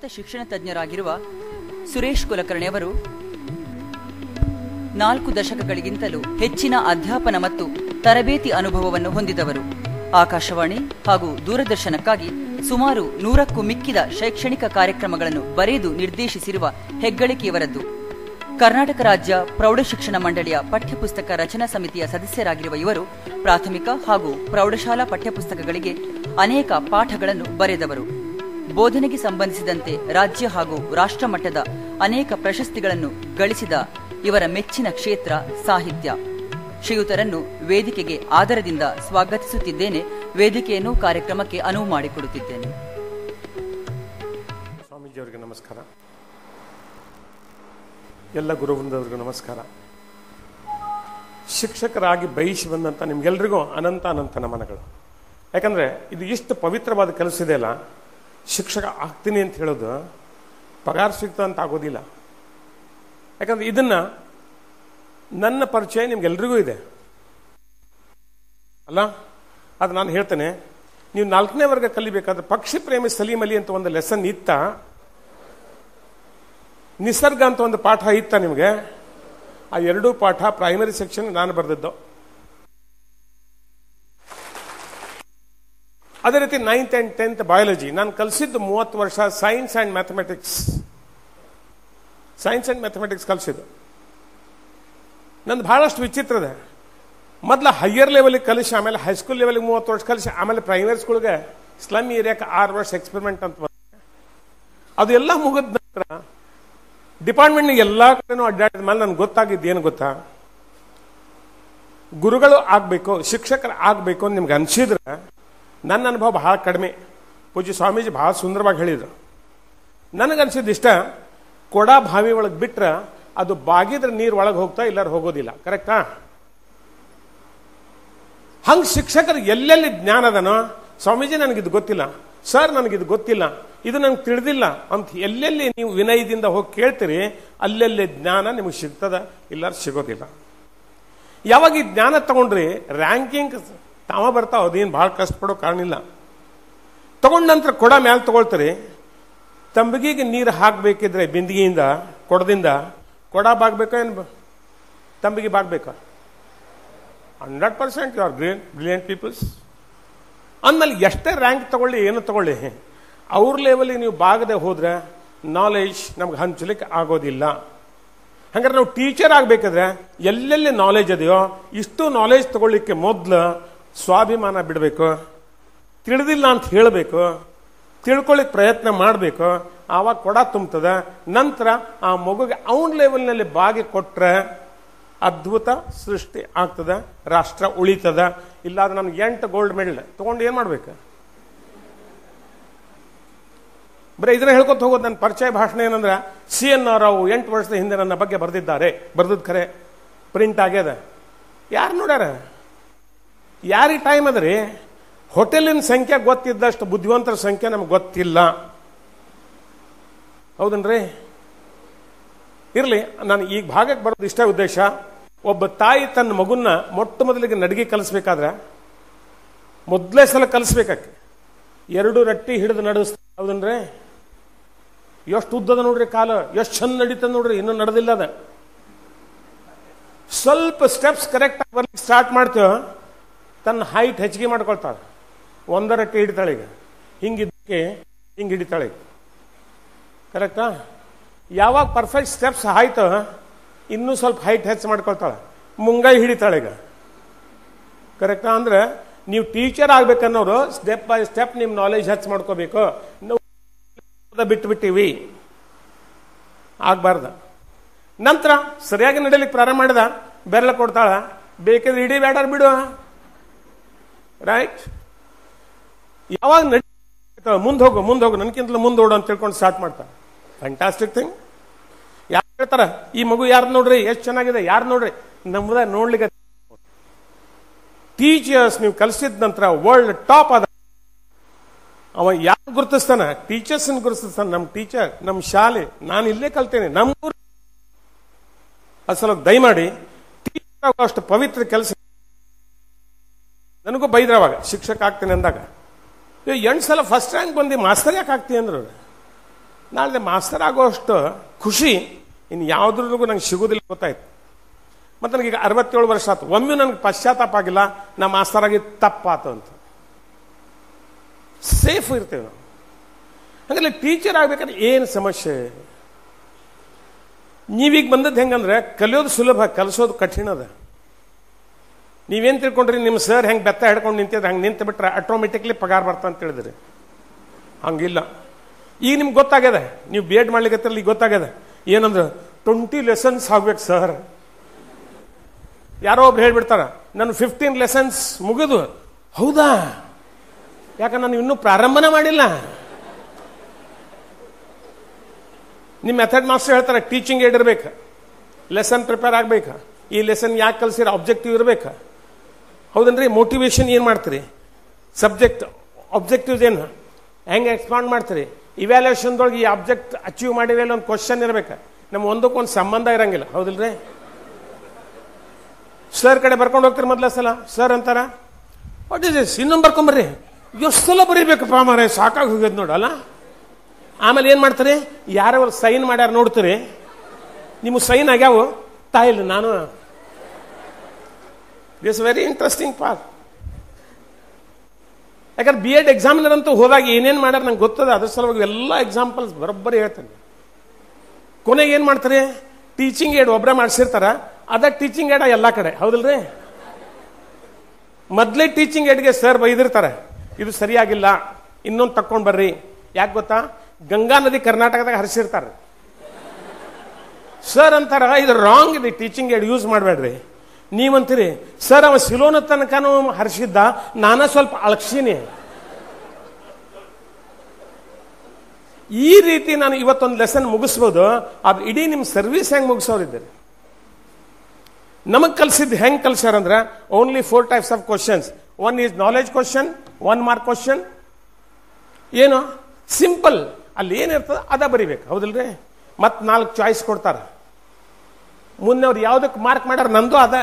ಖ್ಯಾತ ಶಿಕ್ಷಣ ತಜ್ಞರಾಗಿರುವ ಸುರೇಶ್ ಕುಲಕರ್ಣಿ ಅವರು 4 ದಶಕಗಳಿಗಿಂತಲೂ ಹೆಚ್ಚಿನ ಅಧ್ಯಾಪನ ಮತ್ತು ತರಬೇತಿ ಅನುಭವವನ್ನು ಹೊಂದಿದವರು. ಆಕಾಶವಾಣಿ ಹಾಗೂ ದೂರದರ್ಶನಕ್ಕಾಗಿ ಸುಮಾರು 100ಕ್ಕೂ ಮಿಕ್ಕಿದ ಶೈಕ್ಷಣಿಕ ಕಾರ್ಯಕ್ರಮಗಳನ್ನು ಬರೆದು ನಿರ್ದೇಶಿಸಿರುವ ಹೆಗ್ಗಳಿಕೆಯವರದ್ದು. ಕರ್ನಾಟಕ ರಾಜ್ಯ ಪ್ರೌಢಶಿಕ್ಷಣ ಮಂಡಳಿಯ ಪಠ್ಯಪುಸ್ತಕ ರಚನಾ ಸಮಿತಿಯ ಸದಸ್ಯರಾಗಿರುವ ಇವರು ಪ್ರಾಥಮಿಕ ಹಾಗೂ ಪ್ರೌಢಶಾಲಾ ಪಠ್ಯಪುಸ್ತಕಗಳಿಗೆ ಅನೇಕ ಪಾಠಗಳನ್ನು ಬರೆದವರು. ಬೋಧನೆಗೆ ಸಂಬಂಧಿಸಿದಂತೆ ರಾಜ್ಯ ಹಾಗೂ ರಾಷ್ಟ್ರ ಮಟ್ಟದ ಅನೇಕ ಪ್ರಶಸ್ತಿಗಳನ್ನು ಗಳಿಸಿದ ಇವರ ಮೆಚ್ಚಿನ ಕ್ಷೇತ್ರ ಸಾಹಿತ್ಯ. ಶ್ರೀಯುತರನ್ನು ವೇದಿಕೆಗೆ ಆದರದಿಂದ ಸ್ವಾಗತಿಸುತ್ತಿದ್ದೇನೆ. ವೇದಿಕೆಯನ್ನು ಕಾರ್ಯಕ್ರಮಕ್ಕೆ ಅನುವು ಮಾಡಿಕೊಡುತ್ತಿದ್ದೇನೆ. ಸ್ವಾಮೀಜಿಯವರಿಗೆ ನಮಸ್ಕಾರ. ಎಲ್ಲ ಗುರುವೃಂದವರಿಗೂ ನಮಸ್ಕಾರ. ಶಿಕ್ಷಕರಾಗಿ ಬಯಸಿ ಬಂದಂಥ ನಿಮ್ಗೆಲ್ರಿಗೂ ಅನಂತ ಅನಂತ ನಮನಗಳು. ಯಾಕಂದರೆ ಇದು ಇಷ್ಟು ಪವಿತ್ರವಾದ ಕೆಲಸ ಇದೆಯಲ್ಲ, ಶಿಕ್ಷಕ ಆಗ್ತೀನಿ ಅಂತ ಹೇಳೋದು ಪಗಾರ ಸಿಗ್ತ ಅಂತ ಆಗೋದಿಲ್ಲ. ಯಾಕಂದ್ರೆ ಇದನ್ನ ನನ್ನ ಪರಿಚಯ ನಿಮ್ಗೆಲ್ರಿಗೂ ಇದೆ ಅಲ್ಲ. ಅದು ನಾನು ಹೇಳ್ತೇನೆ, ನೀವು 4ನೇ ವರ್ಗ ಕಲಿಬೇಕಾದ್ರೆ ಪಕ್ಷಿ ಪ್ರೇಮಿ ಸಲೀಂ ಅಲಿ ಅಂತ ಒಂದು ಲೆಸನ್ ಇತ್ತ, ನಿಸರ್ಗ ಅಂತ ಒಂದು ಪಾಠ ಇತ್ತ ನಿಮಗೆ. ಆ 2 ಪಾಠ ಪ್ರೈಮರಿ ಸೆಕ್ಷನ್ ನಾನು ಬರೆದದ್ದು. ಅದೇ ರೀತಿ 9th and 10th ಬಯಾಲಜಿ ನಾನು ಕಲಿಸಿದ್ದು 30 ವರ್ಷ ಸೈನ್ಸ್ ಅಂಡ್ ಮ್ಯಾಥಮೆಟಿಕ್ಸ್ ಕಲಿಸಿದ್ದು. ನಂದು ಬಹಳಷ್ಟು ವಿಚಿತ್ರ ಇದೆ. ಮೊದಲು ಹೈಯರ್ ಲೆವೆಲ್ಗೆ ಕಲಿಸಿ, ಆಮೇಲೆ ಹೈಸ್ಕೂಲ್ ಲೆವೆಲ್ಗೆ 30 ವರ್ಷ ಕಲಿಸಿ, ಆಮೇಲೆ ಪ್ರೈಮರಿ ಸ್ಕೂಲ್ಗೆ ಸ್ಲಮ್ ಏರಿಯಾಕ್ಕೆ 6 ವರ್ಷ ಎಕ್ಸ್ಪೆರಿಮೆಂಟ್ ಅಂತ ಬಂದೆ. ಅದು ಎಲ್ಲ ಮುಗಿದ ನಂತರ ಡಿಪಾರ್ಟ್ಮೆಂಟ್ನಿಗೆ ಎಲ್ಲ ಕಡೆನೂ ಅಡ್ಡಾಡಿದ ಮೇಲೆ ನನ್ಗೆ ಗೊತ್ತಾಗಿದ್ದು ಏನು ಗೊತ್ತಾ, ಗುರುಗಳು ಆಗಬೇಕು, ಶಿಕ್ಷಕರು ಆಗಬೇಕು ಅಂತ ನಿಮ್ಗೆ ಅನ್ಸಿದ್ರೆ ನನ್ನ ಅನುಭವ ಬಹಳ ಕಡಿಮೆ. ಪೂಜ್ಯ ಸ್ವಾಮೀಜಿ ಬಹಳ ಸುಂದರವಾಗಿ ಹೇಳಿದರು. ನನಗನ್ಸಿದ್ದು ಇಷ್ಟ, ಕೊಡ ಬಾವಿ ಒಳಗೆ ಬಿಟ್ರೆ ಅದು ಬಾಗಿದ್ರೆ ನೀರು ಒಳಗೆ ಹೋಗ್ತಾ, ಇಲ್ಲಾರು ಹೋಗೋದಿಲ್ಲ. ಕರೆಕ್ಟಾ? ಹಂಗೆ ಶಿಕ್ಷಕರು ಎಲ್ಲೆಲ್ಲಿ ಜ್ಞಾನ ಅದನೋ, ಸ್ವಾಮೀಜಿ ನನಗಿದು ಗೊತ್ತಿಲ್ಲ, ಸರ್ ನನಗಿದು ಗೊತ್ತಿಲ್ಲ, ಇದು ನಂಗೆ ತಿಳಿದಿಲ್ಲ ಅಂತ ಎಲ್ಲೆಲ್ಲಿ ನೀವು ವಿನಯದಿಂದ ಹೋಗಿ ಕೇಳ್ತೀರಿ, ಅಲ್ಲೆಲ್ಲಿ ಜ್ಞಾನ ನಿಮಗೆ ಸಿಗ್ತದ, ಇಲ್ಲಾರು ಸಿಗೋದಿಲ್ಲ. ಯಾವಾಗ ಈ ಜ್ಞಾನ ತಗೊಂಡ್ರಿ ರ್ಯಾಂಕಿಂಗ್ ತಾವ ಬರ್ತಾವ, ಅದೇನು ಭಾಳ ಕಷ್ಟಪಡೋ ಕಾರಣ ಇಲ್ಲ. ತಗೊಂಡ ನಂತರ ಕೊಡ ಮ್ಯಾಲೆ ತಗೊಳ್ತೀರಿ. ತಂಬಿಗೆಗೆ ನೀರು ಹಾಕಬೇಕಿದ್ರೆ ಬಿಂದಿಗೆಯಿಂದ, ಕೊಡದಿಂದ ಕೊಡ ಬಾಗ್ಬೇಕಾ ಏನು ತಂಬಿಗೆ ಬಾಗ್ಬೇಕಾ? 100% ಯು ಆರ್ ಬ್ರಿಲಿಯಂಟ್ ಪೀಪಲ್ಸ್. ಅಂದಮೇಲೆ ಎಷ್ಟೇ ರ್ಯಾಂಕ್ ತಗೊಳ್ಳಿ, ಏನು ತಗೊಳ್ಳಿ, ಅವ್ರ ಲೆವೆಲಿಗೆ ನೀವು ಬಾಗದೆ ಹೋದ್ರೆ ನಾಲೆಜ್ ನಮ್ಗೆ ಹಂಚಲಿಕ್ಕೆ ಆಗೋದಿಲ್ಲ. ಹಂಗಾರೆ ನಾವು ಟೀಚರ್ ಆಗಬೇಕಾದ್ರೆ ಎಲ್ಲೆಲ್ಲಿ ನಾಲೆಜ್ ಅದೆಯೋ ಇಷ್ಟು ನಾಲೆಜ್ ತಗೊಳ್ಳಿಕ್ಕೆ ಮೊದಲು ಸ್ವಾಭಿಮಾನ ಬಿಡಬೇಕು, ತಿಳಿದಿಲ್ಲ ಅಂತ ಹೇಳಬೇಕು, ತಿಳ್ಕೊಳ್ಳಿಕ್ಕೆ ಪ್ರಯತ್ನ ಮಾಡಬೇಕು. ಆವಾಗ ಕೊಡ ತುಂಬ್ತದ. ನಂತರ ಆ ಮಗುಗೆ ಅವನ ಲೆವೆಲ್ನಲ್ಲಿ ಬಾಗಿ ಕೊಟ್ರೆ ಅದ್ಭುತ ಸೃಷ್ಟಿ ಆಗ್ತದ, ರಾಷ್ಟ್ರ ಉಳಿತದ. ಇಲ್ಲಾದ್ರೆ ನಮ್ಗೆ 8 ಗೋಲ್ಡ್ ಮೆಡಲ್ ತಗೊಂಡು ಏನ್ ಮಾಡ್ಬೇಕು? ಬರೀ ಇದನ್ನ ಹೇಳ್ಕೊತ ಹೋಗೋದು. ನನ್ನ ಪರಿಚಯ ಭಾಷಣ ಏನಂದ್ರೆ, CN ರಾವ್ 8 ವರ್ಷದ ಹಿಂದೆ ನನ್ನ ಬಗ್ಗೆ ಬರೆದಿದ್ದಾರೆ. ಬರೆದದ್ ಖರೆ, ಪ್ರಿಂಟ್ ಆಗ್ಯದ. ಯಾರು ನೋಡ್ಯಾರ? ಯಾರಿಗೆ ಟೈಮ್ ಅದರಿ? ಹೋಟೆಲಿನ ಸಂಖ್ಯೆ ಗೊತ್ತಿದ್ದಷ್ಟು ಬುದ್ಧಿವಂತರ ಸಂಖ್ಯೆ ನಮ್ಗೆ ಗೊತ್ತಿಲ್ಲ. ಹೌದನ್ರಿ? ಇರ್ಲಿ, ನಾನು ಈಗ ಭಾಗಕ್ಕೆ ಬರೋದು ಇಷ್ಟೇ ಉದ್ದೇಶ. ಒಬ್ಬ ತಾಯಿ ತನ್ನ ಮಗುನ್ನ ಮೊಟ್ಟ ಮೊದಲಿಗೆ ನಡಿಗೆ ಕಲಿಸ್ಬೇಕಾದ್ರೆ ಮೊದಲೇ ಸಲ ಕಲಿಸ್ಬೇಕಾಕೆ 2 ರಟ್ಟಿ ಹಿಡಿದು ನಡೆಸ್ತಾರೆ. ಹೌದನ್ರಿ? ಎಷ್ಟು ಉದ್ದದ ನೋಡ್ರಿ, ಕಾಲ ಎಷ್ಟು ಚಂದ ನಡೀತದ ನೋಡ್ರಿ. ಇನ್ನೂ ನಡೆದಿಲ್ಲ ಅದ. ಸ್ವಲ್ಪ ಸ್ಟೆಪ್ಸ್ ಕರೆಕ್ಟ್ ಆಗಿ ಬರ್ಲಿಕ್ಕೆ ಸ್ಟಾರ್ಟ್ ಮಾಡ್ತೇವೆ, ತನ್ನ ಹೈಟ್ ಹೆಚ್ಚಿಗೆ ಮಾಡ್ಕೊಳ್ತಾಳೆ. 1 ರಟ್ಟಿ ಹಿಡಿತಾಳೆ. ಈಗ ಹಿಂಗಿದ್ದಕ್ಕೆ ಹಿಂಗೆ ಹಿಡಿತಾಳೆ. ಕರೆಕ್ಟಾ? ಯಾವಾಗ ಪರ್ಫೆಕ್ಟ್ ಸ್ಟೆಪ್ಸ್ ಆಯ್ತು, ಇನ್ನೂ ಸ್ವಲ್ಪ ಹೈಟ್ ಹೆಚ್ಚು ಮಾಡ್ಕೊಳ್ತಾಳೆ, ಮುಂಗೈ ಹಿಡಿತಾಳೆ. ಈಗ ಕರೆಕ್ಟಾ? ಅಂದ್ರೆ ನೀವು ಟೀಚರ್ ಆಗ್ಬೇಕನ್ನೋರು ಸ್ಟೆಪ್ ಬೈ ಸ್ಟೆಪ್ ನಿಮ್ಮ ನಾಲೆಜ್ ಹೆಚ್ಚು ಮಾಡ್ಕೋಬೇಕು. ನಾವು ಬಿಟ್ಟುಬಿಟ್ಟಿವಿ, ಆಗ್ಬಾರ್ದ. ನಂತರ ಸರಿಯಾಗಿ ನಡೀಲಿಕ್ಕೆ ಪ್ರಾರಂಭ ಮಾಡಿದ ಬೆರಳ ಕೊಡ್ತಾಳ, ಬೇಕಿದ್ರೆ ಇಡೀ ಬೇಡಾರ್ ಬಿಡು. ರೈಟ್? ಯಾವಾಗ ಮುಂದೆ ಹೋಗು ನನ್ಕಿಂತಲೂ ಮುಂದೆ ಓಡು ಅಂತ ತಿಳ್ಕೊಂಡು ಸ್ಟಾರ್ಟ್ ಮಾಡ್ತಾರೆ. Fantastic thing. ಯಾರು ಹೇಳ್ತಾರ ಈ ಮಗು ಯಾರು ನೋಡ್ರಿ, ಎಷ್ಟು ಚೆನ್ನಾಗಿದೆ, ಯಾರು ನೋಡ್ರಿ, ನಮ್ದ ನೋಡ್ಲಿಕ್ಕೆ. ಟೀಚರ್ಸ್ ನೀವು ಕಲಿಸಿದ ನಂತರ ವರ್ಲ್ಡ್ ಟಾಪ್ ಅದ. ಅವ ಯಾರು ಗುರುತಿಸ್ತಾನ? ಟೀಚರ್ಸ್ ಗುರುತಿಸ್ತಾನ. ನಮ್ಮ ಟೀಚರ್, ನಮ್ಮ ಶಾಲೆ, ನಾನು ಇಲ್ಲೇ ಕಲ್ತೇನೆ, ನಮ್ಮ ಅಸಲ ದಯಮಾಡಿ ಟೀಚರ್ ಅಷ್ಟು ಪವಿತ್ರ ಕೆಲಸ. ನನಗೂ ಬೈದ್ರವಾಗ ಶಿಕ್ಷಕ ಆಗ್ತೇನೆ ಅಂದಾಗ, 8 ಸಲ ಫಸ್ಟ್ ರ್ಯಾಂಕ್ ಬಂದು ಮಾಸ್ತರ್ ಯಾಕೆ ಆಗ್ತೀನಿ ಅಂದ್ರು. ನಾಳೆ ಮಾಸ್ತರ್ ಆಗೋಷ್ಟು ಖುಷಿ ಇನ್ನು ಯಾವುದ್ರಿಗೂ ನಂಗೆ ಸಿಗೋದಿಲ್ಲ ಗೊತ್ತಾಯ್ತು. ಮತ್ತು ನನಗೀಗ 67 ವರ್ಷ ಆಯ್ತು, ಒಮ್ಮೆ ನನಗೆ ಪಶ್ಚಾತ್ತಾಪ ಆಗಿಲ್ಲ ನಾ ಮಾಸ್ತರ್ ಆಗಿ ತಪ್ಪಾತು ಅಂತ. ಸೇಫ್ ಇರ್ತೇವೆ ನಾವು. ಹಾಗಾದ್ರೆ ಟೀಚರ್ ಆಗ್ಬೇಕಾದ್ರೆ ಏನು ಸಮಸ್ಯೆ? ನೀವೀಗ ಬಂದದ್ದು ಹೆಂಗಂದ್ರೆ ಕಲಿಯೋದು ಸುಲಭ, ಕಲಿಸೋದು ಕಠಿಣ ಅದ. ನೀವೇನು ತಿಳ್ಕೊಂಡ್ರಿ ನಿಮ್ಮ ಸರ್ ಹೆಂಗೆ ಬೆತ್ತ ಹಿಡ್ಕೊಂಡು ನಿಂತಿದ್ರೆ ಹಂಗೆ ನಿಂತು ಬಿಟ್ರೆ ಆಟೋಮೆಟಿಕ್ಲಿ ಪಗಾರ ಬರ್ತಾ ಅಂತ ಹೇಳಿದ್ರಿ. ಹಂಗಿಲ್ಲ. ಈಗ ನಿಮ್ಗೆ ಗೊತ್ತಾಗ್ಯದ, ನೀವು ಬಿ ಎಡ್ ಮಾಡ್ಲಿಕ್ಕೆ ಈಗ ಗೊತ್ತಾಗ್ಯದ. ಏನಂದ್ರೆ 20 ಲೆಸನ್ಸ್ ಆಗ್ಬೇಕು ಸರ್. ಯಾರೋ ಒಬ್ರು ಹೇಳ್ಬಿಡ್ತಾರ ನಾನು 15 ಲೆಸನ್ಸ್ ಮುಗಿದು. ಹೌದಾ? ಯಾಕಂದ್ರೆ ನಾನು ಇನ್ನೂ ಪ್ರಾರಂಭನೇ ಮಾಡಿಲ್ಲ. ನಿಮ್ಮ ಮೆಥಡ್ ಮಾಸ್ಟರ್ ಹೇಳ್ತಾರೆ ಟೀಚಿಂಗ್ ಏಡ್ ಇರ್ಬೇಕು, ಲೆಸನ್ ಪ್ರಿಪೇರ್ ಆಗ್ಬೇಕು, ಈ ಲೆಸನ್ ಯಾಕೆ ಕಲ್ಸಿರ ಆಬ್ಜೆಕ್ಟಿವ್ ಇರ್ಬೇಕು. ಹೌದನ್ರಿ? ಮೋಟಿವೇಶನ್ ಏನು ಮಾಡ್ತೀರಿ, ಸಬ್ಜೆಕ್ಟ್ ಆಬ್ಜೆಕ್ಟಿವ್ಸ್ ಏನು ಹೆಂಗೆ ಎಕ್ಸ್ಪಾಂಡ್ ಮಾಡ್ತೀರಿ, ಇವ್ಯಾಲ್ಯೂಷನ್ದೊಳಗೆ ಈ ಆಬ್ಜೆಕ್ಟ್ ಅಚೀವ್ ಮಾಡಿರಲ್ಲ ಒಂದು ಕ್ವಶನ್ ಇರ್ಬೇಕು. ನಮ್ಗೆ ಒಂದಕ್ಕೊಂದು ಸಂಬಂಧ ಇರಂಗಿಲ್ಲ. ಹೌದಿಲ್ರಿ? ಸರ್ ಕಡೆ ಬರ್ಕೊಂಡು ಹೋಗ್ತೀರಿ ಮೊದಲ ಸಲ, ಸರ್ ಅಂತಾರ ವಾಟ್ ಇಸ್ ದಿಸ್, ಇನ್ನೊಂದು ಬರ್ಕೊಂಬರ್ರಿ. ಎಷ್ಟು ಸಲ ಬರೀಬೇಕಪ್ಪ ಮಾರೇ, ಸಾಕಾಗಿ ಹೋಗ್ಯದ ನೋಡಲ್ಲ. ಆಮೇಲೆ ಏನು ಮಾಡ್ತಾರೆ, ಯಾರೋ ಸೈನ್ ಮಾಡ್ಯಾರ ನೋಡ್ತೀರಿ, ನಿಮಗೆ ಸೈನ್ ಆಗ್ಯಾವು ತಾಯಿಲ್ಲ. ನಾನು ದಿಸ್ ವೆರಿ ಇಂಟ್ರೆಸ್ಟಿಂಗ್ ಪಾರ್ಟ್. ಯಾಕಂದ್ರೆ ಬಿ ಎಡ್ ಎಕ್ಸಾಮಿನರ್ ಅಂತೂ ಹೋದಾಗ ಏನೇನು ಮಾಡ್ಯಾರ ನಂಗೆ ಗೊತ್ತದ. ಅದ್ರ ಸಲುವಾಗಿ ಎಲ್ಲ ಎಕ್ಸಾಂಪಲ್ಸ್ ಬರೋಬ್ಬರಿ ಹೇಳ್ತೇನೆ. ಕೊನೆಗೆ ಏನು ಮಾಡ್ತಾರೆ, ಟೀಚಿಂಗ್ ಏಡ್ ಒಬ್ಬರೇ ಮಾಡಿಸಿರ್ತಾರ, ಅದ ಟೀಚಿಂಗ್ ಏಡ ಎಲ್ಲ ಕಡೆ. ಹೌದಲ್ರಿ? ಮೊದಲೇ ಟೀಚಿಂಗ್ ಏಡ್ಗೆ ಸರ್ ಬೈದಿರ್ತಾರೆ ಇದು ಸರಿಯಾಗಿಲ್ಲ, ಇನ್ನೊಂದು ತಕ್ಕೊಂಡು ಬರ್ರಿ. ಯಾಕೆ ಗೊತ್ತಾ? ಗಂಗಾ ನದಿ ಕರ್ನಾಟಕದಾಗ ಹರಿಸಿರ್ತಾರೆ. ಸರ್ ಅಂತಾರ ಇದು ರಾಂಗ್ ಇದೆ, ಟೀಚಿಂಗ್ ಏಡ್ ಯೂಸ್ ಮಾಡಬೇಡ್ರಿ. ನೀವಂತೀರಿ ಸರ್ ಅವ ಸಿಲೋನ ತನಕನೂ ಹರಿಸಿದ್ದ, ನಾನ ಸ್ವಲ್ಪ ಅಳಕ್ಷಿನಿ. ಈ ರೀತಿ ನಾನು ಇವತ್ತೊಂದು ಲೆಸನ್ ಮುಗಿಸ್ಬೋದು, ಅದು ಇಡೀ ನಿಮ್ಮ ಸರ್ವಿಸ್ ಹೆಂಗೆ ಮುಗಿಸೋರಿದ್ದೀರಿ. ನಮಗೆ ಕಲಿಸಿದ್ದು ಹೆಂಗೆ ಕಲಿಸ್ಯಾರಂದ್ರೆ only 4 types of questions. One is knowledge question, 1 mark question. ಏನು ಸಿಂಪಲ್, ಅಲ್ಲಿ ಏನಿರ್ತದೆ ಅದ ಬರಿಬೇಕು. ಹೌದಿಲ್ರಿ? ಮತ್ತೆ 4 ಚಾಯ್ಸ್ ಕೊಡ್ತಾರ. ಮುಂದೆ ಅವ್ರು ಯಾವುದಕ್ಕೆ ಮಾರ್ಕ್ ಮಾಡ್ಯಾರ ನಂದು ಅದ.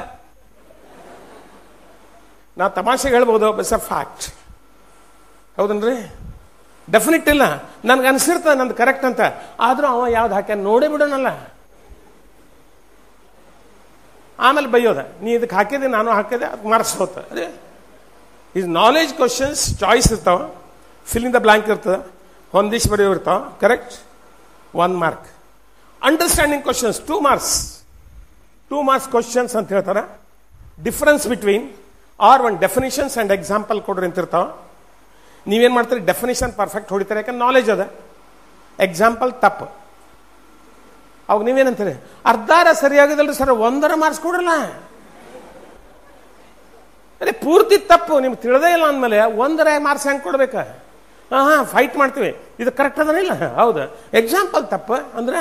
ನಾವು ತಮಾಷೆಗೆ ಹೇಳ್ಬೋದು, ಬಸ್ ಅ ಫ್ಯಾಕ್ಟ್. ಹೌದನ್ರಿ? ಡೆಫಿನೆಟ್ ಇಲ್ಲ, ನನ್ಗೆ ಅನ್ಸಿರ್ತದೆ ನಂದು ಕರೆಕ್ಟ್ ಅಂತ. ಆದ್ರೂ ಅವ ಯಾವ್ದು ಹಾಕ್ಯ ನೋಡೇ ಬಿಡೋಣಲ್ಲ. ಆಮೇಲೆ ಬೈಯೋದ, ನೀ ಇದಕ್ಕೆ ಹಾಕಿದೆ ನಾನು ಹಾಕಿದೆ, ಅದು ಮಾರ್ಕ್ಸ್ ಹೋತ. ಅದೇ ಇದು ನಾಲೆಜ್ ಕ್ವಶನ್ಸ್ ಚಾಯ್ಸ್ ಇರ್ತಾವ, ಫಿಲ್ ಇನ್ ದ ಬ್ಲಾಂಕ್ ಇರ್ತದೆ, ಹೊಂದಿಸಿ ಬರೆಯೋ ಇರ್ತಾವ. Correct? 1 mark. Understanding questions 2 marks. 2 marks questions ಅಂತ ಹೇಳ್ತಾರೆ. Difference between or one definitions and example ಕೊಡ್ರಿ ಅಂತ ಇರ್ತಾವ. ನೀವೇನ್ ಮಾಡ್ತೀರಿ, ಡೆಫಿನಿಷನ್ ಪರ್ಫೆಕ್ಟ್ ಹೊಡಿತಾರೆ, ಯಾಕಂದ್ರೆ ನಾಲೆಜ್ ಅದ. ಎಕ್ಸಾಂಪಲ್ ತಪ್ಪು. ಅವಾಗ ನೀವೇನಂತೀರಿ, ಅರ್ಧಾರ ಸರಿಯಾಗಿದಲ್ರಿ ಸರ್, 1 ಮಾರ್ಕ್ಸ್ ಕೊಡ್ರಲ್ಲ. ಅದೇ ಪೂರ್ತಿ ತಪ್ಪು, ನಿಮ್ಗೆ ತಿಳಿದೇ ಇಲ್ಲ ಅಂದಮೇಲೆ 1 ಮಾರ್ಕ್ಸ್ ಹೆಂಗೆ ಕೊಡ್ಬೇಕ? ಫೈಟ್ ಮಾಡ್ತೀವಿ, ಇದು ಕರೆಕ್ಟ್ ಅದನಿಲ್ಲ. ಹೌದು, ಎಕ್ಸಾಂಪಲ್ ತಪ್ಪು ಅಂದ್ರೆ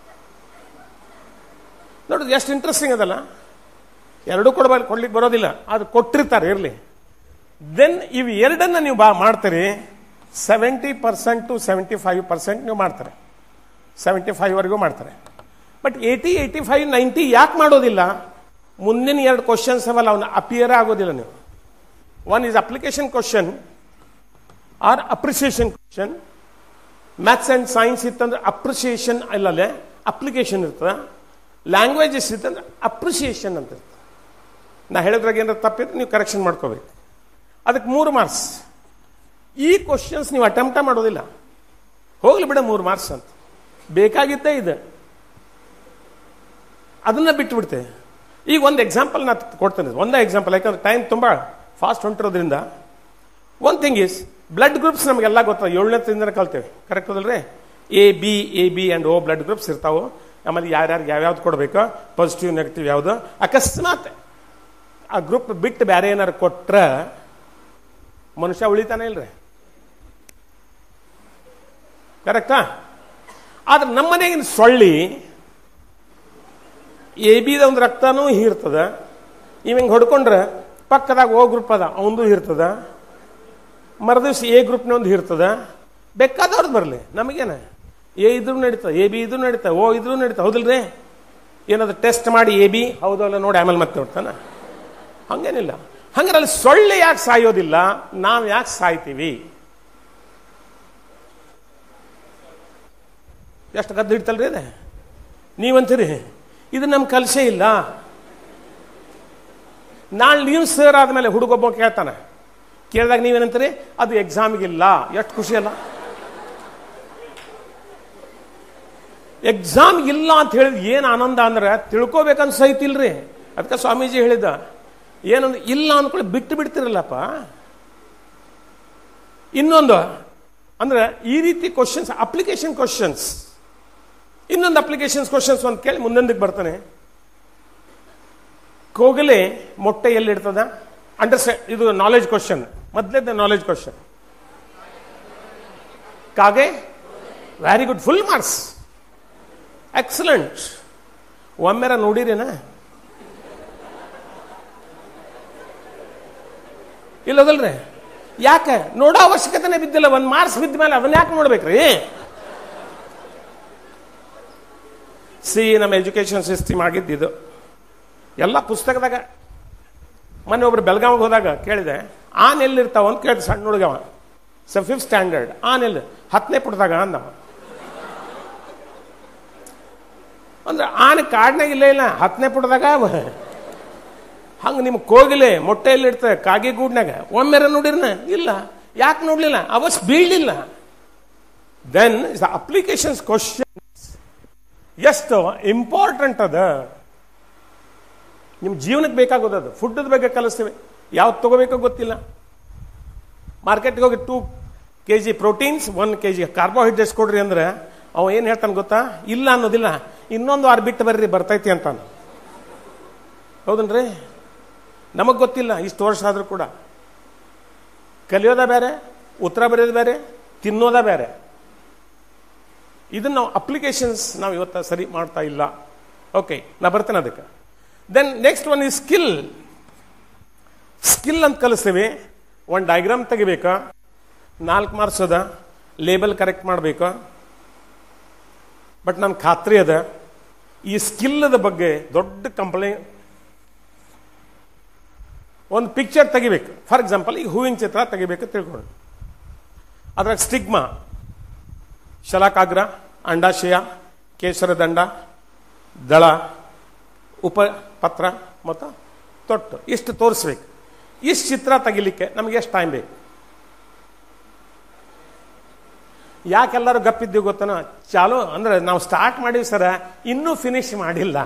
ನೋಡುದು ಎಷ್ಟು ಇಂಟ್ರೆಸ್ಟಿಂಗ್ ಅದಲ್ಲ. ಎರಡೂ ಕೊಡ್ಲಿಕ್ಕೆ ಬರೋದಿಲ್ಲ, ಅದು ಕೊಟ್ಟಿರ್ತಾರೆ ಇರಲಿ. ದೆನ್ ಇವು ಎರಡನ್ನ ನೀವು ಮಾಡ್ತೀರಿ, 70% to 75% ನೀವು ಮಾಡ್ತಾರೆ, 75ವರೆಗೂ ಮಾಡ್ತಾರೆ. ಬಟ್ 80, 85, 90 ಯಾಕೆ ಮಾಡೋದಿಲ್ಲ? ಮುಂದಿನ 2 ಕ್ವಶನ್ಸ್ ಅವಲ್ಲ, ಅವನ್ನ ಅಪಿಯರ್ ಆಗೋದಿಲ್ಲ ನೀವು. One is application question or appreciation question. Maths and science ಇತ್ತಂದ್ರೆ ಅಪ್ರಿಸಿಯೇಷನ್ ಅಲ್ಲಲ್ಲೇ ಅಪ್ಲಿಕೇಶನ್ ಇರ್ತದೆ. ಲ್ಯಾಂಗ್ವೇಜಸ್ ಇತ್ತಂದ್ರೆ ಅಪ್ರಿಸಿಯೇಷನ್ ಅಂತ ಇರ್ತದೆ. ನಾ ಹೇಳಿದ್ರಾಗ ಏನಾದ್ರು ತಪ್ಪಿದ್ರೆ ನೀವು ಕರೆಕ್ಷನ್ ಮಾಡ್ಕೋಬೇಕು. ಅದಕ್ಕೆ 3 ಮಾರ್ಕ್ಸ್. ಈ ಕ್ವಶನ್ಸ್ ನೀವು ಅಟೆಂಪ್ಟ ಮಾಡೋದಿಲ್ಲ, ಹೋಗ್ಲಿ ಬಿಡ 3 ಮಾರ್ಕ್ಸ್ ಅಂತ. ಬೇಕಾಗಿದ್ದೇ ಇದೆ, ಅದನ್ನ ಬಿಟ್ಟು ಬಿಡ್ತೆ. ಈಗ ಒಂದು ಎಕ್ಸಾಂಪಲ್ ನಾ ಕೊಡ್ತೇನೆ, ಒಂದೇ ಎಕ್ಸಾಂಪಲ್, ಯಾಕಂದ್ರೆ ಟೈಮ್ ತುಂಬಾ ಫಾಸ್ಟ್ ಹೊಂಟಿರೋದ್ರಿಂದ. One thing is blood groups ನಮಗೆಲ್ಲ ಗೊತ್ತಾಗ, 7ನೇ ತರಗತಿಯಿಂದ ಕಲ್ತೇವೆ. ಕರೆಕ್ಟ್ ಅದಲ್ರಿ? A B and O blood groups ಇರ್ತಾವೆ. ಆಮೇಲೆ ಯಾರ್ಯಾರಿಗೆ ಯಾವ್ಯಾವ್ದು ಕೊಡ್ಬೇಕು, ಪಾಸಿಟಿವ್ ನೆಗೆಟಿವ್ ಯಾವುದು. ಅಕಸ್ಮಾತ್ ಆ ಗ್ರೂಪ್ ಬಿಟ್ಟು ಬೇರೆ ಏನಾರು ಕೊಟ್ರ ಮನುಷ್ಯ ಉಳಿತಾನೆ ಇಲ್ರಿ. ಕರೆಕ್ಟಾ? ಆದ್ರೆ ನಮ್ಮ ಮನೆಗಿನ ಸೊಳ್ಳಿ ಎ ಬಿದ ಒಂದು ರಕ್ತನೂ ಹೀರ್ತದ. ಇವಂಗೆ ಹೊಡ್ಕೊಂಡ್ರೆ ಪಕ್ಕದಾಗ ಓ ಗ್ರೂಪ್ ಅದ, ಅವಂದು ಹೀರ್ತದ. ಮರದಿವ್ಸ ಎ ಗ್ರೂಪ್ನ ಒಂದು ಹೀರ್ತದ. ಬೇಕಾದವ್ರದ್ದು ಬರಲಿ, ನಮಗೇನ ಎ ಇದ್ರೂ ನಡೀತದೆ, ಎ ಬಿ ಇದ್ರೂ ನಡೀತದೆ, ಓ ಇದ್ರೂ ನಡೀತದೆ. ಹೌದಿಲ್ರಿ? ಏನಾದ್ರು ಟೆಸ್ಟ್ ಮಾಡಿ ಎ ಬಿ ಹೌದಲ್ಲ ನೋಡಿ ಆಮೇಲೆ ಮತ್ತೆ ನೋಡ್ತಾನ. ಹಂಗೇನಿಲ್ಲ. ಹಂಗಾರೆ ಅಲ್ಲಿ ಸೊಳ್ಳೆ ಯಾಕೆ ಸಾಯೋದಿಲ್ಲ, ನಾವು ಯಾಕೆ ಸಾಯ್ತೀವಿ? ಎಷ್ಟು ಗದ್ದು ಹಿಡ್ತಲ್ರಿ ಅದೇ. ನೀವಂತೀರಿ ಇದು ನಮ್ಗೆ ಕಲಿಸೇ ಇಲ್ಲ. ನಾಳೆ ನೀವು ಸರ್ ಆದಮೇಲೆ ಹುಡುಗೊಬ್ಬ ಕೇಳ್ತಾನೆ, ಕೇಳಿದಾಗ ನೀವೇನಂತೀರಿ ಅದು ಎಕ್ಸಾಮಿಗಿಲ್ಲ. ಎಷ್ಟು ಖುಷಿ ಅಲ್ಲ. ಎಕ್ಸಾಮ್ ಇಲ್ಲ ಅಂತ ಹೇಳಿದ್ ಏನು ಆನಂದ ಅಂದ್ರೆ ತಿಳ್ಕೋಬೇಕಂತ ಸಹಿತಿಲ್ರಿ. ಅದಕ್ಕೆ ಸ್ವಾಮೀಜಿ ಹೇಳಿದ ಏನಂದ್ರೆ ಇಲ್ಲ ಅಂದ್ಕೊಳ್ಳಿ ಬಿಟ್ಟು ಬಿಡ್ತಿರಲ್ಲಪ್ಪ. ಇನ್ನೊಂದು ಅಂದ್ರೆ ಈ ರೀತಿ ಕ್ವಶನ್ಸ್, ಅಪ್ಲಿಕೇಶನ್ ಕ್ವಶನ್ಸ್. ಇನ್ನೊಂದು ಅಪ್ಲಿಕೇಶನ್ಸ್ ಕ್ವಶನ್ಸ್ ಒಂದು ಕೇಳಿ ಮುಂದೊಂದಕ್ಕೆ ಬರ್ತಾನೆ. ಕೋಗಿಲೆ ಮೊಟ್ಟೆ ಎಲ್ಲಿಡ್ತದ? ಇದು ನಾಲೆಜ್ ಕ್ವಶನ್. ಮೊದಲೇದ ನಾಲೆಜ್ ಕ್ವಶನ್. ಕಾಗೆ very good, full marks, excellent. ಒಮ್ಮೆರ ನೋಡಿರೇನಾ? ಇಲ್ಲದಲ್ರಿ? ಯಾಕೆ ನೋಡೋ ಅವಶ್ಯಕತೆನೇ ಬಿದ್ದಿಲ್ಲ. ಒಂದು ಮಾರ್ಕ್ಸ್ ಬಿದ್ದ ಮೇಲೆ ಅದನ್ನ ಯಾಕೆ ನೋಡ್ಬೇಕ್ರಿ? ನಮ್ಮ ಎಜುಕೇಶನ್ ಸಿಸ್ಟಮ್ ಆಗಿದ್ದು ಎಲ್ಲ ಪುಸ್ತಕದಾಗ. ಮೊನ್ನೆ ಒಬ್ರು ಬೆಳಗಾವಿಗೆ ಹೋದಾಗ ಕೇಳಿದೆ, ಆನ್ ಎಲ್ಲಿರ್ತಾವ ಅಂತ ಕೇಳಿದೆ. ಸಣ್ಣ ಹುಡುಗವ, 5th ಸ್ಟ್ಯಾಂಡರ್ಡ್. ಆನ್ ಎಲ್ಲಿ? 10ನೇ ಪುಟದಾಗ ಅಂದವ. ಅಂದ್ರೆ ಆನೆ ಕಾಡ್ನಾಗ ಇಲ್ಲ, 10ನೇ ಪುಟದಾಗ. ಹಂಗೆ ನಿಮ್ ಕೋಗಿಲೆ ಮೊಟ್ಟೆ ಎಲ್ಲಿರ್ತದೆ? ಕಾಗೆ ಗೂಡ್ನಾಗ. ಒಮ್ಮೆರ ನೋಡಿರ್ನ? ಇಲ್ಲ. ಯಾಕೆ ನೋಡ್ಲಿಲ್ಲ? ಅವಶ್ಯ ಬೀಳಲಿಲ್ಲ. ದೆನ್ ದ ಅಪ್ಲಿಕೇಶನ್ಸ್ ಕ್ವಶನ್ ಎಷ್ಟು ಇಂಪಾರ್ಟೆಂಟ್ ಅದ. ನಿಮ್ಮ ಜೀವನಕ್ಕೆ ಬೇಕಾಗೋದದು. ಫುಡ್ದ ಬಗ್ಗೆ ಕಲಿಸ್ತೇವೆ, ಯಾವ್ದು ತಗೋಬೇಕೋ ಗೊತ್ತಿಲ್ಲ. ಮಾರ್ಕೆಟ್ಗೆ ಹೋಗಿ 2 kg ಪ್ರೋಟೀನ್ಸ್, 1 kg ಕಾರ್ಬೋಹೈಡ್ರೇಟ್ಸ್ ಕೊಡ್ರಿ ಅಂದ್ರೆ ಅವ ಏನು ಹೇಳ್ತಾನೆ ಗೊತ್ತಾ? ಇಲ್ಲ ಅನ್ನೋದಿಲ್ಲ, ಇನ್ನೊಂದು ವಾರ ಬಿಟ್ಟು ಬರ್ರಿ ಬರ್ತೈತಿ ಅಂತಾನೆ. ಹೌದನ್ರಿ? ನಮಗೆ ಗೊತ್ತಿಲ್ಲ ಇಷ್ಟು ವರ್ಷ ಆದ್ರೂ ಕೂಡ. ಕಲಿಯೋದ ಬೇರೆ, ಉತ್ತರ ಬರೆಯೋದು ಬೇರೆ, ತಿನ್ನೋದ ಬೇರೆ. ಇದನ್ನ ನಾವು ಅಪ್ಲಿಕೇಶನ್ಸ್ ನಾವು ಇವತ್ತು ಸರಿ ಮಾಡ್ತಾ ಇಲ್ಲ. ಓಕೆ, ನಾ ಬರ್ತೇನೆ ಅದಕ್ಕೆ. ದೆನ್ ನೆಕ್ಸ್ಟ್ ಒನ್ ಈ ಸ್ಕಿಲ್. ಸ್ಕಿಲ್ ಅಂತ ಕಲಿಸ್ತೇವೆ. ಒಂದು ಡಯಾಗ್ರಾಮ್ ತೆಗಿಬೇಕಾ, 4 ಮಾರ್ಕ್ಸ್ ಅದ, ಲೇಬಲ್ ಕರೆಕ್ಟ್ ಮಾಡಬೇಕಾ. ಬಟ್ ನನ್ನ ಖಾತ್ರಿ ಅದ ಈ ಸ್ಕಿಲ್ಲದ ಬಗ್ಗೆ ದೊಡ್ಡ ಕಂಪ್ಲೇಂಟ್. ಒಂದು ಪಿಕ್ಚರ್ ತೆಗಿಬೇಕು. ಫಾರ್ ಎಕ್ಸಾಂಪಲ್ ಈಗ ಹೂವಿನ ಚಿತ್ರ ತೆಗಿಬೇಕು ತಿಳ್ಕೊಂಡು, ಅದ್ರಾಗ ಸ್ಟಿಗ್ಮಾ, ಶಲಾಕಾಗ್ರ, ಅಂಡಾಶಯ, ಕೇಸರದಂಡ, ದಳ, ಉಪಪತ್ರ ಮತ್ತು ತೊಟ್ಟು ಇಷ್ಟು ತೋರಿಸ್ಬೇಕು. ಇಷ್ಟು ಚಿತ್ರ ತೆಗಿಲಿಕ್ಕೆ ನಮ್ಗೆ ಎಷ್ಟು ಟೈಮ್ ಬೇಕು? ಯಾಕೆಲ್ಲರೂ ಗಪ್ಪಿದ್ದೀವಿ ಗೊತ್ತನ? ಚಾಲು ಅಂದ್ರೆ ನಾವು ಸ್ಟಾರ್ಟ್ ಮಾಡೀವಿ ಸರ, ಇನ್ನೂ ಫಿನಿಶ್ ಮಾಡಿಲ್ಲ.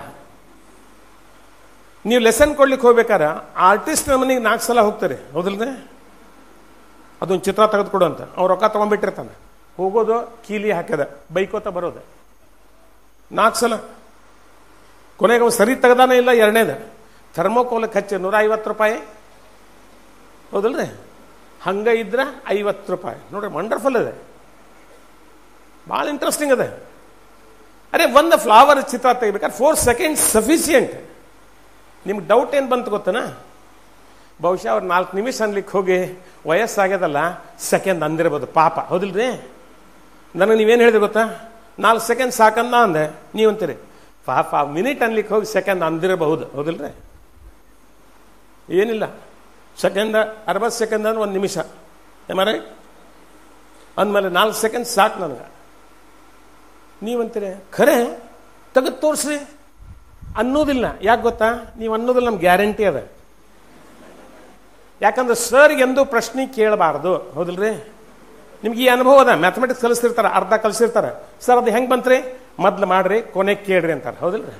ನೀವು ಲೆಸನ್ ಕೊಡ್ಲಿಕ್ಕೆ ಹೋಗ್ಬೇಕಾರ ಆರ್ಟಿಸ್ಟ್ ಮನೆಗೆ 4 ಸಲ ಹೋಗ್ತಾರೆ, ಹೌದಲ್ರಿ? ಅದೊಂದು ಚಿತ್ರ ತೆಗೆದುಕೊಡು ಅಂತ ಅವ್ರು ರೊಕ್ಕ ತಗೊಂಡ್ಬಿಟ್ಟಿರ್ತಾನೆ. ಹೋಗೋದು, ಕೀಲಿ ಹಾಕ್ಯದ, ಬೈಕೋತ ಬರೋದು 4 ಸಲ. ಕೊನೆಗೆ ಅವ್ನು ಸರಿ ತೆಗ್ದಾನೆ ಇಲ್ಲ. ಎರಡನೇದು ಥರ್ಮೋಕೋಲಕ್ಕೆ ಹಚ್ಚಿ 150 ರೂಪಾಯಿ, ಹೌದಲ್ರಿ? ಹಂಗ ಇದ್ರ 50 ರೂಪಾಯಿ. ನೋಡ್ರಿ, ವಂಡರ್ಫುಲ್ ಇದೆ, ಭಾಳ ಇಂಟ್ರೆಸ್ಟಿಂಗ್ ಅದ. ಅರೆ ಒಂದು ಫ್ಲವರ್ ಚಿತ್ರ ತೆಗಿಬೇಕಾದ್ರೆ 4 seconds ಸಫಿಸಿಯೆಂಟ್. ನಿಮ್ಗೆ ಡೌಟ್ ಏನು ಬಂತು ಗೊತ್ತನ? ಬಹುಶಃ ಅವ್ರು 4 ನಿಮಿಷ ಅನ್ಲಿಕ್ಕೆ ಹೋಗಿ ವಯಸ್ಸಾಗ್ಯದಲ್ಲ, ಸೆಕೆಂಡ್ ಅಂದಿರ್ಬೋದು ಪಾಪ, ಹೌದಿಲ್ರಿ? ನನಗೆ ನೀವೇನು ಹೇಳಿದೆ ಗೊತ್ತಾ? 4 seconds ಸಾಕಂದ ಅಂದೆ. ನೀವಂತೀರಿ ಪಾಪ ಮಿನಿಟ್ ಅನ್ಲಿಕ್ಕೆ ಹೋಗಿ ಸೆಕೆಂಡ್ ಅಂದಿರಬಹುದು, ಹೌದಿಲ್ರಿ? ಏನಿಲ್ಲ, ಸೆಕೆಂಡ್ 60 ಸೆಕೆಂಡ್ ಅಂದ್ರೆ 1 ನಿಮಿಷ. ಏಮಾರ ಅಂದಮೇಲೆ 4 seconds ಸಾಕು ನನಗೆ. ನೀವಂತೀರಿ ಖರೆ ತೆಗೆದು ತೋರಿಸ್ರಿ ಅನ್ನೋದಿಲ್ಲ. ಯಾಕೆ ಗೊತ್ತಾ? ನೀವು ಅನ್ನೋದಿಲ್ಲ, ನಮ್ಗೆ ಗ್ಯಾರಂಟಿ ಅದ. ಯಾಕಂದ್ರೆ ಸರ್ಗೆ ಎಂದೂ ಪ್ರಶ್ನೆ ಕೇಳಬಾರ್ದು, ಹೌದಿಲ್ರಿ? ನಿಮ್ಗೆ ಈ ಅನುಭವ ಅದ. ಮ್ಯಾಥಮೆಟಿಕ್ಸ್ ಕಲಿಸ್ತಿರ್ತಾರೆ, ಅರ್ಧ ಕಲಿಸಿರ್ತಾರೆ. ಸರ್ ಅದು ಹೆಂಗೆ ಬಂತ್ರಿ? ಮೊದ್ಲು ಮಾಡ್ರಿ, ಕೊನೆಗೆ ಕೇಳ್ರಿ ಅಂತಾರೆ, ಹೌದಿಲ್ರಿ?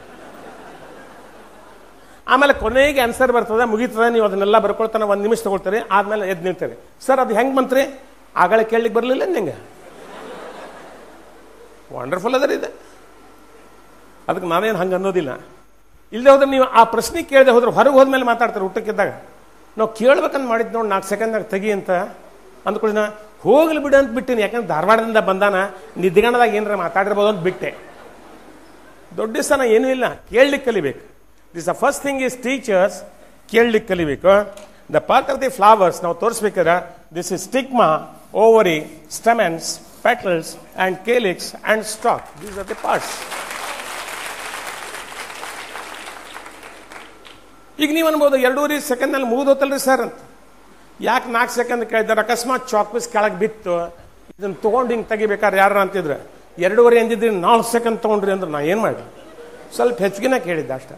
ಆಮೇಲೆ ಕೊನೆಗೆ ಆನ್ಸರ್ ಬರ್ತದೆ, ಮುಗೀತದೆ. ನೀವು ಅದನ್ನೆಲ್ಲ ಬರ್ಕೊಳ್ತಾನೆ 1 ನಿಮಿಷ ತಗೊಳ್ತಾರೆ. ಆದ್ಮೇಲೆ ಎದ್ದು ನಿಲ್ತಾರೆ. ಸರ್ ಅದು ಹೆಂಗೆ ಬಂತ್ರಿ? ಆಗಳ ಕೇಳಲಿಕ್ಕೆ ಬರಲಿಲ್ಲ ನಿಂಗೆ? ವಂಡರ್ಫುಲ್ ಅದರ ಇದೆ. ಅದಕ್ಕೆ ನಾವೇನು ಹಂಗೆ ಅನ್ನೋದಿಲ್ಲ. ಇಲ್ಲದೆ ಹೋದ್ರೆ ನೀವು ಆ ಪ್ರಶ್ನೆ ಕೇಳದೆ ಹೋದ್ರೆ ಹೊರಗೆ ಹೋದ್ಮೇಲೆ ಮಾತಾಡ್ತಾರೆ. ಊಟಕ್ಕಿದ್ದಾಗ ನಾವು ಕೇಳ್ಬೇಕಂತ ಮಾಡಿದ್ದು ನೋಡಿ 4 ಸೆಕೆಂಡ್ನಾಗ ತೆಗಿ ಅಂತ ಅಂದ್ಕೊಳ್ಳಿ. ಹೋಗ್ಲಿ ಬಿಡು ಅಂತ ಬಿಟ್ಟಿನಿ. ಯಾಕಂದ್ರೆ ಧಾರವಾಡದಿಂದ ಬಂದಾನ, ನಿದ್ಗಣದಾಗ ಏನಾರ ಮಾತಾಡಿರ್ಬೋದು ಅಂತ ಬಿಟ್ಟೆ. ದೊಡ್ಡ ಸ್ಥಾನ ಏನೂ ಇಲ್ಲ, ಕೇಳಲಿಕ್ಕೆ ಕಲಿಬೇಕು. This the first thing is teachers ಕೇಳಲಿಕ್ಕೆ ಕಲಿಬೇಕು. The part of the flowers ನಾವು ತೋರಿಸ್ಬೇಕಾದ್ರೆ this is stigma, ovary, stamens, petals and calyx and stalk. These are the parts. ಈಗ ನೀವು ಅನ್ಬೋದು 2.5 ಸೆಕೆಂಡ್ನಲ್ಲಿ ಮುಗಿದೋತಲ್ರಿ ಸರ್ ಅಂತ. ಯಾಕೆ 4 ಸೆಕೆಂಡ್ ಕೇಳಿದಾರೆ? ಅಕಸ್ಮಾತ್ ಚಾಕ್ ಪೀಸ್ ಕೆಳಗೆ ಬಿತ್ತು, ಇದನ್ನು ತೊಗೊಂಡು ಹಿಂಗೆ ತೆಗಿಬೇಕಾದ್ರೆ ಯಾರು ಅಂತಿದ್ರೆ 2.5 ಅಂದಿದ್ರಿ 4 ಸೆಕೆಂಡ್ ತೊಗೊಂಡ್ರಿ ಅಂದ್ರೆ ನಾ ಏನು ಮಾಡಿ ಸ್ವಲ್ಪ ಹೆಚ್ಚಿಗೆನ ಕೇಳಿದ್ದೆ ಅಷ್ಟ.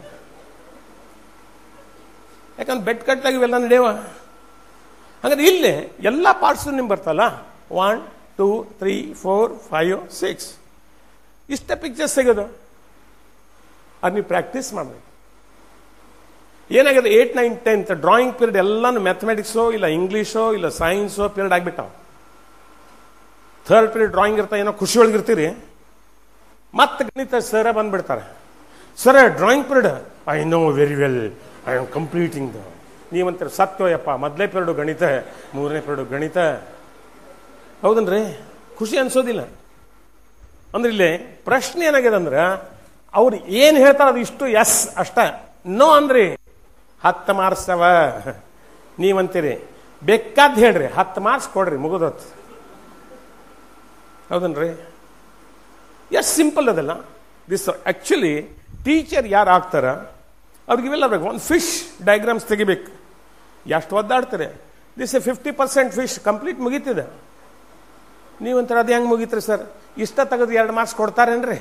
ಯಾಕಂದ್ರೆ ಬೆಟ್ ಕಟ್ಟಾಗಿ ಇವೆಲ್ಲ ನಡೆಯವ. ಹಾಗಾದ್ರೆ ಇಲ್ಲಿ ಎಲ್ಲ ಪಾರ್ಟ್ಸು ನಿಮ್ಗೆ ಬರ್ತಲ್ಲ, 1 2 3 4 5 6 ಇಷ್ಟೇ ಪಿಕ್ಚರ್ಸ್ ತೆಗೆದು ಅದು ನೀವು ಪ್ರಾಕ್ಟೀಸ್ ಮಾಡಬೇಕು. ಏನಾಗಿದೆ 8 9 10th ಡ್ರಾಯಿಂಗ್ ಪೀರಿಯಡ್ ಎಲ್ಲಾನು ಮ್ಯಾಥಮೆಟಿಕ್ಸೋ ಇಲ್ಲ ಇಂಗ್ಲೀಷೋ ಇಲ್ಲ ಸೈನ್ಸೋ ಪೀರಿಯಡ್ ಆಗಿಬಿಟ್ಟಾವ. 3rd ಪೀರಿಯಡ್ ಡ್ರಾಯಿಂಗ್ ಇರ್ತಾ ಏನೋ ಖುಷಿ ಒಳಗಿರ್ತೀರಿ, ಮತ್ತೆ ಗಣಿತ ಸರ ಬಂದ್ಬಿಡ್ತಾರೆ. Sir drawing period I know very well, I am completing the. ನೀವಂತೀರ ಸತ್ವಯಪ್ಪ, ಮೊದಲೇ ಪೀರಿಯಡ್ ಗಣಿತ, 3ನೇ ಪೀರಿಯಡ್ ಗಣಿತ. ಹೌದನ್ರಿ? ಖುಷಿ ಅನ್ಸೋದಿಲ್ಲ. ಅಂದ್ರೆ ಇಲ್ಲಿ ಪ್ರಶ್ನೆ ಏನಾಗಿದೆ ಅಂದ್ರೆ ಅವ್ರು ಏನು ಹೇಳ್ತಾರ ಅದು ಇಷ್ಟು ಎಸ್ ಅಷ್ಟ, ನೋ ಅಂದ್ರಿ 10 ಮಾರ್ಕ್ಸ್ ಅವ. ನೀವಂತೀರಿ ಬೇಕಾದ್ ಹೇಳ್ರಿ, 10 ಮಾರ್ಕ್ಸ್ ಕೊಡ್ರಿ, ಮುಗಿದೋತ್. ಹೌದನ್ರಿ? ಎಷ್ಟು ಸಿಂಪಲ್ ಅದಲ್ಲ. ದಿಸ್ ಆಕ್ಚುಲಿ ಟೀಚರ್ ಯಾರು ಆಗ್ತಾರ ಅವ್ರಿಗೆ ಇವೆಲ್ಲ ಬೇಕು. ಒಂದು ಫಿಶ್ ಡಯಾಗ್ರಾಮ್ಸ್ ತೆಗಿಬೇಕು, ಎಷ್ಟು ಒದ್ದಾಡ್ತಾರೆ. ದಿಸ್ 50% ಫಿಶ್ ಕಂಪ್ಲೀಟ್ ಮುಗೀತಿದೆ. ನೀವಂತಾರೆ ಅದು ಹೆಂಗೆ ಮುಗೀತ್ರಿ ಸರ್, ಇಷ್ಟ ತೆಗೆದು 2 ಮಾರ್ಕ್ಸ್ ಕೊಡ್ತಾರೇನ್ರಿ?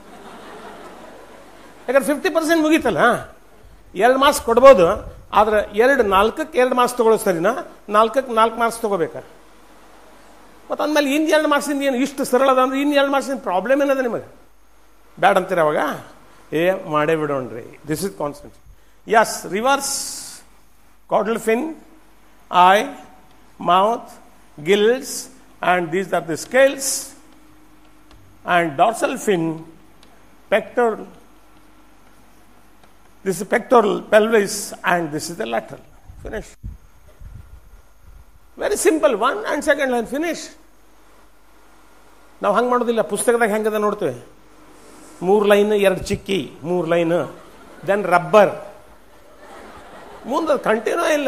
ಯಾಕಂದ್ರೆ 50% ಮುಗೀತಲ್ಲ, 2 ಮಾರ್ಕ್ಸ್ ಕೊಡ್ಬೋದು. ಆದ್ರೆ 4ಕ್ಕೆ 2 ಮಾರ್ಕ್ಸ್ ತಗೊಳ್ಳೋ ಸರಿನಾ, 4ಕ್ಕೆ 4 ಮಾರ್ಕ್ಸ್ ತಗೋಬೇಕಾ? ಮತ್ತು ಅಂದಮೇಲೆ ಇನ್ನು 2 ಮಾರ್ಕ್ಸಿಂದ ಏನು ಇಷ್ಟು ಸರಳ ಅದ ಅಂದ್ರೆ ಇನ್ನು 2 ಮಾರ್ಕ್ಸಿಂದ ಪ್ರಾಬ್ಲಮ್ ಏನದ ನಿಮಗೆ? ಬ್ಯಾಡ್ ಅಂತೀರ ಅವಾಗ? ಮಾಡೇ ಬಿಡೋಣ್ರಿ. This is constant. Yes, reverse caudal fin, eye, mouth, gills, and these are the scales. And dorsal fin, pectoral. This is pectoral, pelvis, and this is the lateral. Finish. Very simple. 1 and 2nd line. Finish. ನಾವು ಹಂಗೆ ಮಾಡೋದಿಲ್ಲ. ಪುಸ್ತಕದಾಗ ಹೆಂಗದ ನೋಡ್ತೇವೆ, 3 line 2 ಚಿಕ್ಕಿ, 3 line, then rubber, ಮುಂದೆ continue ಇಲ್ಲ.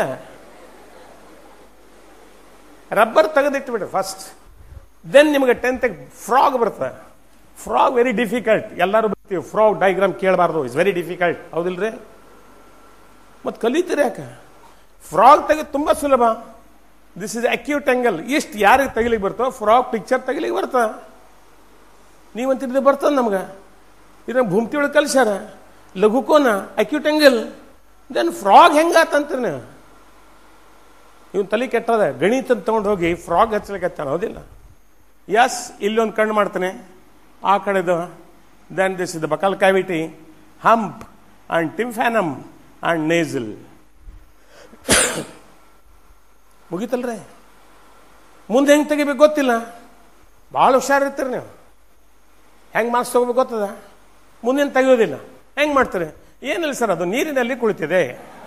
Rubber ತೆಗೆದಿಟ್ಬಿಡ್ರಿ ಫಸ್ಟ್. ದೆನ್ ನಿಮಗೆ 10th ಫ್ರಾಗ್ ಬರ್ತದೆ. Frog very difficult. ಎಲ್ಲರೂ ಬರ್ತೀವಿ, ಫ್ರಾಗ್ ಡಯಾಗ್ರಾಮ್ ಕೇಳಬಾರ್ದು, ಇಟ್ಸ್ ವೆರಿ ಡಿಫಿಕಲ್ಟ್. ಹೌದಿಲ್ರಿ? ಮತ್ತೆ ಕಲಿತೀರಿ ಯಾಕೆ? ಫ್ರಾಗ್ ತೆಗೆದು ತುಂಬ ಸುಲಭ. This is acute angle. ಇಷ್ಟು ಯಾರಿಗೆ ತೆಗಿಲಿಕ್ಕೆ ಬರ್ತೋ ಫ್ರಾಗ್ ಪಿಕ್ಚರ್ ತೆಗಿಲಿಕ್ಕೆ ಬರ್ತದೆ. ನೀವಂತಿದ್ದು ಬರ್ತದೆ ನಮ್ಗೆ. ಇದನ್ನ ಭೂಮಿ ಒಳಗೆ ಕಲಿಸ್ಯಾರ, ಲಘುಕೋನ, ಅಕ್ಯೂಟ್ ಆಂಗಲ್. ದೆನ್ ಫ್ರಾಗ್ ಹೆಂಗಾತಂತೀರಿ ನೀವು? ಇವನ್ ತಲೆ ಕೆಟ್ಟದ, ಗಣಿತ ತಗೊಂಡು ಹೋಗಿ ಫ್ರಾಗ್ ಹಚ್ಚಲಿಕ್ಕೆ ಹತ್ತಾನ. ಹೌದಿಲ್ಲ? ಯಸ್, ಇಲ್ಲೊಂದು ಕಣ್ಣು ಮಾಡ್ತಾನೆ, ಆ ಕಡೆದು. Then this is the buccal cavity, hump and tympanum and nasal. ಮುಗೀತಲ್ರಿ? ಮುಂದೆ ಹೆಂಗೆ ತೆಗಿಬೇಕು ಗೊತ್ತಿಲ್ಲ, ಭಾಳ ಹುಷಾರಿರ್ತೀರಿ ನೀವು. ಹೆಂಗೆ ಮಾರ್ಕ್ಸ್ ತಗೋಬೇಕು ಗೊತ್ತದ, ಮುಂದೇನು ತೆಗೆಯೋದಿಲ್ಲ. ಹೆಂಗೆ ಮಾಡ್ತೀರಿ? ಏನಿಲ್ಲ ಸರ್, ಅದು ನೀರಿನಲ್ಲಿ ಕುಳಿತಿದೆ.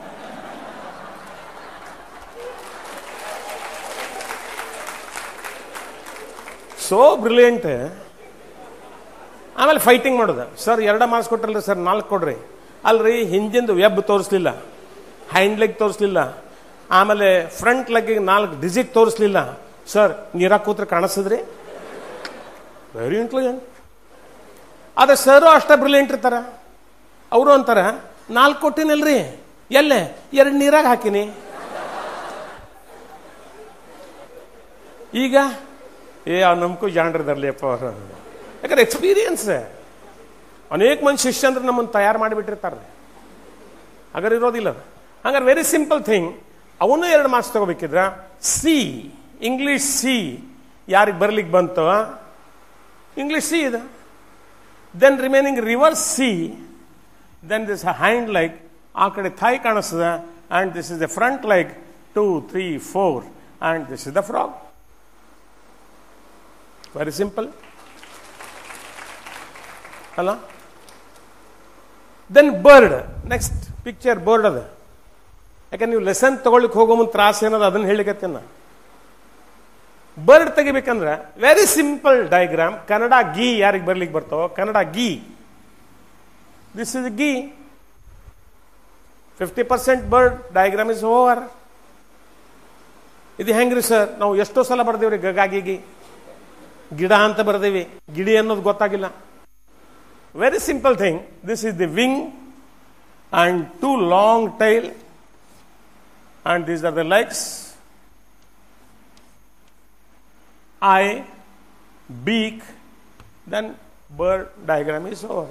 So brilliant. ಆಮೇಲೆ ಫೈಟಿಂಗ್ ಮಾಡೋದು. ಸರ್ 2 ಮಾರ್ಕ್ಸ್ ಕೊಟ್ಟಲ್ರಿ ಸರ್, 4 ಕೊಡ್ರಿ. ಅಲ್ರಿ, ಹಿಂದಿಂದ ವೆಬ್ ತೋರಿಸ್ಲಿಲ್ಲ, ಹ್ಯಾಂಡ್ ಲೆಗ್ ತೋರಿಸ್ಲಿಲ್ಲ, ಆಮೇಲೆ ಫ್ರಂಟ್ ಲೆಗ್ಗಿಗೆ 4 ಡಿಜಿಟ್ ತೋರಿಸ್ಲಿಲ್ಲ. ಸರ್ ನೀರಾಗ ಕೂತ್ರೆ ಕಾಣಿಸಿದ್ರಿ? Very intelligent. ಆದ್ರೆ ಸರ್ ಅಷ್ಟೇ ಬ್ರಿಲಿಯಂಟ್ ಇರ್ತಾರ. ಅವರು ಅಂತಾರ 4 ಕೊಟ್ಟಿನಲ್ರಿ, ಎಲ್ಲೇ 2 ನೀರಾಗ ಹಾಕಿನಿ. ಈಗ ನಮ್ಗೂ ಜಾಣ್ರದರ್ಲಿ ಅಪ್ಪ ಅವರು. ಯಾಕಂದ್ರೆ ಎಕ್ಸ್ಪೀರಿಯನ್ಸ್. ಅನೇಕ ಮಂದಿ ಶಿಷ್ಯಂದ್ರೆ ನಮ್ಮನ್ನು ತಯಾರು ಮಾಡಿಬಿಟ್ಟಿರ್ತಾರೆ. ಹಾಗಾದ್ರೆ ಇರೋದಿಲ್ಲ. ಹಂಗಾರೆ ವೆರಿ ಸಿಂಪಲ್ ಥಿಂಗ್. ಅವನು 2 ಮಾರ್ಕ್ಸ್ ತಗೋಬೇಕಿದ್ರ ಸಿ, ಇಂಗ್ಲಿಷ್ ಸಿ ಯಾರಿಗೆ ಬರ್ಲಿಕ್ಕೆ ಬಂತು? ಇಂಗ್ಲಿಷ್ ಸಿ ಇದೆ. Then remaining reverse C. Then this hand leg, ಆ ಕಡೆ ಥೈ ಕಾಣಿಸ್ತದೆ. And this is the front leg, 2 3 4, and this is the frog. Very simple ಅಲ್ಲ? Then bird. Next picture bird ಅದ. ಯಾಕಂದ್ರೆ ನೀವು ಲೆಸನ್ ತಗೊಳ್ಳಿಕ್ಕೆ ಹೋಗೋ ಮುಂದೆ ತ್ರಾಸ ಏನದ ಅದನ್ನ ಹೇಳಿಕತ್ತೇನ. ಬರ್ಡ್ ತೆಗಿಬೇಕಂದ್ರೆ ವೆರಿ ಸಿಂಪಲ್ ಡಯಾಗ್ರಾಮ್. ಕನ್ನಡ ಗೀ ಯಾರಿಗೆ ಬರ್ಲಿಕ್ಕೆ ಬರ್ತಾವ? ಕನ್ನಡ ಗೀ. ದಿಸ್ ಇಸ್ ಗೀ. 50% ಬರ್ಡ್ ಡಯಾಗ್ರಾಮ್ ಇಸ್ ಓವರ್. ಇದು ಹೆಂಗ್ರಿ ಸರ್? ನಾವು ಎಷ್ಟೋ ಸಲ ಬರ್ದೇವ್ರಿ ಗಗಾಗಿಗಿ, ಗಿಡ ಅಂತ ಬರ್ದೇವಿ, ಗಿಡಿ ಅನ್ನೋದು ಗೊತ್ತಾಗಿಲ್ಲ. Very simple thing. This is the wing and 2 long tail, and these are the legs, eye, beak, then bird diagram is over.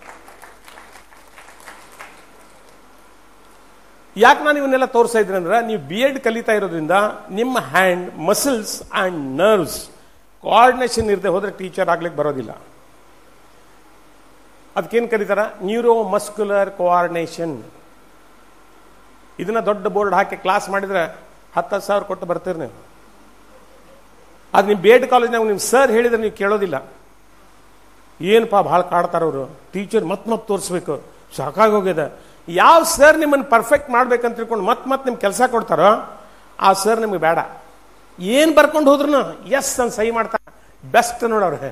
ಯಾಕೆ ನಾನು ಇವನ್ನೆಲ್ಲ ತೋರಿಸ್ತಾ ಇದ್ದೀನಿ ಅಂದ್ರೆ, ನೀವು BEd ಕಲಿತಾ ಇರೋದ್ರಿಂದ ನಿಮ್ಮ hand muscles and nerves coordination ಇರದೆ ಹೋದರೆ ಟೀಚರ್ ಆಗ್ಲಿಕ್ಕೆ ಬರೋದಿಲ್ಲ. ಅದಕ್ಕೇನು ಕರೀತಾರ? Neuro muscular coordination. ಇದನ್ನ ದೊಡ್ಡ ಬೋರ್ಡ್ ಹಾಕಿ ಕ್ಲಾಸ್ ಮಾಡಿದ್ರೆ 10,000 ಕೊಟ್ಟು ಬರ್ತೀರಿ ನೀವು. ಅದು ನಿಮ್ಮ BEd ಕಾಲೇಜ್ನಾಗ ನಿಮ್ಮ ಸರ್ ಹೇಳಿದ್ರೆ ನೀವು ಕೇಳೋದಿಲ್ಲ. ಏನಪ್ಪ ಭಾಳ ಕಾಡ್ತಾರವರು, ಟೀಚರ್ ಮತ್ತೆ ತೋರಿಸ್ಬೇಕು, ಸಾಕಾಗಿ ಹೋಗ್ಯದ. ಯಾವ ಸರ್ ನಿಮ್ಮನ್ನು ಪರ್ಫೆಕ್ಟ್ ಮಾಡ್ಬೇಕಂತ ತಿಳ್ಕೊಂಡು ಮತ್ತೆ ನಿಮ್ಗೆ ಕೆಲಸ ಕೊಡ್ತಾರೋ ಆ ಸರ್ ನಿಮ್ಗೆ ಬೇಡ. ಏನು ಬರ್ಕೊಂಡು ಹೋದ್ರು ಎಸ್ ಅಂತ ಸಹಿ ಮಾಡ್ತಾರೆ, ಬೆಸ್ಟ್ ನೋಡವ್ರೆ.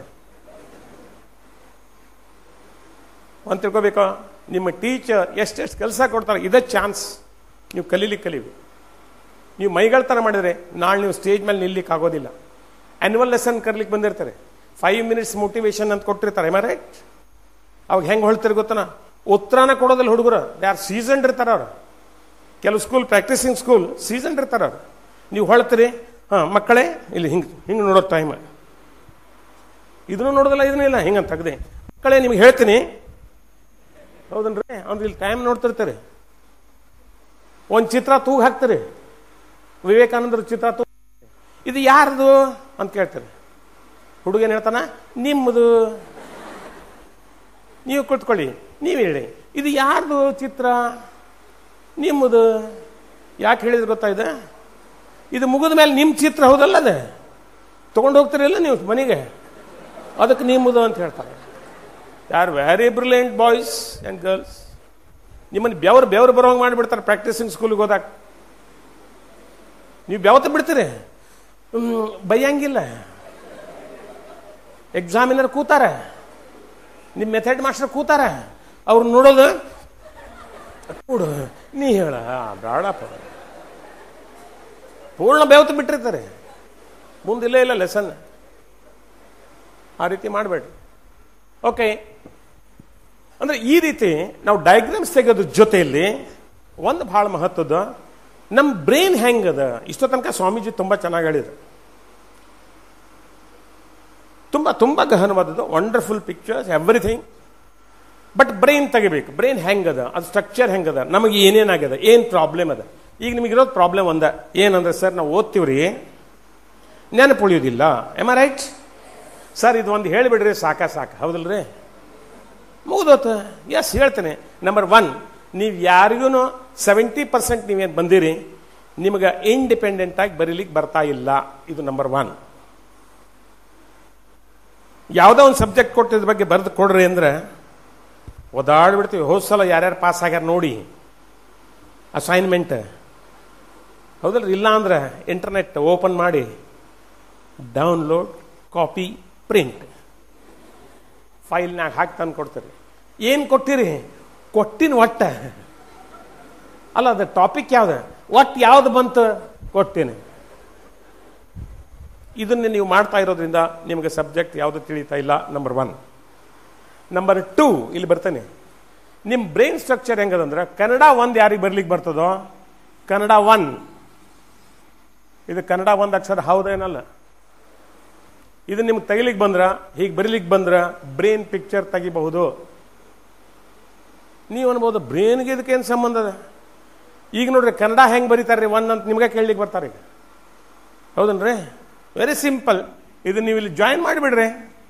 ಅಂತ ತಿಳ್ಕೊಬೇಕು, ನಿಮ್ಮ ಟೀಚರ್ ಎಷ್ಟೆಷ್ಟು ಕೆಲಸ ಕೊಡ್ತಾರೆ, ಇದೇ ಚಾನ್ಸ್ ನೀವು ಕಲೀಲಿಕ್ಕೆ. ನೀವು ಮೈಗಳ ಥರ ಮಾಡಿದರೆ ನಾಳೆ ನೀವು ಸ್ಟೇಜ್ ಮೇಲೆ ನಿಲ್ಲಿಕ್ಕೆ ಆಗೋದಿಲ್ಲ. ಆ್ಯನ್ಯುವಲ್ ಲೆಸನ್ ಕರ್ಲಿಕ್ಕೆ ಬಂದಿರ್ತಾರೆ, 5 minutes ಮೋಟಿವೇಶನ್ ಅಂತ ಕೊಟ್ಟಿರ್ತಾರೆ, ರೈಟ್? ಅವಾಗ ಹೆಂಗೆ ಹೊಳ್ತಾರೆ ಗೊತ್ತನ? ಉತ್ತರಾನ ಕೊಡೋದಿಲ್ಲ ಹುಡುಗರು, ದೇ ಆರ್ ಸೀಸನ್ಡ್ ಇರ್ತಾರೆ ಅವ್ರು. ಕೆಲವು ಸ್ಕೂಲ್ ಪ್ರಾಕ್ಟೀಸಿಂಗ್ ಸ್ಕೂಲ್ ಸೀಸನ್ಡ್ ಇರ್ತಾರೆ ಅವ್ರು. ನೀವು ಹೊಳ್ತೀರಿ, ಮಕ್ಕಳೇ ಇಲ್ಲಿ ಹಿಂಗೆ ನೋಡೋ ಟೈಮ್, ಇದನ್ನು ನೋಡೋದಿಲ್ಲ, ಇದನ್ನೂ ಇಲ್ಲ, ಹಿಂಗಂತ ತೆಗ್ದೆ. ಮಕ್ಕಳೇ ನಿಮ್ಗೆ ಹೇಳ್ತೀನಿ, ಹೌದನ್ರಿ? ಅಂದ್ರೆ ಇಲ್ಲಿ ಟೈಮ್ ನೋಡ್ತಿರ್ತಾರೆ. ಒಂದು ಚಿತ್ರ ತೂಗ್ ಹಾಕ್ತಾರೆ, ವಿವೇಕಾನಂದರ ಚಿತ್ರ ತೂಗ್, ಇದು ಯಾರ್ದು ಅಂತ ಕೇಳ್ತಾರೆ. ಹುಡುಗ ಏನ್ ಹೇಳ್ತಾನ? ನಿಮ್ಮದು. ನೀವು ಕುತ್ಕೊಳ್ಳಿ, ನೀವು ಹೇಳಿ ಇದು ಯಾರ್ದು ಚಿತ್ರ? ನಿಮ್ಮದು. ಯಾಕೆ ಹೇಳಿದ್ರೆ ಗೊತ್ತಾಯ್ತು? ಇದು ಮುಗಿದ ಮೇಲೆ ನಿಮ್ಮ ಚಿತ್ರ ಹೌದಲ್ಲ, ಅದೇ ತಗೊಂಡು ಹೋಗ್ತೀರಲ್ಲ ನೀವು ಮನೆಗೆ, ಅದಕ್ಕೆ ನಿಮ್ಮದು ಅಂತ ಹೇಳ್ತಾರೆ. ಯಾರು very brilliant boys and girls. ನಿಮ್ಮನ್ನು ಬೆವರು ಬರೋಂಗೆ ಮಾಡಿಬಿಡ್ತಾರೆ ಪ್ರಾಕ್ಟೀಸಿಂಗ್ ಸ್ಕೂಲಿಗೆ ಹೋದಾಗ. ನೀವು ಬೆವತ ಬಿಡ್ತೀರಿ, ಬೈಯಂಗಿಲ್ಲ. ಎಕ್ಸಾಮಿನರ್ ಕೂತಾರ, ನಿಮ್ಮ ಮೆಥಡ್ ಮಾಸ್ಟರ್ ಕೂತಾರ, ಅವ್ರು ನೋಡೋದು ಕೂಡು ನೀ ಹೇಳ ಬೇಡಪ್ಪ, ಪೂರ್ಣ ಬೆವತು ಬಿಟ್ಟಿರ್ತಾರೆ, ಮುಂದಿಲ್ಲೇ ಇಲ್ಲ ಲೆಸನ್. ಆ ರೀತಿ ಮಾಡಬೇಡಿ. ಓಕೆ, ಅಂದ್ರೆ ಈ ರೀತಿ ನಾವು ಡಯಾಗ್ರಾಮ್ಸ್ ತೆಗೆಯೋದ್ರ ಜೊತೆಯಲ್ಲಿ ಒಂದು ಬಹಳ ಮಹತ್ವದ, ನಮ್ಮ ಬ್ರೈನ್ ಹೆಂಗದ. ಇಷ್ಟೋ ತನಕ ಸ್ವಾಮೀಜಿ ತುಂಬಾ ಚೆನ್ನಾಗಿ ಹೇಳಿದ್ರು, ತುಂಬಾ ಗಹನವಾದದ್ದು, wonderful pictures, everything. But brain ತೆಗಿಬೇಕು. ಬ್ರೈನ್ ಹೆಂಗದ, ಅದು ಸ್ಟ್ರಕ್ಚರ್ ಹೆಂಗದ, ನಮಗೆ ಏನೇನಾಗ್ಯದ, ಏನು ಪ್ರಾಬ್ಲಮ್ ಅದ. ಈಗ ನಿಮಗಿರೋದು ಪ್ರಾಬ್ಲಮ್ ಒಂದ, ಏನಂದ್ರೆ ಸರ್ ನಾವು ಓದ್ತೀವ್ರಿ, ನೆನಪು ಉಳಿಯೋದಿಲ್ಲ. Am I right? ಸರ್ ಇದು ಒಂದು ಹೇಳಿಬಿಡ್ರಿ ಸಾಕ, ಹೌದಲ್ರಿ? ಮುಗಿದೋತ. ಎಸ್ ಹೇಳ್ತೇನೆ. ನಂಬರ್ 1, ನೀವು ಯಾರಿಗೂ 70% ನೀವೇನು ಬಂದಿರಿ, ನಿಮಗೆ ಇಂಡಿಪೆಂಡೆಂಟ್ ಆಗಿ ಬರೀಲಿಕ್ಕೆ ಬರ್ತಾ ಇಲ್ಲ. ಇದು ನಂಬರ್ 1. ಯಾವುದೋ ಒಂದು ಸಬ್ಜೆಕ್ಟ್ ಕೊಟ್ಟಿದ್ರ ಬಗ್ಗೆ ಬರೆದು ಕೊಡ್ರಿ ಅಂದ್ರೆ ಓದಾಡ್ಬಿಡ್ತೀವಿ. ಹೋದ ಸಲ ಯಾರ್ಯಾರು ಪಾಸ್ ಆಗ್ಯಾರ ನೋಡಿ ಅಸೈನ್ಮೆಂಟ್, ಹೌದಲ್ರಿ? ಇಲ್ಲ ಅಂದ್ರೆ ಇಂಟರ್ನೆಟ್ ಓಪನ್ ಮಾಡಿ ಡೌನ್ಲೋಡ್, ಕಾಪಿ, ಪ್ರಿಂಟ್, ಫೈಲ್ನಾಗ ಹಾಕಿ ತಂದು ಕೊಡ್ತೀರಿ. ಏನು ಕೊಟ್ಟಿರಿ? ಕೊಟ್ಟಿನ ಒಟ್ಟ ಅಲ್ಲ, ಅದು ಟಾಪಿಕ್ ಯಾವ್ದು, ಒಟ್ಟು ಯಾವ್ದು ಬಂತು ಕೊಡ್ತೀನಿ. ಇದನ್ನೇ ನೀವು ಮಾಡ್ತಾ ಇರೋದ್ರಿಂದ ನಿಮಗೆ ಸಬ್ಜೆಕ್ಟ್ ಯಾವುದು ತಿಳಿತಾ ಇಲ್ಲ. ನಂಬರ್ 1. ನಂಬರ್ 2, ಇಲ್ಲಿ ಬರ್ತೇನೆ. ನಿಮ್ಮ ಬ್ರೈನ್ ಸ್ಟ್ರಕ್ಚರ್ ಹೆಂಗದಂದ್ರೆ, ಕನ್ನಡ 1 ಯಾರಿಗೆ ಬರ್ಲಿಕ್ಕೆ ಬರ್ತದೋ, ಕನ್ನಡ 1, ಇದು ಕನ್ನಡ 1 ಅಕ್ಷರ ಹೌದೇನಲ್ಲ, ಇದು ನಿಮ್ಗೆ ತೆಗಿಲಿಕ್ಕೆ ಬಂದ್ರ, ಹೀಗೆ ಬರೀಲಿಕ್ಕೆ ಬಂದ್ರ ಬ್ರೈನ್ ಪಿಕ್ಚರ್ ತೆಗಿಬಹುದು. ನೀವು ಅನ್ಬೋದು ಬ್ರೈನ್ಗೆ ಇದಕ್ಕೇನು ಸಂಬಂಧ ಅದ? ಈಗ ನೋಡ್ರಿ ಕನ್ನಡ ಹೆಂಗೆ ಬರೀತಾರ್ರಿ 1 ಅಂತ ನಿಮ್ಗೆ ಕೇಳಲಿಕ್ಕೆ ಬರ್ತಾರೆ ಈಗ, ಹೌದನ್ರಿ? Very simple. ಇದು ನೀವು ಇಲ್ಲಿ ಜಾಯಿನ್ ಮಾಡಿಬಿಡ್ರಿ.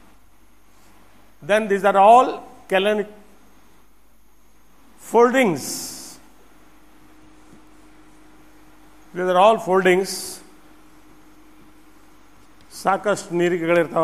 ದೆನ್ ದೀಸ್ ಆರ್ ಆಲ್ ಕೆಲನಿಕ್ foldings. These are all foldings. ಸಾಕಷ್ಟು ನೀರಿಗೆಗಳಿರ್ತಾವ.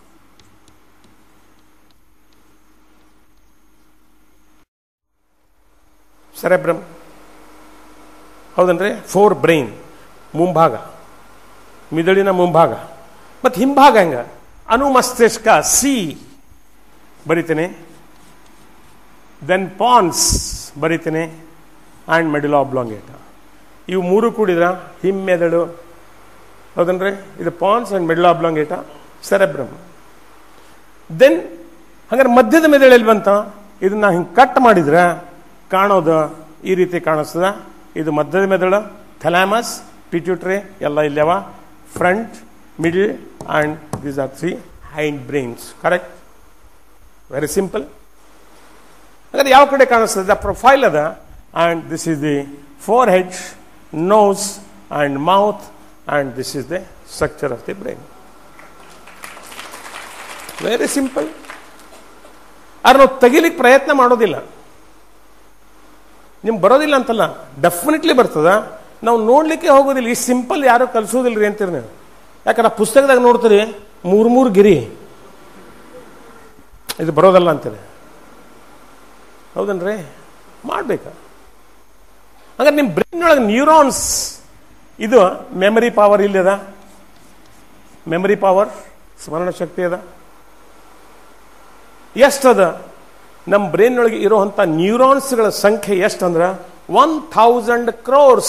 ಸೆರೆಬ್ರಮ್, ಹೌದನ್ರಿ? 4 ಬ್ರೈನ್, ಮುಂಭಾಗ, ಮಿದುಳಿನ ಮುಂಭಾಗ, ಮತ್ತು ಹಿಂಭಾಗ ಹೆಂಗ? ಅನುಮಸ್ತಿಷ್ಕ, ಸಿ ಬರಿತೇನೆ. ದೆನ್ ಪಾನ್ಸ್ ಬರಿತೇನೆ, ಆ್ಯಂಡ್ ಮೆಡುಲಾ ಆಬ್ಲಾಂಗೇಟ. ಇವು 3 ಕೂಡಿದ್ರ ಹಿಮ್ಮೆದುಳು, ಹೌದನ್ರಿ? ಇದು pons and medulla oblongata, cerebrum. Then ಹಂಗಾರೆ ಮಧ್ಯದ ಮೆದುಳು ಎಲ್ಲಿ ಬಂತ? ಇದನ್ನ ಹಿಂಗೆ ಕಟ್ ಮಾಡಿದ್ರೆ ಕಾಣೋದು ಈ ರೀತಿ ಕಾಣಿಸ್ತದ. ಇದು ಮಧ್ಯದ ಮೆದುಳು, ಥ್ಯಾಲಮಸ್, ಪಿಟ್ಯೂಟರಿ ಎಲ್ಲ ಇಲ್ಲವ. Front, middle and these are 3 hind brains. Correct? Very simple. ಹಾಗಾದ್ರೆ ಯಾವ ಕಡೆ ಕಾಣಿಸ್ತದೆ? ದ ಪ್ರೊಫೈಲ್ ಅದ, and this is the forehead, nose and mouth, and this is the structure of the brain. Very simple. ಆದ್ರೆ ನಾವು ತೆಗಿಲಿಕ್ಕೆ ಪ್ರಯತ್ನ ಮಾಡೋದಿಲ್ಲ. ನಿಮ್ಗೆ ಬರೋದಿಲ್ಲ ಅಂತಲ್ಲ, ಡೆಫಿನೆಟ್ಲಿ ಬರ್ತದ. ನಾವು ನೋಡ್ಲಿಕ್ಕೆ ಹೋಗೋದಿಲ್ಲ. ಈ ಸಿಂಪಲ್ ಯಾರು ಕಲಿಸೋದಿಲ್ರಿ ಅಂತೀರಿ ನೀವು. ಯಾಕಂದ್ರೆ ಪುಸ್ತಕದಾಗ ನೋಡ್ತೀರಿ ಮೂರು ಗಿರಿ, ಇದು ಬರೋದಲ್ಲ ಅಂತೀರಿ. ಹೌದನ್ರಿ? ಮಾಡ್ಬೇಕು. ಹಾಗಾದ್ರೆ ನಿಮ್ಮ ಬ್ರೈನ್ ಒಳಗೆ ನ್ಯೂರಾನ್ಸ್, ಇದು ಮೆಮರಿ ಪವರ್ ಇಲ್ಲದ, ಮೆಮರಿ ಪವರ್, ಸ್ಮರಣ ಶಕ್ತಿ ಅದ. ಎಷ್ಟದ? ನಮ್ಮ ಬ್ರೈನ್ ಒಳಗೆ ಇರುವಂತ ನ್ಯೂರಾನ್ಸ್ಗಳ ಸಂಖ್ಯೆ ಎಷ್ಟಂದ್ರೆ 1000 crores.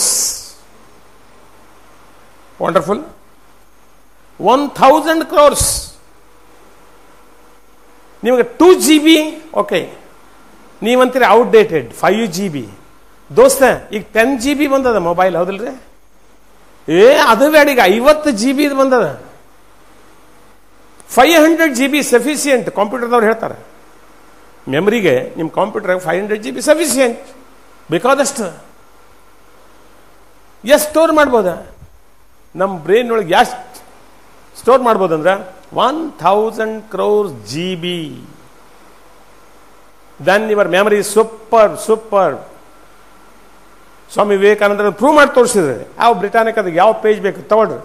ವಂಡರ್ಫುಲ್. 1000 crores. ನಿಮಗೆ 2 GB, ಓಕೆ, ನೀವಂತೀರಿ ಔಟ್ಡೇಟೆಡ್ 5 GB. ದೋಸ್ತ ಈಗ 10 GB ಬಂದದ ಮೊಬೈಲ್, ಹೌದಲ್ರಿ? ಅದು ಬೇಡ, ಈಗ 50 GB ಬಂದದ. 500 GB ಸಫಿಸಿಯೆಂಟ್. ಕಂಪ್ಯೂಟರ್ದವ್ರು ಹೇಳ್ತಾರೆ ಮೆಮರಿಗೆ, ನಿಮ್ಮ ಕಂಪ್ಯೂಟರ್ 500 GB ಸಫಿಸಿಯೆಂಟ್, ಬೇಕಾದಷ್ಟು. ಎಷ್ಟು ಸ್ಟೋರ್ ಮಾಡ್ಬೋದ? ನಮ್ಮ ಬ್ರೈನ್ ಒಳಗೆ ಎಷ್ಟು ಸ್ಟೋರ್ ಮಾಡ್ಬೋದಂದ್ರೆ 1000 crores GB. Then your memory super super. Swami Vivekananda prove ಮಾಡಿ ತೋರಿಸಿದ್ರೆ, ಯಾವ ಬ್ರಿಟಾನಿಕ್ ಅದಕ್ಕೆ ಯಾವ ಪೇಜ್ ಬೇಕು ತಗೊಳ್ರಿ.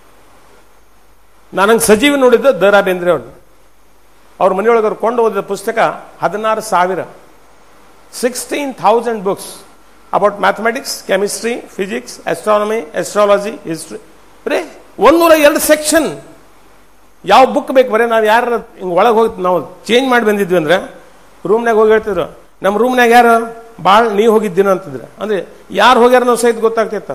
ನಾನಂಗೆ ಸಜೀವಿ ನೋಡಿದ್ದು ದ.ರಾ. ಬೇಂದ್ರೆ ಅವರು. ಅವ್ರ ಮನೆಯೊಳಗೆ ಅವ್ರು ಕೊಂಡು ಓದಿದ ಪುಸ್ತಕ 16,000, 16,000 books about mathematics, chemistry, physics, astronomy, astrology, history. ಬರೀ 102 ಸೆಕ್ಷನ್. ಯಾವ ಬುಕ್ ಬೇಕು? ಬರೀ ನಾವು ಯಾರು ಹಿಂಗೆ ಒಳಗೆ ಹೋಗಿ ನಾವು ಚೇಂಜ್ ಮಾಡಿ ಬಂದಿದ್ವಿ ಅಂದ್ರೆ ರೂಮ್ನಾಗ ಹೋಗಿ ಹೇಳ್ತಿದ್ರು, ನಮ್ಮ ರೂಮ್ನಾಗ ಯಾರು ಭಾಳ ನೀವು ಹೋಗಿದ್ದೀನೋ ಅಂತಿದ್ರು. ಅಂದ್ರೆ ಯಾರು ಹೋಗ್ಯಾರ ನಾವು ಸಹಿತ ಗೊತ್ತಾಗ್ತಿತ್ತ.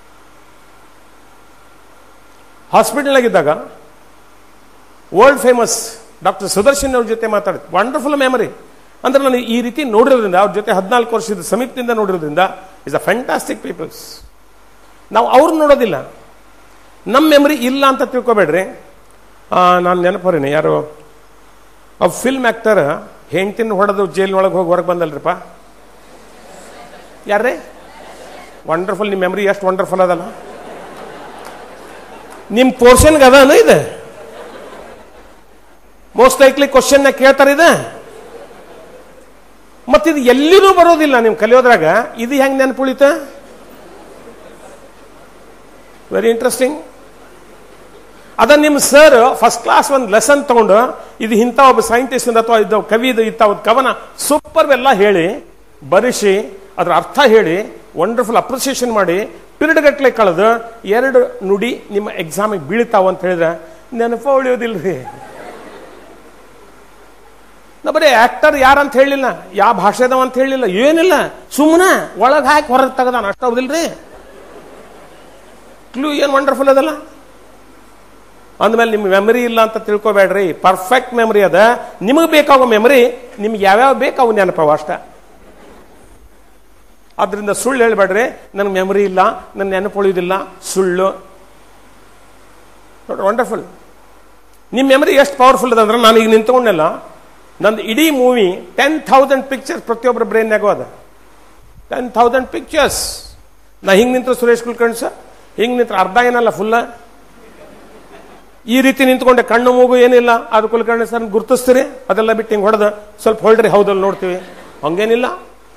ಹಾಸ್ಪಿಟಲ್ನಾಗಿದ್ದಾಗ ವರ್ಲ್ಡ್ ಫೇಮಸ್ ಡಾಕ್ಟರ್ ಸುದರ್ಶನ್ ಅವ್ರ ಜೊತೆ ಮಾತಾಡಿದ್ದು. Wonderful memory. ಅಂದ್ರೆ ನಾನು ಈ ರೀತಿ ನೋಡಿರೋದ್ರಿಂದ, ಅವ್ರ ಜೊತೆ 14 ವರ್ಷದ ಸಮೀಪದಿಂದ ನೋಡಿರೋದ್ರಿಂದ, ಇಸ್ ಅ ಫ್ಯಾಂಟಾಸ್ಟಿಕ್ ಪೀಪಲ್ಸ್. ನಾವು ಅವ್ರನ್ನ ನೋಡೋದಿಲ್ಲ. ನಮ್ಮ ಮೆಮರಿ ಇಲ್ಲ ಅಂತ ತಿಳ್ಕೊಬೇಡ್ರಿ. ನಾನು ನೆನಪರೇನೆ, ಯಾರು ಫಿಲ್ಮ್ ಆಕ್ಟರ್ ಹೆಂಡ್ತಿನ ಹೊಡೆದು ಜೈಲಿನೊಳಗೆ ಹೋಗಿ ಹೊರಗೆ ಬಂದಲ್ರಿಪ್ಪ, ಯಾರ್ರೀ? ವಂಡರ್ಫುಲ್. ನಿಮ್ಮ ಮೆಮರಿ ಎಷ್ಟು ವಂಡರ್ಫುಲ್ ಅದಲ್ಲ. ನಿಮ್ಮ ಪೋರ್ಷನ್ಗೆ ಅದ ಇದೆ. ಮೋಸ್ಟ್ ಲೈಕ್ಲಿ ಕ್ವಶನ್ ಕೇಳ್ತಾರೆ ಇದೆ. ಮತ್ತಿದು ಎಲ್ಲಿನೂ ಬರೋದಿಲ್ಲ ನೀವು ಕಲಿಯೋದ್ರಾಗ. ಇದು ಹೆಂಗೆ ನೆನಪುಳಿತ? Very interesting. ಅದ ನಿಮ್ಮ ಸರ್ ಫಸ್ಟ್ ಕ್ಲಾಸ್ ಒಂದು ಲೆಸನ್ ತಗೊಂಡು, ಇದು ಇಂಥ ಒಬ್ಬ ಸೈಂಟಿಸ್ಟ್ ಅಥವಾ ಇದು ಕವಿದು ಇಂಥ ಒಂದು ಕವನ ಸೂಪರ್ ಎಲ್ಲ ಹೇಳಿ ಬರೆಸಿ ಅದ್ರ ಅರ್ಥ ಹೇಳಿ ವಂಡರ್ಫುಲ್ ಅಪ್ರಿಸಿಯೇಷನ್ ಮಾಡಿ ಪಿರಿಯಡ್ ಗಟ್ಟಲೆ ಕಳೆದು 2 ನುಡಿ ನಿಮ್ಮ ಎಕ್ಸಾಮಿಗೆ ಬೀಳ್ತಾವ ಅಂತ ಹೇಳಿದ್ರೆ ನೆನಪ ಉಳಿಯೋದಿಲ್ರಿ. ನಾ ಬರೀ ಆಕ್ಟರ್ ಯಾರಂತ ಹೇಳಿಲ್ಲ, ಯಾವ ಭಾಷೆದವ ಅಂತ ಹೇಳಿಲ್ಲ, ಏನಿಲ್ಲ. ಸುಮ್ಮನೆ ಒಳಗೆ ಹಾಕಿ ಹೊರಗೆ ತೆಗದಾನ, ಅಷ್ಟ ಹೌದಿಲ್ರಿ? ಕ್ಲೂ ಏನು ವಂಡರ್ಫುಲ್ ಅದಲ್ಲ. ಅಂದಮೇಲೆ ನಿಮ್ಗೆ ಮೆಮರಿ ಇಲ್ಲ ಅಂತ ತಿಳ್ಕೊಬೇಡ್ರಿ. ಪರ್ಫೆಕ್ಟ್ ಮೆಮರಿ ಅದ. ನಿಮಗೆ ಬೇಕಾಗೋ ಮೆಮರಿ ನಿಮ್ಗೆ ಯಾವ್ಯಾವ ಬೇಕು ಅವು ನೆನಪವ ಅಷ್ಟ. ಆದ್ರಿಂದ ಸುಳ್ಳು ಹೇಳ್ಬೇಡ್ರಿ, ನನಗೆ ಮೆಮರಿ ಇಲ್ಲ, ನನ್ನ ನೆನಪು ಉಳಿಯೋದಿಲ್ಲ, ಸುಳ್ಳು. ನೋಡ್ರಿ ವಂಡರ್ಫುಲ್. ನಿಮ್ಮ ಮೆಮರಿ ಎಷ್ಟು ಪವರ್ಫುಲ್ ಅದ ಅಂದ್ರೆ, ನಾನು ಈಗ ನಿಂತ್ಕೊಂಡೆಲ್ಲ, ನಂದು ಇಡೀ ಮೂವಿ 10,000 ಪಿಕ್ಚರ್ಸ್ ಪ್ರತಿಯೊಬ್ಬರ ಬ್ರೈನ್ಯಾಗೂ ಅದ. 10,000 ಪಿಕ್ಚರ್ಸ್. ನಾ ಹಿಂಗೆ ನಿಂತ್ರೆ ಸುರೇಶ್ ಕುಲಕರ್ಣಿ ಸರ್, ಹಿಂಗೆ ನಿಂತ್ರೆ ಅರ್ಧ ಏನಲ್ಲ ಫುಲ್ಲ. ಈ ರೀತಿ ನಿಂತ್ಕೊಂಡೆ, ಕಣ್ಣು ಮೂಗು ಏನಿಲ್ಲ, ಅದು ಕುಲಕರ್ಣಿ ಸರ್ ಗುರುತಿಸ್ತೀರಿ. ಅದೆಲ್ಲ ಬಿಟ್ಟು ಹಿಂಗೆ ಹೊಡೆದ ಸ್ವಲ್ಪ ಹೊಳ್ರಿ, ಹೌದಲ್ಲಿ ನೋಡ್ತೀವಿ. ಹಂಗೇನಿಲ್ಲ.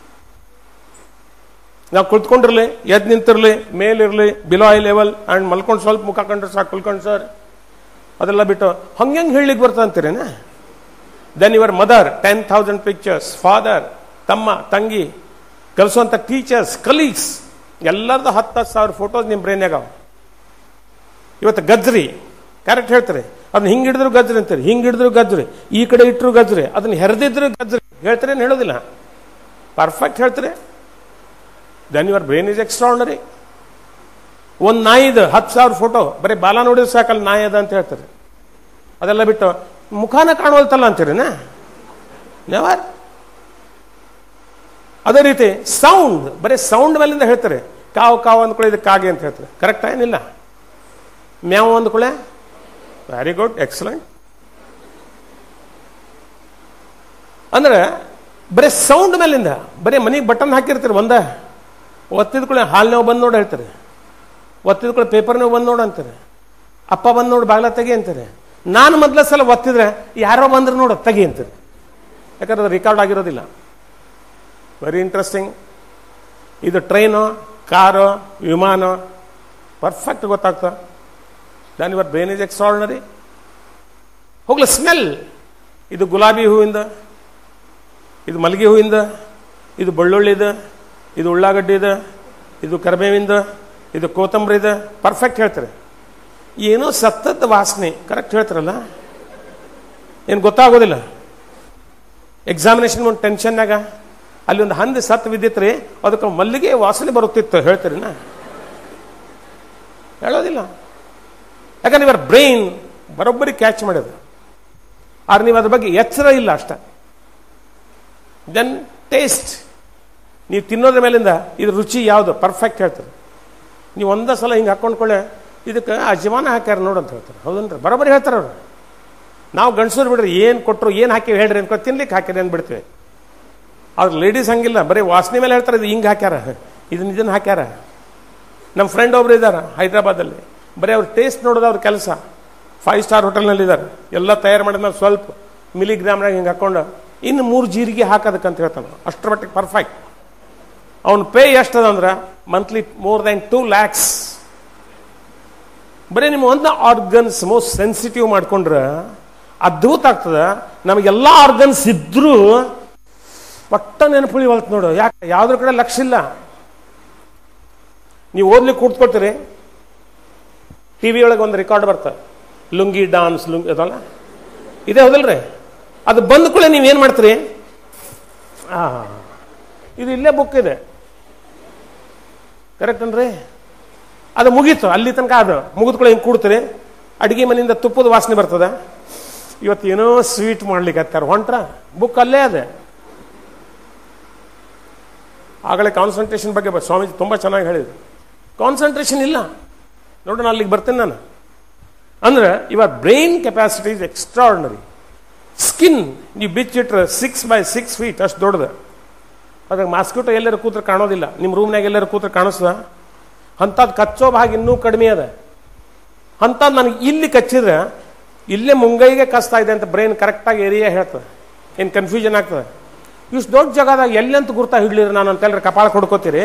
ನಾವು ಕುಳಿತುಕೊಂಡಿರ್ಲಿ, ಎದ್ದು ನಿಂತಿರ್ಲಿ, ಮೇಲಿರ್ಲಿ, ಬಿಲೋ ಐ ಲೆವೆಲ್ ಅಂಡ್ ಮಲ್ಕೊಂಡು ಸ್ವಲ್ಪ ಮುಖ ಕಂಡ್ರೆ ಸಾಕು ಕುಲ್ಕರ್ಣಿ ಸರ್. ಅದೆಲ್ಲ ಬಿಟ್ಟು ಹಂಗೆ ಹೇಳಲಿಕ್ಕೆ ಬರ್ತಾ ಅಂತೀರೇನ? Then your mother 10,000 pictures, father, ತಮ್ಮ, ತಂಗಿ, ಕಲಿಸುವಂಥ ಟೀಚರ್ಸ್, ಕಲೀಗ್ಸ್, ಎಲ್ಲರದ್ದು 10,000 ಫೋಟೋಸ್ ನಿಮ್ಮ ಬ್ರೈನ್ಯಾಗ. ಇವತ್ತು ಗಜ್ರಿ ಕರೆಕ್ಟ್ ಹೇಳ್ತಾರೆ, ಅದನ್ನ ಹಿಂಗೆ ಹಿಡಿದ್ರು ಗಜ್ರಿ ಅಂತೀರಿ, ಹಿಂಗೆ ಹಿಡಿದ್ರು ಗಜ್ರಿ, ಈ ಕಡೆ ಇಟ್ಟರು ಗಜ್ರಿ, ಅದನ್ನ ಹೆರೆದಿದ್ರು ಗಜ್ರಿ. ಹೇಳ್ತಾರೆ ಹೇಳೋದಿಲ್ಲ, ಪರ್ಫೆಕ್ಟ್ ಹೇಳ್ತಾರೆ. Then your brain is extraordinary. ಒಂದು ನಾಯಿದು 10,000 ಫೋಟೋ, ಬರೀ ಬಾಲ ನೋಡಿದ್ರೆ ಸಾಕಲ್ಲ ನಾಯಿ ಅದ ಅಂತ ಹೇಳ್ತಾರೆ. ಅದೆಲ್ಲ ಬಿಟ್ಟು ಮುಖಾನ ಕಾಣುವಲ್ತಲ್ಲ ಅಂತೀರಿನ? ನೆವರ್. ಅದೇ ರೀತಿ ಸೌಂಡ್, ಬರೀ ಸೌಂಡ್ ಮೇಲಿಂದ ಹೇಳ್ತಾರೆ. ಕಾವು ಕಾವು ಅಂದ್ಕೊಳ್ಳಿ ಕಾಗೆ ಅಂತ ಹೇಳ್ತಾರೆ. ಕರೆಕ್ಟ್ ಏನಿಲ್ಲ? ಮ್ಯಾವು ಅಂದ್ಕೊಳ್ಳೆ, ವೆರಿ ಗುಡ್, ಎಕ್ಸಲೆಂಟ್. ಅಂದ್ರೆ ಬರೀ ಸೌಂಡ್ ಮೇಲಿಂದ, ಬರೀ ಮನೆಗೆ ಬಟನ್ ಹಾಕಿರ್ತೀರಿ ಒಂದೇ, ಒತ್ತಿದ ಕೂಡ ಹಾಲು ನೋವು ಬಂದು ನೋಡಿ ಹೇಳ್ತಾರೆ, ಒತ್ತಿದ ಕೂಡ ಪೇಪರ್ ನೋವು ಬಂದು ನೋಡು ಅಂತಾರೆ, ಅಪ್ಪ ಬಂದು ನೋಡಿ ಬಾಗ್ಲ ತೆಗಿ ಅಂತಾರೆ. ನಾನು ಮೊದಲ ಸಲ ಒತ್ತಿದ್ರೆ ಯಾರೋ ಬಂದ್ರೆ ನೋಡು ತೆಗಿ ಅಂತಾರೆ, ಯಾಕಂದ್ರೆ ಅದು ರೆಕಾರ್ಡ್ ಆಗಿರೋದಿಲ್ಲ. Very interesting. ಇದು ಟ್ರೈನು, ಕಾರು, ವಿಮಾನ ಪರ್ಫೆಕ್ಟ್ ಗೊತ್ತಾಗ್ತಾ. Then your brain is extraordinary. ಹೋಗ್ಲಿ ಸ್ಮೆಲ್, ಇದು ಗುಲಾಬಿ ಹೂವಿಂದ, ಇದು ಮಲ್ಲಿಗೆ ಹೂವಿಂದ, ಇದು ಬೆಳ್ಳುಳ್ಳಿದ, ಇದು ಉಳ್ಳಾಗಡ್ಡಿದ, ಇದು ಕರಿಬೇವಿಂದ, ಇದು ಕೊತ್ತಂಬರಿದ, ಪರ್ಫೆಕ್ಟ್ ಹೇಳ್ತಾರೆ. ಏನೋ ಸತ್ತದ ವಾಸನೆ ಕರೆಕ್ಟ್ ಹೇಳ್ತಾರಲ್ಲ, ಏನು ಗೊತ್ತಾಗೋದಿಲ್ಲ. ಎಕ್ಸಾಮಿನೇಷನ್ ಒಂದು ಟೆನ್ಷನ್ನಾಗ ಅಲ್ಲಿ ಒಂದು ಹಂದಿ ಸತ್ತು ಬಿದ್ದಿತ್ರಿ, ಅದಕ್ಕೆ ಮಲ್ಲಿಗೆ ವಾಸನೆ ಬರುತ್ತಿತ್ತು ಹೇಳ್ತೀರಿ ನಾ? ಹೇಳೋದಿಲ್ಲ. ಯಾಕಂದ್ರೆ ಇವರ ಬ್ರೈನ್ ಬರೋಬ್ಬರಿ ಕ್ಯಾಚ್ ಮಾಡೋದು, ಆದ್ರೆ ನೀವು ಅದ್ರ ಬಗ್ಗೆ ಎಚ್ಚರ ಇಲ್ಲ ಅಷ್ಟ. ದೆನ್ ಟೇಸ್ಟ್, ನೀವು ತಿನ್ನೋದ್ರ ಮೇಲಿಂದ ಇದು ರುಚಿ ಯಾವುದು ಪರ್ಫೆಕ್ಟ್ ಹೇಳ್ತಾರೆ. ನೀವು ಒಂದೇ ಸಲ ಹಿಂಗೆ ಹಾಕೊಂಡ್ಕೊಳ್ಳೆ, ಇದಕ್ಕೆ ಅಜವಾನ ಹಾಕ್ಯಾರ ನೋಡು ಅಂತ ಹೇಳ್ತಾರೆ. ಹೌದನ್ರಿ? ಬರೋಬ್ಬರಿ ಹೇಳ್ತಾರೆ ಅವರು. ನಾವು ಗಂಡಸರು ಬಿಡ್ರಿ ಏನು ಕೊಟ್ಟರು ಏನು ಹಾಕಿವಿ ಹೇಳ್ರಿ ಅನ್ಕೊ, ತಿನ್ಲಿಕ್ಕೆ ಹಾಕಿರಿ ಅಂದ್ಬಿಡ್ತೀವಿ. ಅವ್ರು ಲೇಡೀಸ್ ಹಂಗಿಲ್ಲ, ಬರೀ ವಾಸನೆ ಮೇಲೆ ಹೇಳ್ತಾರೆ, ಇದು ಹಿಂಗೆ ಹಾಕ್ಯಾರ, ಇದನ್ನ ಹಾಕ್ಯಾರ. ನಮ್ಮ ಫ್ರೆಂಡ್ ಒಬ್ರು ಇದ್ದಾರೆ ಹೈದ್ರಾಬಾದಲ್ಲಿ, ಬರೀ ಅವ್ರ ಟೇಸ್ಟ್ ನೋಡೋದು ಅವ್ರ ಕೆಲಸ. 5 ಸ್ಟಾರ್ ಹೋಟೆಲ್ನಲ್ಲಿ ಇದ್ದಾರೆ, ಎಲ್ಲ ತಯಾರು ಮಾಡಿದ್ಮೇಲೆ ಸ್ವಲ್ಪ ಮಿಲಿಗ್ರಾಮ್ನಾಗ ಹಿಂಗೆ ಹಾಕೊಂಡು ಇನ್ನು 3 ಜೀರಿಗೆ ಹಾಕೋದಕ್ಕಂತ ಹೇಳ್ತಾನೆ. ಅಷ್ಟರ ಮಟ್ಟಿಗೆ ಪರ್ಫೆಕ್ಟ್. ಅವನು ಪೇ ಎಷ್ಟದಂದ್ರೆ ಮಂತ್ಲಿ more than 2 lakhs. ಬರೀ ನಿಮ್ಮ ಒಂದು ಆರ್ಗನ್ಸ್ ಮೋಸ್ಟ್ ಸೆನ್ಸಿಟಿವ್ ಮಾಡ್ಕೊಂಡ್ರೆ ಅದ್ಭುತ ಆಗ್ತದೆ. ನಮಗೆಲ್ಲ ಆರ್ಗನ್ಸ್ ಇದ್ರೂ ಒಟ್ಟ ನೆನಪುಳಿವಲ್ತು ನೋಡು. ಯಾಕೆ? ಯಾವ್ದ್ರ ಕಡೆ ಲಕ್ಷ್ಯ ಇಲ್ಲ. ನೀವು ಓದ್ಲಿಕ್ಕೆ ಕೂತ್ಕೊಳ್ತೀರಿ, ಟಿವಿ ಒಳಗೆ ಒಂದು ರೆಕಾರ್ಡ್ ಬರ್ತದೆ, ಲುಂಗಿ ಡಾನ್ಸ್, ಲುಂಗಿ ಅದಲ್ಲ ಇದೆ, ಹೌದಲ್ರಿ? ಅದು ಬಂದ ಕೂಡ ನೀವೇನು ಮಾಡ್ತೀರಿ? ಇದು ಇಲ್ಲೇ ಬುಕ್ ಇದೆ, ಕರೆಕ್ಟ್ ಅನ್ರಿ? ಅದು ಮುಗೀತು ಅಲ್ಲಿ ತನಕ. ಅದು ಮುಗಿದ್ಕೊಳ್ಳಿ ಹಿಂಗೆ ಕೂಡ್ತೀರಿ, ಅಡಿಗೆ ಮನೆಯಿಂದ ತುಪ್ಪದ ವಾಸನೆ ಬರ್ತದೆ, ಇವತ್ತು ಏನೋ ಸ್ವೀಟ್ ಮಾಡ್ಲಿಕ್ಕೆ ಹತ್ತಾರ ಹೊಂಟ್ರ, ಬುಕ್ ಅಲ್ಲೇ ಅದೇ. ಆಗಲೇ ಕಾನ್ಸಂಟ್ರೇಷನ್ ಬಗ್ಗೆ ಸ್ವಾಮೀಜಿ ತುಂಬ ಚೆನ್ನಾಗಿ ಹೇಳಿದ್ರು. ಕಾನ್ಸಂಟ್ರೇಷನ್ ಇಲ್ಲ ನೋಡ್ರಿ, ನಾನು ಅಲ್ಲಿಗೆ ಬರ್ತೇನೆ ನಾನು. ಅಂದ್ರೆ ಇವರ್ brain capacity is extraordinary. Skin ನೀವು ಬಿಚ್ಚಿಟ್ರೆ 6 by 6 feet ಅಷ್ಟು ದೊಡ್ಡದು. ಅದಾಗ ಮಾಸ್ಕಿಟೋ ಎಲ್ಲರೂ ಕೂತ್ರೆ ಕಾಣೋದಿಲ್ಲ, ನಿಮ್ಮ ರೂಮ್ನಾಗ ಎಲ್ಲರೂ ಕೂತ್ರೆ ಕಾಣಿಸ್ತದ. ಅಂಥದ್ದು ಕಚ್ಚೋ ಭಾಗ ಇನ್ನೂ ಕಡಿಮೆ ಅದ. ಅಂಥದ್ದು ನನಗೆ ಇಲ್ಲಿ ಕಚ್ಚಿದ್ರೆ ಇಲ್ಲೇ ಮುಂಗೈಗೆ ಕಚ್ತಾ ಇದೆ ಅಂತ ಬ್ರೈನ್ ಕರೆಕ್ಟಾಗಿ ಏರಿಯಾ ಹೇಳ್ತದೆ. ಏನು ಕನ್ಫ್ಯೂಷನ್ ಆಗ್ತದೆ. ಇಷ್ಟು ದೊಡ್ಡ ಜಾಗದಾಗ ಎಲ್ಲೆಂತ ಗುರ್ತಾ ಹಿಡ್ಲಿರಿ ನಾನು ಅಂತೆಲ್ಲರೂ ಕಪಾಳ ಕೊಡ್ಕೋತೀರಿ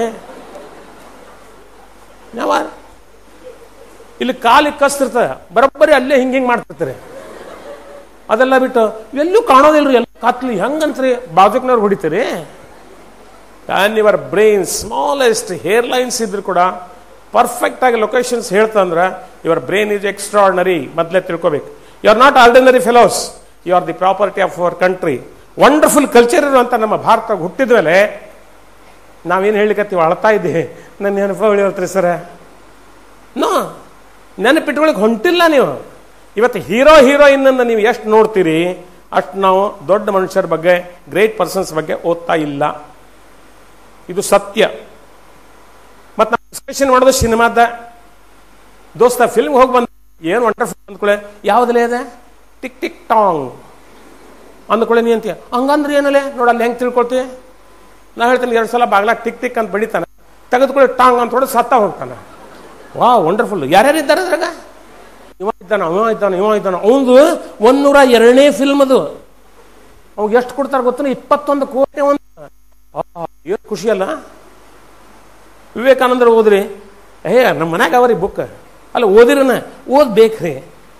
ಯಾವ? ಇಲ್ಲಿ ಕಾಲಿಗೆ ಕಸ್ತಿರ್ತದೆ, ಬರೋಬ್ಬರಿ ಅಲ್ಲೇ ಹಿಂಗೆ ಮಾಡ್ತಿರ್ತಾರೆ. ಅದೆಲ್ಲ ಬಿಟ್ಟು ಎಲ್ಲೂ ಕಾಣೋದಿಲ್ರಿ, ಎಲ್ಲ ಕತ್ಲಿ ಹೆಂಗಂತ್ರಿ ಬಾಜುಕ್ನವ್ರು ಹೊಡಿತೀರಿ. And your brain smallest hair lines ಇದ್ರು ಕೂಡ ಪರ್ಫೆಕ್ಟ್ ಆಗಿ ಲೊಕೇಶನ್ಸ್ ಹೇಳ್ತಂದ್ರೆ ಯುವರ್ ಬ್ರೈನ್ ಈಸ್ ಎಕ್ಸ್ಟ್ರಾರ್ಡಿನರಿ. ಮೊದಲೇ ತಿಳ್ಕೋಬೇಕು. You are not ordinary fellows, you are the property of our country. Wonderful culture ಇರುವಂತ ನಮ್ಮ ಭಾರತ ಹುಟ್ಟಿದ ಮೇಲೆ ನಾವೇನು ಹೇಳಿಕತ್ತೀವಿ, ಅಳ್ತಾ ಇದ್ದೀವಿ. ನನ್ನ ನೆನಪು ಉಳಿಯೋತ್ರಿ ಸರ, ನೋ ನೆನಪಿಟ್ಕೊಳಕ್ ಹೊಂಟಿಲ್ಲ ನೀವು. ಇವತ್ತು ಹೀರೋಯಿನ್ ಅನ್ನು ನೀವು ಎಷ್ಟು ನೋಡ್ತೀರಿ ಅಷ್ಟು ನಾವು ದೊಡ್ಡ ಮನುಷ್ಯರ ಬಗ್ಗೆ, ಗ್ರೇಟ್ ಪರ್ಸನ್ಸ್ ಬಗ್ಗೆ ಓದ್ತಾ ಇಲ್ಲ. ಇದು ಸತ್ಯ. ಮತ್ತು ನಾವು ಡಿಸ್ಕಷನ್ ಮಾಡೋದು ಸಿನಿಮಾದ. ದೋಸ್ತ ಫಿಲ್ಮ್ ಹೋಗಿ ಬಂದ ಏನು ವಂಡರ್ಫುಲ್ ಅಂದ್ಕೊಳ್ಳೆ, ಯಾವುದಲ್ಲೇ ಇದೆ ಟಿಕ್ ಟಿಕ್ ಟಾಂಗ್ ಅಂದ್ಕೊಳ್ಳೆ. ನೀ ಅಂತೀಯ ಹಂಗಂದ್ರೆ ಏನಲ್ಲೇ ನೋಡಲ್ಲಿ ಹೆಂಗೆ ತಿಳ್ಕೊಳ್ತೀವಿ? ನಾ ಹೇಳ್ತೀನಿ 2 ಸಲ ಬಾಗ್ಲಾಗ ಟಿಕ್ ಟಿಕ್ ಅಂತ ಬಡಿತಾನೆ, ತೆಗೆದುಕೊಳ್ಳಿ ಟಾಂಗ್ ಅಂತ ಹೊಡೆದು ಸತ್ತ ಹೋಗ್ತಾನೆ. ವಾ ವಂಡರ್ಫುಲ್. ಯಾರ್ಯಾರು ಇದ್ದಾರೆ ಅದ್ರಾಗ? ಇವ ಇದ್ದಾನ, ಅವನದು 102ನೇ ಫಿಲ್ಮ್ ಅದು. ಅವಾಗ ಎಷ್ಟು ಕೊಡ್ತಾರೆ ಗೊತ್ತ? 21 ಕೋಟಿ. ಏನು ಖುಷಿ ಅಲ್ಲ? ವಿವೇಕಾನಂದರು ಓದ್ರಿ, ನಮ್ಮ ಮನ್ಯಾಗ ಅವರಿ ಬುಕ್ ಅಲ್ಲ, ಓದಿರನ ಓದ್ಬೇಕ್ರಿ.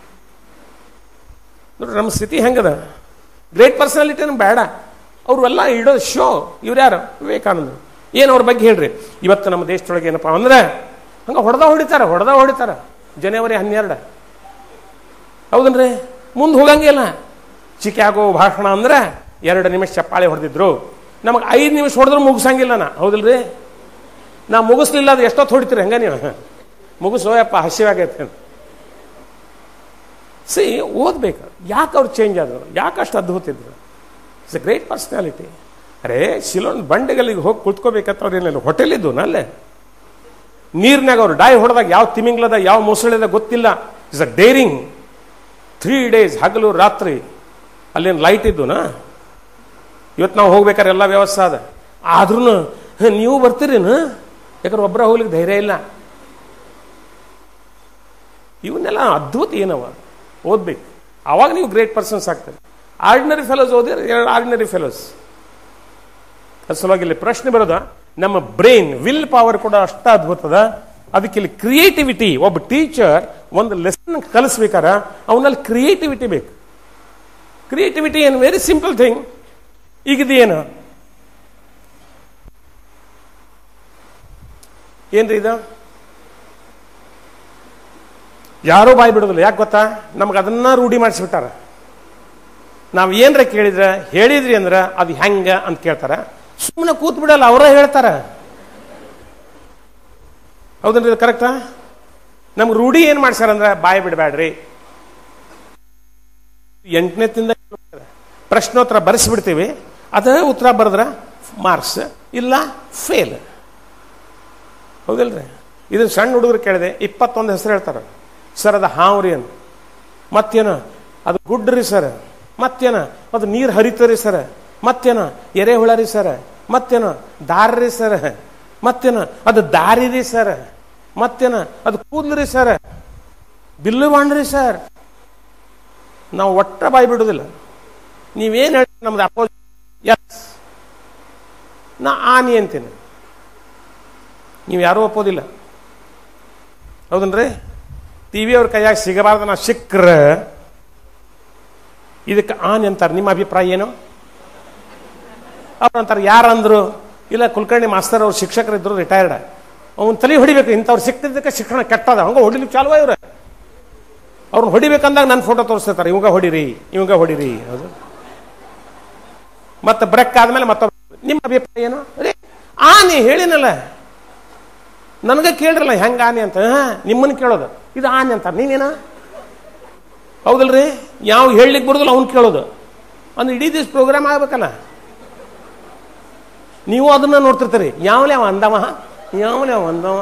ನೋಡ್ರಿ ನಮ್ಮ ಸ್ಥಿತಿ ಹೆಂಗದ. ಗ್ರೇಟ್ ಪರ್ಸನಾಲಿಟಿ ನಮ್ಗೆ ಬೇಡ, ಅವ್ರೆಲ್ಲ ಇಡೋ ಶೋ. ಇವ್ರು ಯಾರು? ವಿವೇಕಾನಂದರು. ಏನು ಅವ್ರ ಬಗ್ಗೆ ಹೇಳ್ರಿ. ಇವತ್ತು ನಮ್ಮ ದೇಶದೊಳಗೆ ಏನಪ್ಪ ಅಂದ್ರೆ ಹಂಗೆ ಹೊಡೆದ ಹೊಡಿತಾರ ಜನವರಿ 12. ಹೌದನ್ರಿ? ಮುಂದೆ ಹೋಗಂಗಿಲ್ಲ. ಚಿಕಾಗೋ ಭಾಷಣ ಅಂದ್ರೆ 2 ನಿಮಿಷ ಚಪ್ಪಾಳೆ ಹೊಡೆದಿದ್ರು. ನಮಗೆ 5 ನಿಮಿಷ ಹೊಡೆದ್ರು ಮುಗಿಸಂಗಿಲ್ಲ ನಾ. ಹೌದಿಲ್ರಿ? ನಾ ಮುಗಿಸ್ಲಿಲ್ಲ, ಅದು ಎಷ್ಟೊತ್ತು ಹೊಡಿತೀರಿ ಹಂಗ ನೀವು? ಮುಗಿಸೋಯಪ್ಪ ಹಸಿವಾಗೈತೆ. ಸಿ ಓದ್ಬೇಕು. ಯಾಕೆ ಅವ್ರು ಚೇಂಜ್ ಆದರು? ಯಾಕೆ ಅಷ್ಟು ಅದ್ಭುತ ಇದ್ರು? It's a great personality. ಅರೇ ಶಿಲೋನ್ ಬಂಡೆಗಳಿಗೆ ಹೋಗಿ ಕುತ್ಕೋಬೇಕಂತ ಅವ್ರು ಏನಿಲ್ಲ, ಹೋಟೆಲ್ ಇದ್ದು ನಲ್ಲೇ ನೀರ್ನಾಗ ಅವ್ರು ಡಾಯ್ ಹೊಡೆದಾಗ ಯಾವ ತಿಮಿಂಗ್ಲದ ಯಾವ ಮೊಸಳೆದ ಗೊತ್ತಿಲ್ಲ. It's a daring. 3 days ಹಗಲು ರಾತ್ರಿ. ಅಲ್ಲೇನು ಲೈಟ್ ಇದ್ದುನಾ? ಇವತ್ತು ನಾವು ಹೋಗ್ಬೇಕಾದ್ರೆ ಎಲ್ಲ ವ್ಯವಸ್ಥೆ ಅದ, ಆದ್ರೂ ನೀವು ಬರ್ತೀರೇನು? ಯಾಕಂದ್ರೆ ಒಬ್ಬರ ಹೋಗ್ಲಿಕ್ಕೆ ಧೈರ್ಯ ಇಲ್ಲ. ಇವನ್ನೆಲ್ಲ ಅದ್ಭುತ ಏನವ ಓದ್ಬೇಕು, ಅವಾಗ ನೀವು ಗ್ರೇಟ್ ಪರ್ಸನ್ಸ್ ಆಗ್ತಾರೆ. ಆರ್ಡಿನರಿ ಫೆಲೋಸ್ ಓದಿದ್ರೆ ಎರಡು ಆರ್ಡಿನರಿ ಫೆಲೋಸ್. ಅದ್ರ ಸಲುವಾಗಿ ಇಲ್ಲಿ ಪ್ರಶ್ನೆ ಬರೋದ, ನಮ್ಮ ಬ್ರೈನ್ ವಿಲ್ ಪವರ್ ಕೂಡ ಅಷ್ಟ ಅದ್ಭುತದ. ಅದಕ್ಕೆ ಇಲ್ಲಿ ಕ್ರಿಯೇಟಿವಿಟಿ, ಒಬ್ಬ ಟೀಚರ್ ಒಂದು ಲೆಸನ್ ಕಲಿಸ್ಬೇಕಾರ ಅವನಲ್ಲಿ ಕ್ರಿಯೇಟಿವಿಟಿ ಬೇಕು. ಕ್ರಿಯೇಟಿವಿಟಿ ಏನು ವೆರಿ ಸಿಂಪಲ್ ಥಿಂಗ್. ಈಗಿದೇನು ಏನ್ರಿ ಇದು? ಯಾರೋ ಬಾಯಿ ಬಿಡೋದಿಲ್ಲ. ಯಾಕೆ ಗೊತ್ತಾ? ನಮ್ಗೆ ಅದನ್ನ ರೂಢಿ ಮಾಡಿಸ್ಬಿಟ್ಟಾರ. ನಾವು ಏನ್ರ ಕೇಳಿದ್ರೆ ಹೇಳಿದ್ರಿ ಅಂದ್ರ ಅದು ಹೆಂಗ ಅಂತ ಕೇಳ್ತಾರ. ಸುಮ್ಮನೆ ಕೂತ್ ಬಿಡಲ್ಲ, ಅವರ ಹೇಳ್ತಾರ. ಹೌದನ್ರಿ? ಕರೆಕ್ಟಾ? ನಮ್ಗೆ ರೂಢಿ ಏನ್ ಮಾಡ್ಸಾರಂದ್ರ ಬಾಯಿ ಬಿಡಬೇಡ್ರಿ. 8ನೇ ತಿಂದ ಪ್ರಶ್ನೋತ್ತರ ಬರೆಸಿಬಿಡ್ತೀವಿ, ಅದೇ ಉತ್ತರ ಬರೆದ್ರ ಮಾರ್ಕ್ಸ್, ಇಲ್ಲ ಫೇಲ್. ಹೌದಿಲ್ರಿ? ಇದನ್ನ ಸಣ್ಣ ಹುಡುಗರು ಕೇಳಿದೆ, 21 ಹೆಸರು ಹೇಳ್ತಾರ. ಸರ್ ಅದು ಹಾವ್ರಿ ಅಂತ. ಮತ್ತೇನ ಅದು ಗುಡ್ಡ್ರಿ ಸರ್. ಮತ್ತೇನ ಅದು ನೀರು ಹರಿತರಿ ಸರ್. ಮತ್ತೇನ ಎರೆಹುಳ ರೀ ಸರ್. ಮತ್ತೇನ ದಾರ್ರಿ ಸರ್. ಮತ್ತೇನ ಅದು ದಾರಿ ರೀ ಸರ್. ಮತ್ತೇನ ಅದು ಕೂದ್ಲ್ರಿ ಸರ್. ಬಿಲ್ಲು ಬಾಣ್ರಿ ಸರ್. ನಾವು ಒಟ್ಟ ಬಾಯಿ ಬಿಡುದಿಲ್ಲ. ನೀವೇನು ಹೇಳಿ ನಮ್ದು ಅಪೋಸಿಟ್. ಎಸ್, ನಾ ಆನಿ ಅಂತೀನಿ, ನೀವು ಯಾರೂ ಒಪ್ಪೋದಿಲ್ಲ. ಹೌದನ್ರಿ? ಟಿವಿ ಅವ್ರ ಕೈಯಾಗ ಸಿಗಬಾರ್ದು, ನಾ ಸಿಕ್ಕ್ರ ಇದಕ್ಕೆ ಆನಿ ಅಂತಾರೆ. ನಿಮ್ಮ ಅಭಿಪ್ರಾಯ ಏನು? ಅವ್ರು ಅಂತಾರೆ ಯಾರಂದ್ರು? ಇಲ್ಲ ಕುಲಕರ್ಣಿ ಮಾಸ್ತರ್ ಅವ್ರು ಶಿಕ್ಷಕರಿದ್ರು, ರಿಟೈರ್ಡ್. ಅವ್ನು ತಲೆ ಹೊಡಿಬೇಕು. ಇಂಥವ್ರು ಸಿಕ್ತಿದ್ದಕ್ಕೆ ಶಿಕ್ಷಣ ಕೆಟ್ಟದ, ಹಂಗ ಹೊಡಿಲಿಕ್ಕೆ ಚಾಲುವ ಇವ್ರ. ಅವ್ರನ್ನ ಹೊಡಿಬೇಕಂದಾಗ ನನ್ನ ಫೋಟೋ ತೋರಿಸ್ತಿರ್ತಾರೆ, ಇವಾಗ ಹೊಡಿರಿ, ಇವಾಗ ಹೊಡಿರಿ. ಹೌದು. ಮತ್ತೆ ಬ್ರೇಕ್ ಆದ್ಮೇಲೆ ಮತ್ತೊಬ್ಬ, ನಿಮ್ಮ ಅಭಿಪ್ರಾಯ ಏನು? ಅರೇ ಆನೆ ಹೇಳಿನಲ್ಲ, ನನಗೆ ಕೇಳ್ರಲ್ಲ ಹೆಂಗ ಆನೆ ಅಂತ. ನಿಮ್ಮನ್ನು ಕೇಳೋದು, ಇದು ಆನೆ ಅಂತ ನೀವೇನ? ಹೌದಲ್ರಿ? ಯಾವ ಹೇಳಲಿಕ್ಕೆ ಬರೋದಿಲ್ಲ ಅವ್ನು ಕೇಳೋದು. ಅಂದ್ರೆ ಇಡೀ ದಿವಸ ಪ್ರೋಗ್ರಾಮ್ ಆಗ್ಬೇಕಲ್ಲ. ನೀವು ಅದನ್ನ ನೋಡ್ತಿರ್ತೀರಿ, ಯಾವಲೇ ಅವ ಅಂದವ, ಯಾವಲೇ ಅವ ಅಂದವ.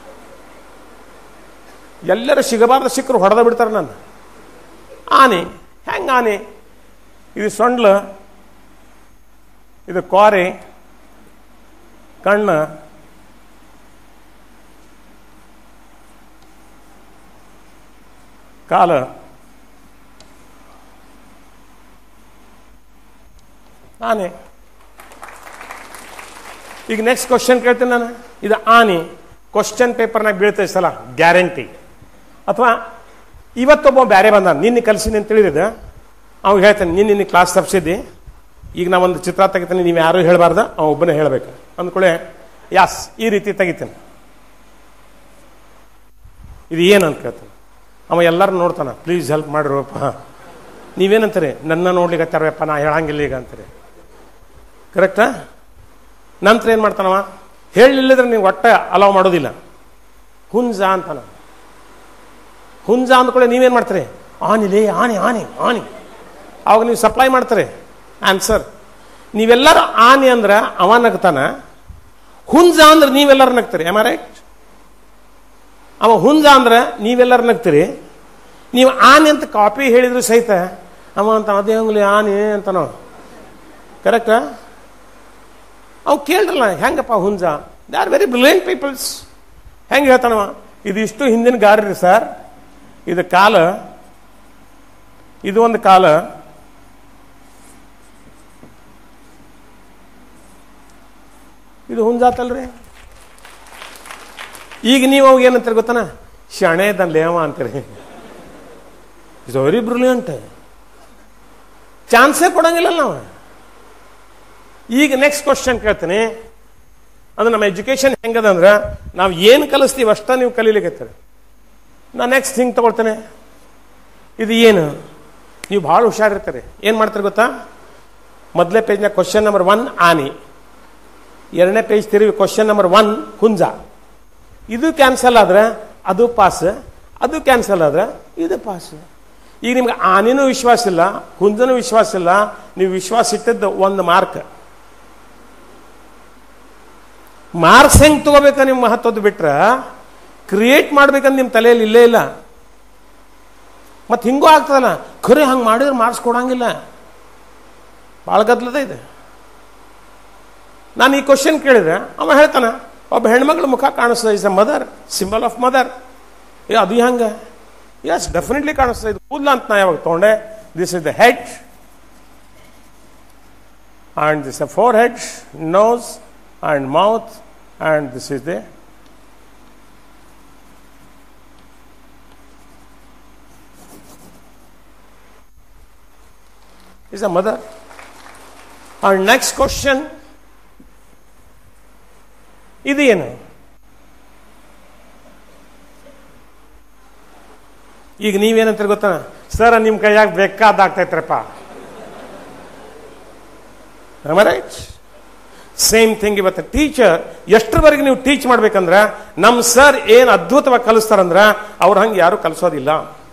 ಎಲ್ಲರೂ ಸಿಗಬಾರ್ದು, ಸಿಕ್ಕರು ಹೊಡೆದ ಬಿಡ್ತಾರೆ ನನ್ನ. ಆನೆ ಹೆಂಗ ಆನೆ? ಇದು ಸೊಂಡ್ಲ, ಇದು ಕೋರೆ, ಕಣ್ಣು, ಕಾಲ, ಆನೆ. ಈಗ ನೆಕ್ಸ್ಟ್ ಕ್ವಶನ್ ಕೇಳ್ತೀನಿ ನಾನು. ಇದು ಆನೆ ಕ್ವಶನ್ ಪೇಪರ್ನಾಗ ಬೀಳ್ತದೆ ಸಲ, ಗ್ಯಾರಂಟಿ. ಅಥವಾ ಇವತ್ತೊಬ್ಬ ಬ್ಯಾರೆ ಬಂದ, ನಿನ್ನೆ ಕಲಿಸಿನಿ ಅಂತ ತಿಳಿದಿದ್ದ, ಅವ್ ಹೇಳ್ತಾನೆ ನಿನ್ನೆ ಕ್ಲಾಸ್ ತಪ್ಪಿಸಿದ್ದಿ, ಈಗ ನಾ ಒಂದು ಚಿತ್ರ ತೆಗಿತೀನಿ, ನೀವು ಯಾರು ಹೇಳಬಾರ್ದ, ಅವ ಒಬ್ಬನೇ ಹೇಳ್ಬೇಕು ಅಂದ್ಕೊಳ್ಳೆ. ಯಾಸ್ ಈ ರೀತಿ ತೆಗಿತೀನಿ. ಇದು ಏನಂತ ಕೇಳ್ತಾನೆ. ಅವ ಎಲ್ಲರೂ ನೋಡ್ತಾನ, ಪ್ಲೀಸ್ ಹೆಲ್ಪ್ ಮಾಡಿರಪ್ಪ. ನೀವೇನಂತಾರೆ? ನನ್ನ ನೋಡ್ಲಿಕ್ಕೆ ಹತ್ತಾರಪ್ಪ, ನಾ ಹೇಳಂಗಿಲ್ಲ ಈಗ ಅಂತಾರೆ. ಕರೆಕ್ಟಾ? ನಂತರ ಏನು ಮಾಡ್ತಾನವ? ಹೇಳಿಲ್ಲದ್ರೆ ನೀವು ಒಟ್ಟ ಅಲೌ ಮಾಡೋದಿಲ್ಲ. ಹುಂಜ ಅಂತಾನ. ಹುಂಜ ಅಂದ್ಕೊಳ್ಳಿ ನೀವೇನು ಮಾಡ್ತಾರೆ? ಆನಿಲೇ, ಆನೆ ಆನೆ ಆನೆ. ಅವಾಗ ನೀವು ಸಪ್ಲೈ ಮಾಡ್ತಾರೆ ಆನ್ಸರ್. ನೀವೆಲ್ಲರೂ ಆನೆ ಅಂದ್ರೆ ಅವ ನಗ್ತಾನ, ಹುಂಜ ಅಂದ್ರೆ ನೀವೆಲ್ಲರೂ ನಗ್ತೀರಿ. Am I right? ಅವ ಹುಂಜ ಅಂದ್ರೆ ನೀವೆಲ್ಲರೂ ನಗ್ತೀರಿ. ನೀವು ಆನೆ ಅಂತ ಕಾಪಿ ಹೇಳಿದ್ರು ಸಹಿತ ಅವ ಅಂತ ಅದೇ ಹಂಗ್ಲಿ ಆನೆ ಅಂತ ನಾವು. ಕರೆಕ್ಟಾ? ಅವು ಕೇಳ್ರಲ್ಲ ಹೆಂಗಪ್ಪ ಹುಂಜ. They are very brilliant peoples. ಹೆಂಗೆ ಹೇಳ್ತಾನವ? ಇದು ಇಷ್ಟು ಹಿಂದಿನ ಗಾರಿ ಸರ್, ಇದು ಕಾಲ, ಇದು ಒಂದು ಕಾಲ, ಇದು ಹುಂಜಾತಲ್ರಿ. ಈಗ ನೀವು ಅವಾಗ ಏನಂತಾರೆ ಗೊತ್ತಾನ? ಶಣೆದಲ್ಲೇ ಅವ ಅಂತೀರಿ. It's very brilliant. ಚಾನ್ಸೇ ಕೊಡಂಗಿಲ್ಲ ನಾವು. ಈಗ ನೆಕ್ಸ್ಟ್ ಕ್ವಶನ್ ಕೇಳ್ತೀನಿ. ಅದು ನಮ್ಮ ಎಜುಕೇಶನ್ ಹೆಂಗದ ಅಂದ್ರೆ ನಾವು ಏನು ಕಲಿಸ್ತೀವಿ ಅಷ್ಟ ನೀವು ಕಲೀಲಿಕ್ಕೆ. ನಾ ನೆಕ್ಸ್ಟ್ ಹಿಂಗೆ ತಗೊಳ್ತೇನೆ. ಇದು ಏನು? ನೀವು ಭಾಳ ಹುಷಾರಿರ್ತಾರೆ. ಏನು ಮಾಡ್ತಾರೆ ಗೊತ್ತಾ? ಮೊದಲೇ ಪೇಜ್ನ ಕ್ವಶನ್ ನಂಬರ್ 1 ಆನೆ, 2ನೇ ಪೇಜ್ ತಿರುಗಿ ಕ್ವಶನ್ ನಂಬರ್ 1 ಹುಂಜ. ಇದು ಕ್ಯಾನ್ಸಲ್ ಆದ್ರೆ ಅದು ಪಾಸ್, ಅದು ಕ್ಯಾನ್ಸಲ್ ಆದ್ರೆ ಇದು ಪಾಸ್. ಈಗ ನಿಮ್ಗೆ ಆನೆನೂ ವಿಶ್ವಾಸ ಇಲ್ಲ, ಹುಂಜನೂ ವಿಶ್ವಾಸ ಇಲ್ಲ. ನೀವು ವಿಶ್ವಾಸ ಇಟ್ಟದ್ದು 1 ಮಾರ್ಕ್. ಮಾರ್ಕ್ಸ್ ಹೆಂಗೆ ತಗೋಬೇಕ ನಿಮ್ಮ ಮಹತ್ವದ್ದು ಬಿಟ್ರ ಕ್ರಿಯೇಟ್ ಮಾಡ್ಬೇಕಂತ ನಿಮ್ಮ ತಲೆಯಲ್ಲಿ ಇಲ್ಲೇ ಇಲ್ಲ. ಮತ್ತೆ ಹಿಂಗೂ ಆಗ್ತದಲ್ಲ, ಖರೆ ಹಂಗೆ ಮಾಡಿದ್ರೆ ಮಾರ್ಕ್ಸ್ ಕೊಡಂಗಿಲ್ಲ. ಭಾಳ ಗದ್ಲದ ಇದೆ. ನಾನು ಈ ಕ್ವಶನ್ ಕೇಳಿದ್ರೆ ಅವ ಹೇಳ್ತಾನ ಒಬ್ಬ ಹೆಣ್ಮಗಳ ಮುಖ ಕಾಣಿಸ್ತದೆ, is a mother, symbol of mother. ಅದು ಹೆಂಗ? ಎಸ್, ಡೆಫಿನೆಟ್ಲಿ ಕಾಣಿಸ್ತದೆ. ಇದು ಕೂದಲ ಅಂತ ನಾ ಯಾವಾಗ ತಗೊಂಡೆ. This is the head and this is the forehead, nose and mouth, and this is the is a mother. Our next question, ಇದು ಏನು? ಈಗ ನೀವೇನಂತೀರಿ ಗೊತ್ತಾ? ಸರ್ ನಿಮ್ಮ ಕೈಯಾಗ ಬೇಕಾದಾಗ್ತೈತ್ರಪ್ಪ. Am I right? Same thing. ಇವತ್ತು ಟೀಚರ್ ಎಷ್ಟರವರೆಗೆ ನೀವು ಟೀಚ್ ಮಾಡ್ಬೇಕಂದ್ರೆ, ನಮ್ಮ ಸರ್ ಏನು ಅದ್ಭುತವಾಗಿ ಕಲಿಸ್ತಾರಂದ್ರೆ ಅವ್ರು ಹಂಗೆ ಯಾರು ಕಲಿಸೋದಿಲ್ಲ.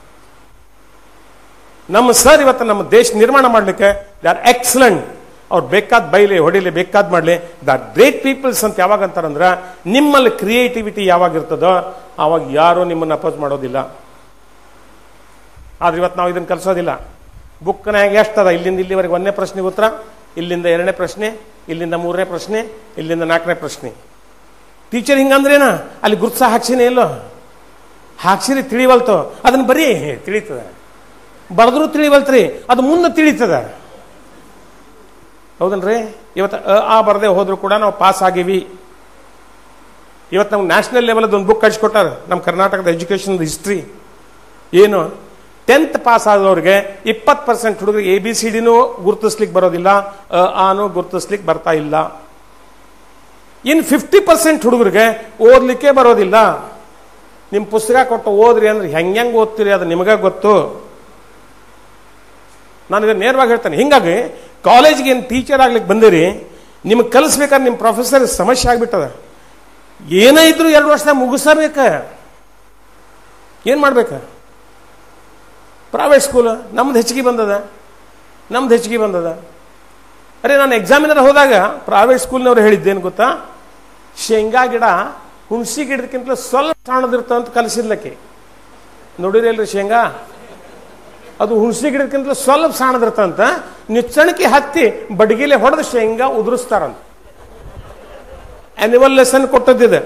ನಮ್ಮ ಸರ್ ಇವತ್ತು ನಮ್ಮ ದೇಶ ನಿರ್ಮಾಣ ಮಾಡಲಿಕ್ಕೆ ದೇ ಆರ್ ಎಕ್ಸಲೆಂಟ್. ಅವ್ರು ಬೇಕಾದ ಬೈಲಿ ಹೊಡಿಲಿ, ಬೇಕಾದ್ ಮಾಡಲಿ, ದ ಆರ್ ಗ್ರೇಟ್ ಪೀಪಲ್ಸ್ ಅಂತ ಯಾವಾಗ ಅಂತಾರಂದ್ರೆ, ನಿಮ್ಮಲ್ಲಿ ಕ್ರಿಯೇಟಿವಿಟಿ ಯಾವಾಗ ಇರ್ತದೋ ಆವಾಗ ಯಾರು ನಿಮ್ಮನ್ನು ಅಪೋಸ್ ಮಾಡೋದಿಲ್ಲ. ಆದ್ರೆ ಇವತ್ತು ನಾವು ಇದನ್ನು ಕಲಿಸೋದಿಲ್ಲ. ಬುಕ್ನಾಗ ಎಷ್ಟದ? ಇಲ್ಲಿಂದ ಇಲ್ಲಿವರೆಗೆ 1ನೇ ಪ್ರಶ್ನೆಗೆ ಉತ್ತರ, ಇಲ್ಲಿಂದ 2ನೇ ಪ್ರಶ್ನೆ, ಇಲ್ಲಿಂದ 3ನೇ ಪ್ರಶ್ನೆ, ಇಲ್ಲಿಂದ 4ನೇ ಪ್ರಶ್ನೆ. ಟೀಚರ್ ಹಿಂಗಂದ್ರೇನ ಅಲ್ಲಿ ಗುರ್ಸ ಹಾಕ್ಸಿನೇ ಇಲ್ಲೋ, ಹಾಕ್ಸಿರಿ ತಿಳಿವಲ್ತು, ಅದನ್ನ ಬರೀ ತಿಳಿತದ, ಬರೆದ್ರು ತಿಳಿವಲ್ತ್ರಿ, ಅದು ಮುಂದೆ ತಿಳಿತದ. ಹೌದನ್ರಿ? ಇವತ್ತು ಆ ಬರದೆ ಹೋದ್ರು ಕೂಡ ನಾವು ಪಾಸ್ ಆಗಿವಿ. ಇವತ್ತು ನಮ್ಗೆ ನ್ಯಾಷನಲ್ ಲೆವೆಲ್ ಒಂದು ಬುಕ್ ಕಳಿಸ್ಕೊಟ್ಟಾರ, ನಮ್ಮ ಕರ್ನಾಟಕದ ಎಜುಕೇಶನ್ ಹಿಸ್ಟ್ರಿ. ಏನು? 10th ಪಾಸ್ ಆದವ್ರಿಗೆ 20% ಹುಡುಗರಿಗೆ ABCDನೂ ಗುರುತಿಸ್ಲಿಕ್ಕೆ ಬರೋದಿಲ್ಲ, ಆನು ಗುರುತಿಸ್ಲಿಕ್ಕೆ ಬರ್ತಾ ಇಲ್ಲ. ಇನ್ನು 50% ಹುಡುಗರಿಗೆ ಓದ್ಲಿಕ್ಕೆ ಬರೋದಿಲ್ಲ. ನಿಮ್ಮ ಪುಸ್ತಕ ಕೊಟ್ಟು ಓದ್ರಿ ಅಂದ್ರೆ ಹೆಂಗೆ ಓದ್ತೀರಿ ಅದು ನಿಮಗೆ ಗೊತ್ತು. ನಾನು ಇದನ್ನು ನೇರವಾಗಿ ಹೇಳ್ತೇನೆ. ಹಿಂಗಾಗಿ ಕಾಲೇಜ್ಗೆ ಏನು ಟೀಚರ್ ಆಗ್ಲಿಕ್ಕೆ ಬಂದಿರಿ, ನಿಮಗೆ ಕಲಿಸ್ಬೇಕಾದ್ರೆ ನಿಮ್ಮ ಪ್ರೊಫೆಸರ್ ಸಮಸ್ಯೆ ಆಗ್ಬಿಟ್ಟದ. ಏನೇ ಇದ್ರು 2 ವರ್ಷದಾಗ ಮುಗಿಸಬೇಕ. ಏನು ಮಾಡ್ಬೇಕ? ಪ್ರೈವೇಟ್ ಸ್ಕೂಲ್ ನಮ್ದು ಹೆಚ್ಚಿಗೆ ಬಂದದ. ಅರೆ, ನಾನು ಎಕ್ಸಾಮಿನರ್ ಹೋದಾಗ ಪ್ರೈವೇಟ್ ಸ್ಕೂಲ್ನವ್ರು ಹೇಳಿದ್ದೇನು ಗೊತ್ತಾ? ಶೇಂಗಾ ಗಿಡ ಹುಣಸಿ ಗಿಡದಕ್ಕಿಂತ ಸ್ವಲ್ಪ ಸಣ್ಣದಿರ್ತ ಅಂತ ಕಲಿಸಿದ್ಲಕ್ಕೆ. ನೋಡಿರಲ್ರಿ ಶೇಂಗಾ? ಅದು ಹುಣಸಿ ಗಿಡಕ್ಕಿಂತ ಸ್ವಲ್ಪ ಸಣ್ಣದಿರ್ತಂತ. ನಿಚ್ಚಣಿಕೆ ಹತ್ತಿ ಬಡಗಿಲೆ ಹೊಡೆದು ಶೇಂಗಾ ಉದುರಿಸ್ತಾರಂತ. Annual lesson ಕೊಟ್ಟದ್ದಿದೆ.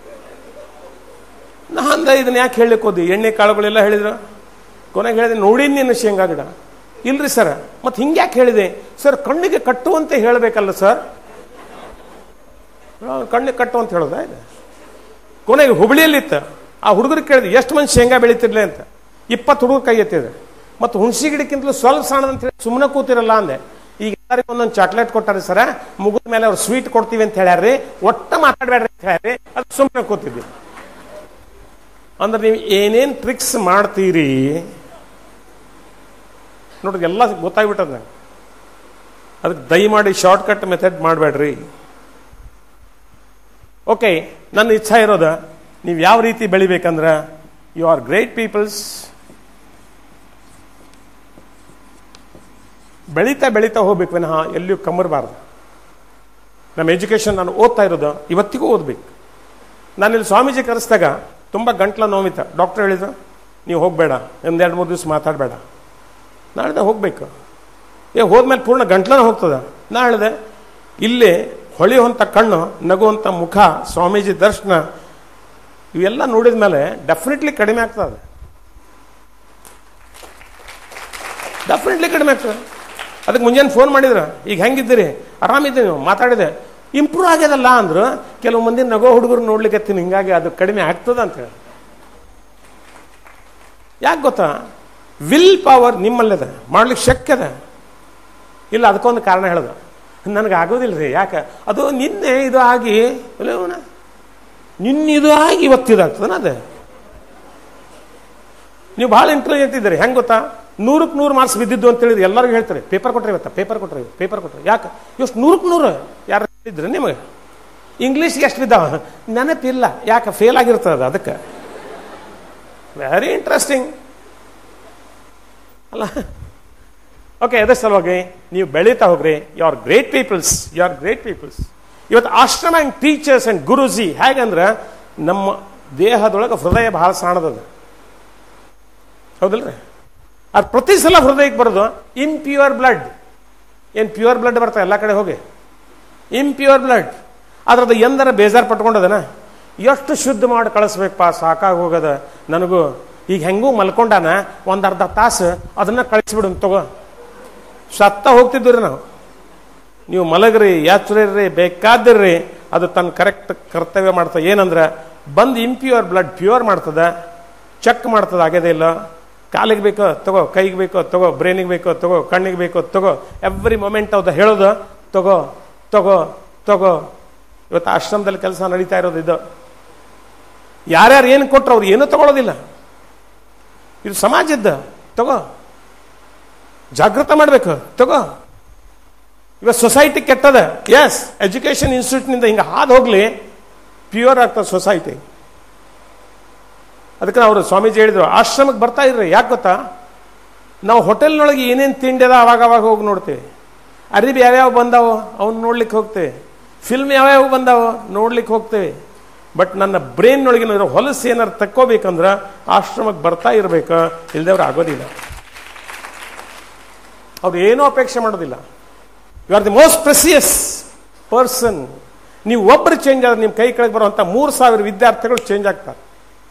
ನಾಂದ ಇದನ್ನ ಯಾಕೆ ಹೇಳಲಿಕ್ಕೆ ಹೋದಿ? ಎಣ್ಣೆ ಕಾಳುಗಳೆಲ್ಲ ಹೇಳಿದ್ರು. ಕೊನೆಗೆ ಹೇಳಿದೆ, ನೋಡಿ ನೀನು ಶೇಂಗಾ ಗಿಡ. ಇಲ್ರಿ ಸರ್, ಮತ್ತೆ ಹಿಂಗೆ ಯಾಕೆ ಹೇಳಿದೆ? ಸರ್, ಕಣ್ಣಿಗೆ ಕಟ್ಟುವಂತೆ ಹೇಳಬೇಕಲ್ಲ ಸರ್. ಕಣ್ಣಿಗೆ ಕಟ್ಟು ಅಂತ ಹೇಳೋದ ಇದೆ. ಕೊನೆಗೆ ಹುಬ್ಳಿಯಲ್ಲಿತ್ತ. ಆ ಹುಡುಗರಿಗೆ ಕೇಳಿದೆ, ಎಷ್ಟು ಮಂದಿ ಶೇಂಗಾ ಬೆಳೀತಿರ್ಲಿ ಅಂತ. 20 ಹುಡುಗರು ಕೈ ಎತ್ತಿದೆ. ಮತ್ತು ಹುಣಸಿ ಗಿಡಕ್ಕಿಂತಲೂ ಸ್ವಲ್ಪ ಸಣ್ಣದಂತ ಹೇಳಿ ಸುಮ್ಮನೆ ಕೂತಿರಲ್ಲ ಅಂದೆ. ಈಗ ಎಲ್ಲರಿಗೂ ಒಂದೊಂದು ಚಾಕ್ಲೇಟ್ ಕೊಟ್ಟಾರೆ ಸರ, ಮುಗಿದ ಮೇಲೆ ಅವ್ರು ಸ್ವೀಟ್ ಕೊಡ್ತೀವಿ ಅಂತ ಹೇಳ್ಯಾರ್ರಿ, ಒಟ್ಟ ಮಾತಾಡ್ಬೇಡ್ರಿ ಅಂತ ಹೇಳ್ಯಾರಿ, ಅದು ಸುಮ್ಮನೆ ಕೂತಿದ್ವಿ. ಅಂದ್ರೆ ನೀವು ಏನೇನು ಟ್ರಿಕ್ಸ್ ಮಾಡ್ತೀರಿ ನೋಡ್ರಿ, ಎಲ್ಲ ಗೊತ್ತಾಗ್ಬಿಟ್ಟದ ನಂಗೆ. ಅದಕ್ಕೆ ದಯಮಾಡಿ ಶಾರ್ಟ್ಕಟ್ ಮೆಥಡ್ ಮಾಡಬೇಡ್ರಿ. ಓಕೆ, ನನ್ನ ಇಚ್ಛಾ ಇರೋದ ನೀವು ಯಾವ ರೀತಿ ಬೆಳಿಬೇಕಂದ್ರೆ, ಯು ಆರ್ ಗ್ರೇಟ್ ಪೀಪಲ್ಸ್. ಬೆಳೀತಾ ಹೋಗ್ಬೇಕು ವಿನಃ ಎಲ್ಲಿಯೂ ಕಮ್ಮರಬಾರ್ದು. ನಮ್ಮ ಎಜುಕೇಶನ್ ನಾನು ಓದ್ತಾ ಇರೋದು ಇವತ್ತಿಗೂ ಓದ್ಬೇಕು. ನಾನಿಲ್ಲಿ ಸ್ವಾಮೀಜಿ ಕರೆಸಿದಾಗ ತುಂಬ ಗಂಟ್ಲ ನೋವಿತ್ತ. ಡಾಕ್ಟರ್ ಹೇಳಿದ್ರು, ನೀವು ಹೋಗಬೇಡ, 1-2-3 ದಿವಸ ಮಾತಾಡಬೇಡ. ನಾ ಹೇಳಿದೆ ಹೋಗ್ಬೇಕು. ಹೋದ್ಮೇಲೆ ಪೂರ್ಣ ಗಂಟ್ಲನ ಹೋಗ್ತದ. ನಾ ಹೇಳಿದೆ, ಇಲ್ಲಿ ಹೊಳೆಯುವಂಥ ಕಣ್ಣು, ನಗುವಂಥ ಮುಖ, ಸ್ವಾಮೀಜಿ ದರ್ಶನ ಇವೆಲ್ಲ ನೋಡಿದ ಮೇಲೆ ಡೆಫಿನೆಟ್ಲಿ ಕಡಿಮೆ ಆಗ್ತದೆ. ಅದಕ್ಕೆ ಮುಂಜಾನೆ ಫೋನ್ ಮಾಡಿದ್ರು, ಈಗ ಹೆಂಗಿದ್ದೀರಿ? ಆರಾಮಿದ್ದೀನಿ, ನೀವು ಮಾತಾಡಿದೆ, ಇಂಪ್ರೂವ್ ಆಗ್ಯದಲ್ಲ ಅಂದ್ರು. ಕೆಲವು ಮಂದಿ ನಗೋ ಹುಡುಗರು ನೋಡ್ಲಿಕ್ಕೆ ಹಿಂಗಾಗಿ ಅದು ಕಡಿಮೆ ಆಗ್ತದ ಅಂತ ಹೇಳಿ. ಯಾಕೆ ಗೊತ್ತಾ? ವಿಲ್ ಪವರ್ ನಿಮ್ಮಲ್ಲದ, ಮಾಡ್ಲಿಕ್ಕೆ ಶಕ್ಯ ಅದ. ಇಲ್ಲ, ಅದಕ್ಕೊಂದು ಕಾರಣ ಹೇಳ್ದ, ನನಗೆ ಆಗೋದಿಲ್ಲ ರೀ. ಯಾಕೆ? ಅದು ನಿನ್ನೆ ಇದು ಆಗಿ ಇವತ್ತಿದಾಗ್ತದ. ಅದೇ ನೀವು ಭಾಳ ಇಂಟೆಲಿಜೆಂಟ್ ಇದ್ದೀರಿ. ಹೆಂಗೆ ಗೊತ್ತಾ? 100ಕ್ಕೆ 100 ಮಾರ್ಕ್ಸ್ ಬಿದ್ದಿದ್ದು ಅಂತ ಹೇಳಿದ್ರೆ ಎಲ್ಲರಿಗೂ ಹೇಳ್ತಾರೆ, ಪೇಪರ್ ಕೊಟ್ರೆ ಪೇಪರ್ ಕೊಟ್ರೆ. ಯಾಕೆ? ಎಷ್ಟು 100ಕ್ಕೆ 100 ಯಾರು ಹೇಳಿದ್ರೆ ನಿಮಗೆ? ಇಂಗ್ಲೀಷ್ಗೆ ಎಷ್ಟು ಬಿದ್ದಾವ ನೆನಪಿಲ್ಲ. ಯಾಕೆ? ಫೇಲ್ ಆಗಿರ್ತದ. ಅದಕ್ಕೆ ವೆರಿ ಇಂಟ್ರೆಸ್ಟಿಂಗ್ ಅಲ್ಲ? ಓಕೆ, ಅದೇ ಸಲುವಾಗಿ ನೀವು ಬೆಳೀತಾ ಹೋಗ್ರಿ. You are great peoples. ಇವತ್ತು ಆಶ್ರಮ ಅಂಡ್ ಟೀಚರ್ಸ್ ಅಂಡ್ ಗುರುಜಿ ಹೇಗಂದ್ರೆ, ನಮ್ಮ ದೇಹದೊಳಗೆ ಹೃದಯ ಬಹಳ ಸಣ್ಣದದ, ಹೌದಲ್ರಿ? ಅದು ಪ್ರತಿ ಸಲ ಹೃದಯಕ್ಕೆ ಬರೋದು ಇಂಪ್ಯೂರ್ ಬ್ಲಡ್. ಏನು ಪ್ಯೂರ್ ಬ್ಲಡ್ ಬರ್ತಾ ಎಲ್ಲ ಕಡೆ ಹೋಗಿ ಇಂಪ್ಯೂರ್ ಬ್ಲಡ್. ಅದ್ರದ್ದು ಎಂದರ ಬೇಜಾರು ಪಟ್ಕೊಂಡದನ, ಎಷ್ಟು ಶುದ್ಧ ಮಾಡಿ ಕಳಿಸ್ಬೇಕಪ್ಪ, ಸಾಕಾಗಿ ಹೋಗದ ನನಗೂ. ಈಗ ಹೆಂಗೂ ಮಲ್ಕೊಂಡಾನ, ಒಂದು ಅರ್ಧ ತಾಸು ಅದನ್ನ ಕಳಿಸ್ಬಿಡು ತಗೋ. ಸತ್ತ ಹೋಗ್ತಿದ್ವಿ ನಾವು. ನೀವು ಮಲಗ್ರಿ, ಎಚ್ಚರಿರ್ರಿ, ಬೇಕಾದಿರ್ರಿ, ಅದು ತನ್ನ ಕರೆಕ್ಟ್ ಕರ್ತವ್ಯ ಮಾಡ್ತದೆ. ಏನಂದ್ರೆ ಬಂದು ಇಂಪ್ಯೂರ್ ಬ್ಲಡ್ ಪ್ಯೂರ್ ಮಾಡ್ತದ, ಚೆಕ್ ಮಾಡ್ತದ, ಆಗ್ಯದೇ ಇಲ್ಲ. ಕಾಲಿಗೆ ಬೇಕೋ ತಗೋ, ಕೈಗೆ ಬೇಕೋ ತಗೋ, ಬ್ರೈನಿಗೆ ಬೇಕೋ ತಗೋ, ಕಣ್ಣಿಗೆ ಬೇಕೋ ತಗೋ, ಎವ್ರಿ ಮೊಮೆಂಟ್ ಅವ್ದು ಹೇಳೋದು ತಗೋ ತಗೋ ತಗೋ. ಇವತ್ತು ಆಶ್ರಮದಲ್ಲಿ ಕೆಲಸ ನಡೀತಾ ಇರೋದು ಇದು. ಯಾರ್ಯಾರು ಏನು ಕೊಟ್ಟರು ಅವ್ರು ಏನೂ ತಗೊಳ್ಳೋದಿಲ್ಲ. ಇದು ಸಮಾಜದ ತಗೋ, ಜಾಗೃತ ಮಾಡಬೇಕು ತಗೋ. ಇವತ್ತು ಸೊಸೈಟಿ ಕೆಟ್ಟದ. ಎಸ್, ಎಜುಕೇಶನ್ ಇನ್ಸ್ಟಿಟ್ಯೂಟ್ನಿಂದ ಹಿಂಗೆ ಹಾದು ಹೋಗ್ಲಿ, ಪ್ಯೂರ್ ಆಗ್ತದೆ ಸೊಸೈಟಿ. ಅದಕ್ಕೆ ಅವರು ಸ್ವಾಮೀಜಿ ಹೇಳಿದ್ರು, ಆಶ್ರಮಕ್ಕೆ ಬರ್ತಾ ಇರ್ರಿ. ಯಾಕೆ ಗೊತ್ತಾ, ನಾವು ಹೋಟೆಲ್ನೊಳಗೆ ಏನೇನು ತಿಂಡಿ ಅದ ಅವಾಗ ಹೋಗಿ ನೋಡ್ತೇವೆ. ಅರಿಬಿ ಯಾವ್ಯಾವ ಬಂದಾವೋ ಅವ್ನು ನೋಡ್ಲಿಕ್ಕೆ ಹೋಗ್ತೇವೆ. ಫಿಲ್ಮ್ ಯಾವ್ಯಾವ ಬಂದಾವೋ ನೋಡ್ಲಿಕ್ಕೆ ಹೋಗ್ತೇವೆ. ಬಟ್ ನನ್ನ ಬ್ರೈನ್ನೊಳಗಿನ ಹೊಲಸು ಏನಾರು ತಕ್ಕೋಬೇಕಂದ್ರೆ ಆಶ್ರಮಕ್ಕೆ ಬರ್ತಾ ಇರ್ಬೇಕು, ಇಲ್ದವ್ರು ಆಗೋದಿಲ್ಲ. ಅವ್ರು ಏನೂ ಅಪೇಕ್ಷೆ ಮಾಡೋದಿಲ್ಲ. You are the most precious person. ನೀವು ಒಬ್ಬರು ಚೇಂಜ್ ಆದ್ರೆ ನಿಮ್ಮ ಕೈ ಕೆಳಗೆ ಬರುವಂಥ 3000 ವಿದ್ಯಾರ್ಥಿಗಳು ಚೇಂಜ್ ಆಗ್ತಾರೆ.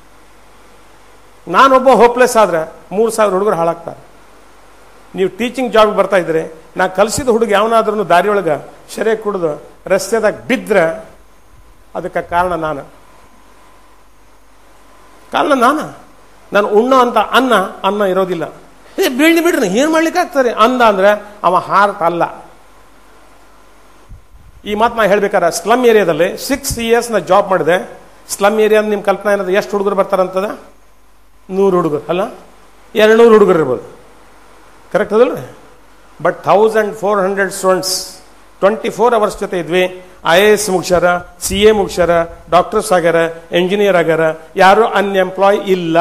ನಾನೊಬ್ಬ ಹೋಪ್ಲೆಸ್ ಆದ್ರೆ 3000 ಹುಡುಗರು ಹಾಳಾಗ್ತಾರೆ. ನೀವು ಟೀಚಿಂಗ್ ಜಾಬ್ ಬರ್ತಾ ಇದ್ರೆ, ನಾ ಕಲಿಸಿದ ಹುಡುಗ ಯಾವನಾದ್ರೂ ದಾರಿಯೊಳಗೆ ಶರೆ ಕುಡಿದು ರಸ್ತೆದಾಗ ಬಿದ್ದರೆ ಅದಕ್ಕೆ ಕಾರಣ ನಾನು. ನಾನು ಉಣ್ಣೋ ಅಂತ ಅನ್ನ ಇರೋದಿಲ್ಲ. ಬೀಳ್ನಿ ಬಿಡ್ರಿ, ಏನು ಮಾಡ್ಲಿಕ್ಕೆ ಆಗ್ತಾರೆ ಅಂದ ಅಂದ್ರೆ ಅವ ಹಾರ್ಟ್ ಅಲ್ಲ. ಈ ಮಾತು ನಾ ಹೇಳ್ಬೇಕಾರೆ ಸ್ಲಮ್ ಏರಿಯಾದಲ್ಲಿ 6 years ನಾ ಜಾಬ್ ಮಾಡಿದೆ. ಸ್ಲಮ್ ಏರಿಯಾ ನಿಮ್ಮ ಕಲ್ಪನಾ ಏನದ, ಎಷ್ಟು ಹುಡುಗರು ಬರ್ತಾರಂತದ? 100 ಹುಡುಗರು ಅಲ್ಲ, 200 ಹುಡುಗರು ಇರ್ಬೋದು. ಕರೆಕ್ಟ್ ಅದಲ್ರಿ? ಬಟ್ 1400 ಸ್ಟೂಡೆಂಟ್ಸ್ 24 hours ಜೊತೆ ಇದ್ವಿ. IAS ಮುಗ್ಸ್ಯಾರ, CA ಮುಗ್ಸ್ಯಾರ, ಡಾಕ್ಟರ್ಸ್ ಆಗ್ಯಾರ, ಎಂಜಿನಿಯರ್ ಆಗ್ಯಾರ, ಯಾರು ಅನ್ಎಂಪ್ಲಾಯ್ ಇಲ್ಲ.